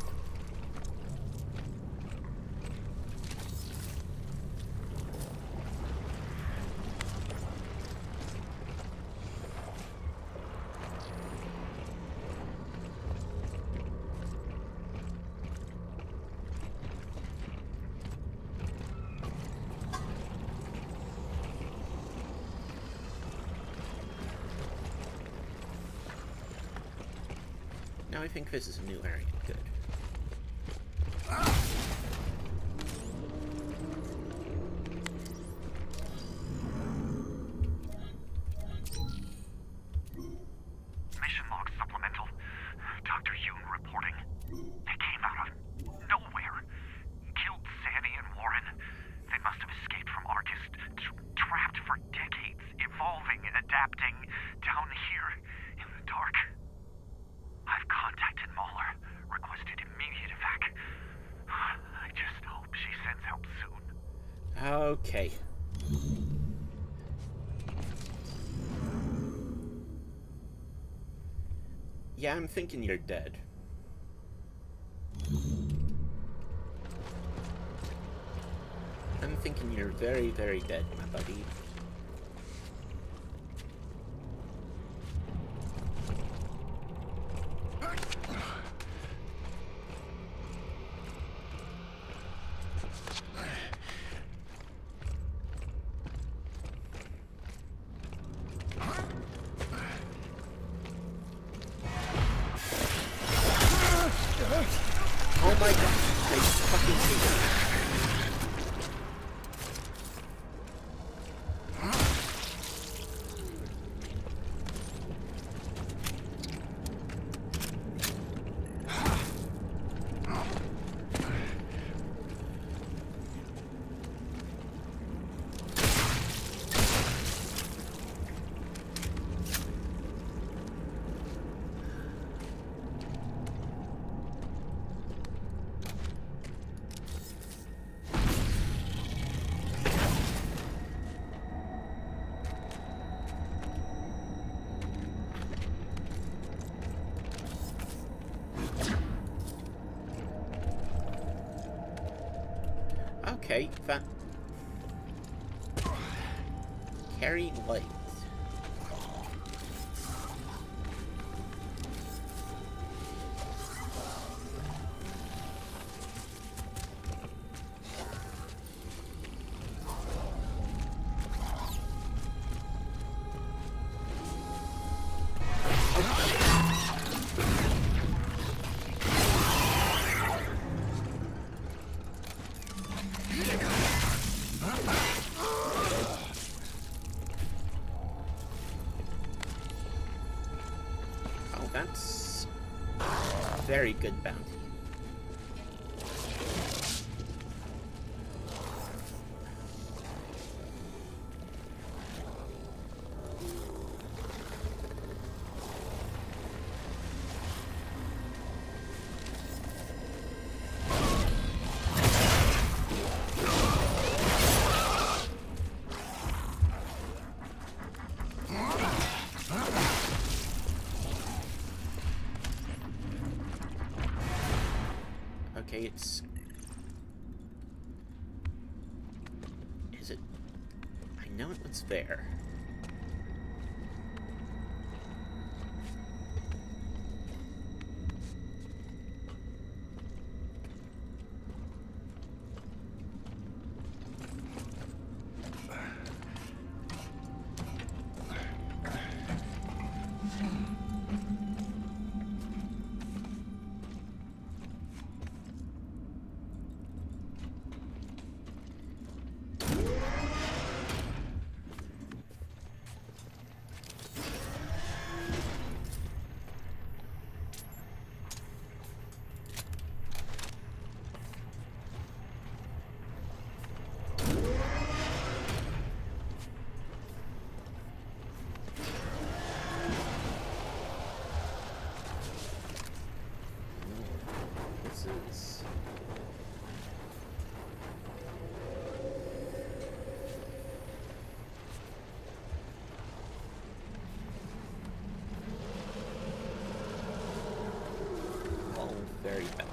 Now I think this is a new area. Good. Mission log supplemental. Doctor Yoon reporting. They came out of nowhere. Killed Sandy and Warren. They must have escaped from Arcus, tra trapped for decades, evolving and adapting down here in the dark. I've contacted Mahler, requested immediate evac. I just hope she sends help soon. Okay. Yeah, I'm thinking you're dead. I'm thinking you're very, very dead, my buddy. Oh my god, I fucking hate it. Okay, that... Carry light. That's very good bounty. Okay, it's... Is it... I know it was there. very bad.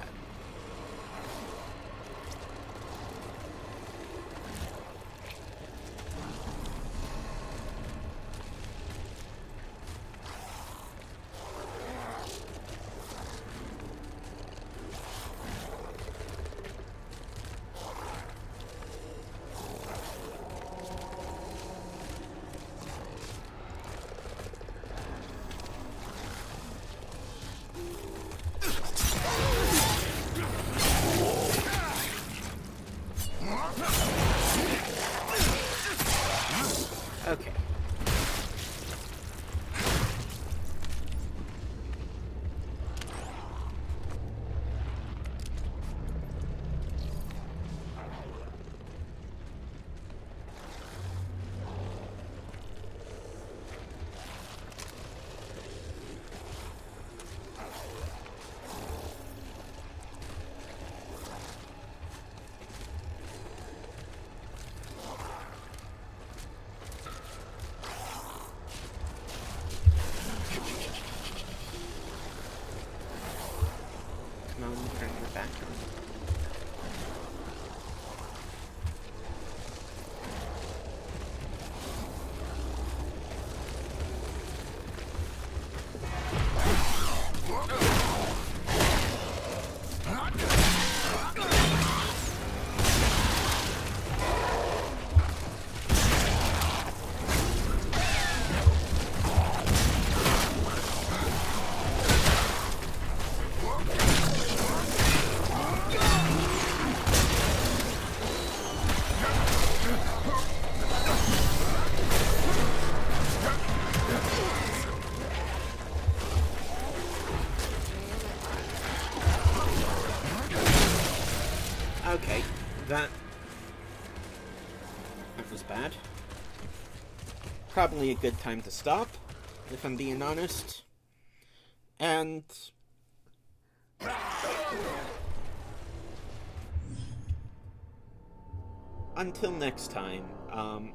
Okay. Come on, turn your back on. Okay, that... that was bad. Probably a good time to stop, if I'm being honest. And... until next time, um...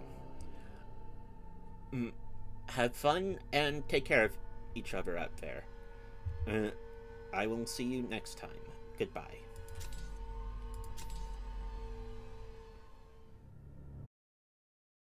have fun and take care of each other out there. Uh, I will see you next time. Goodbye.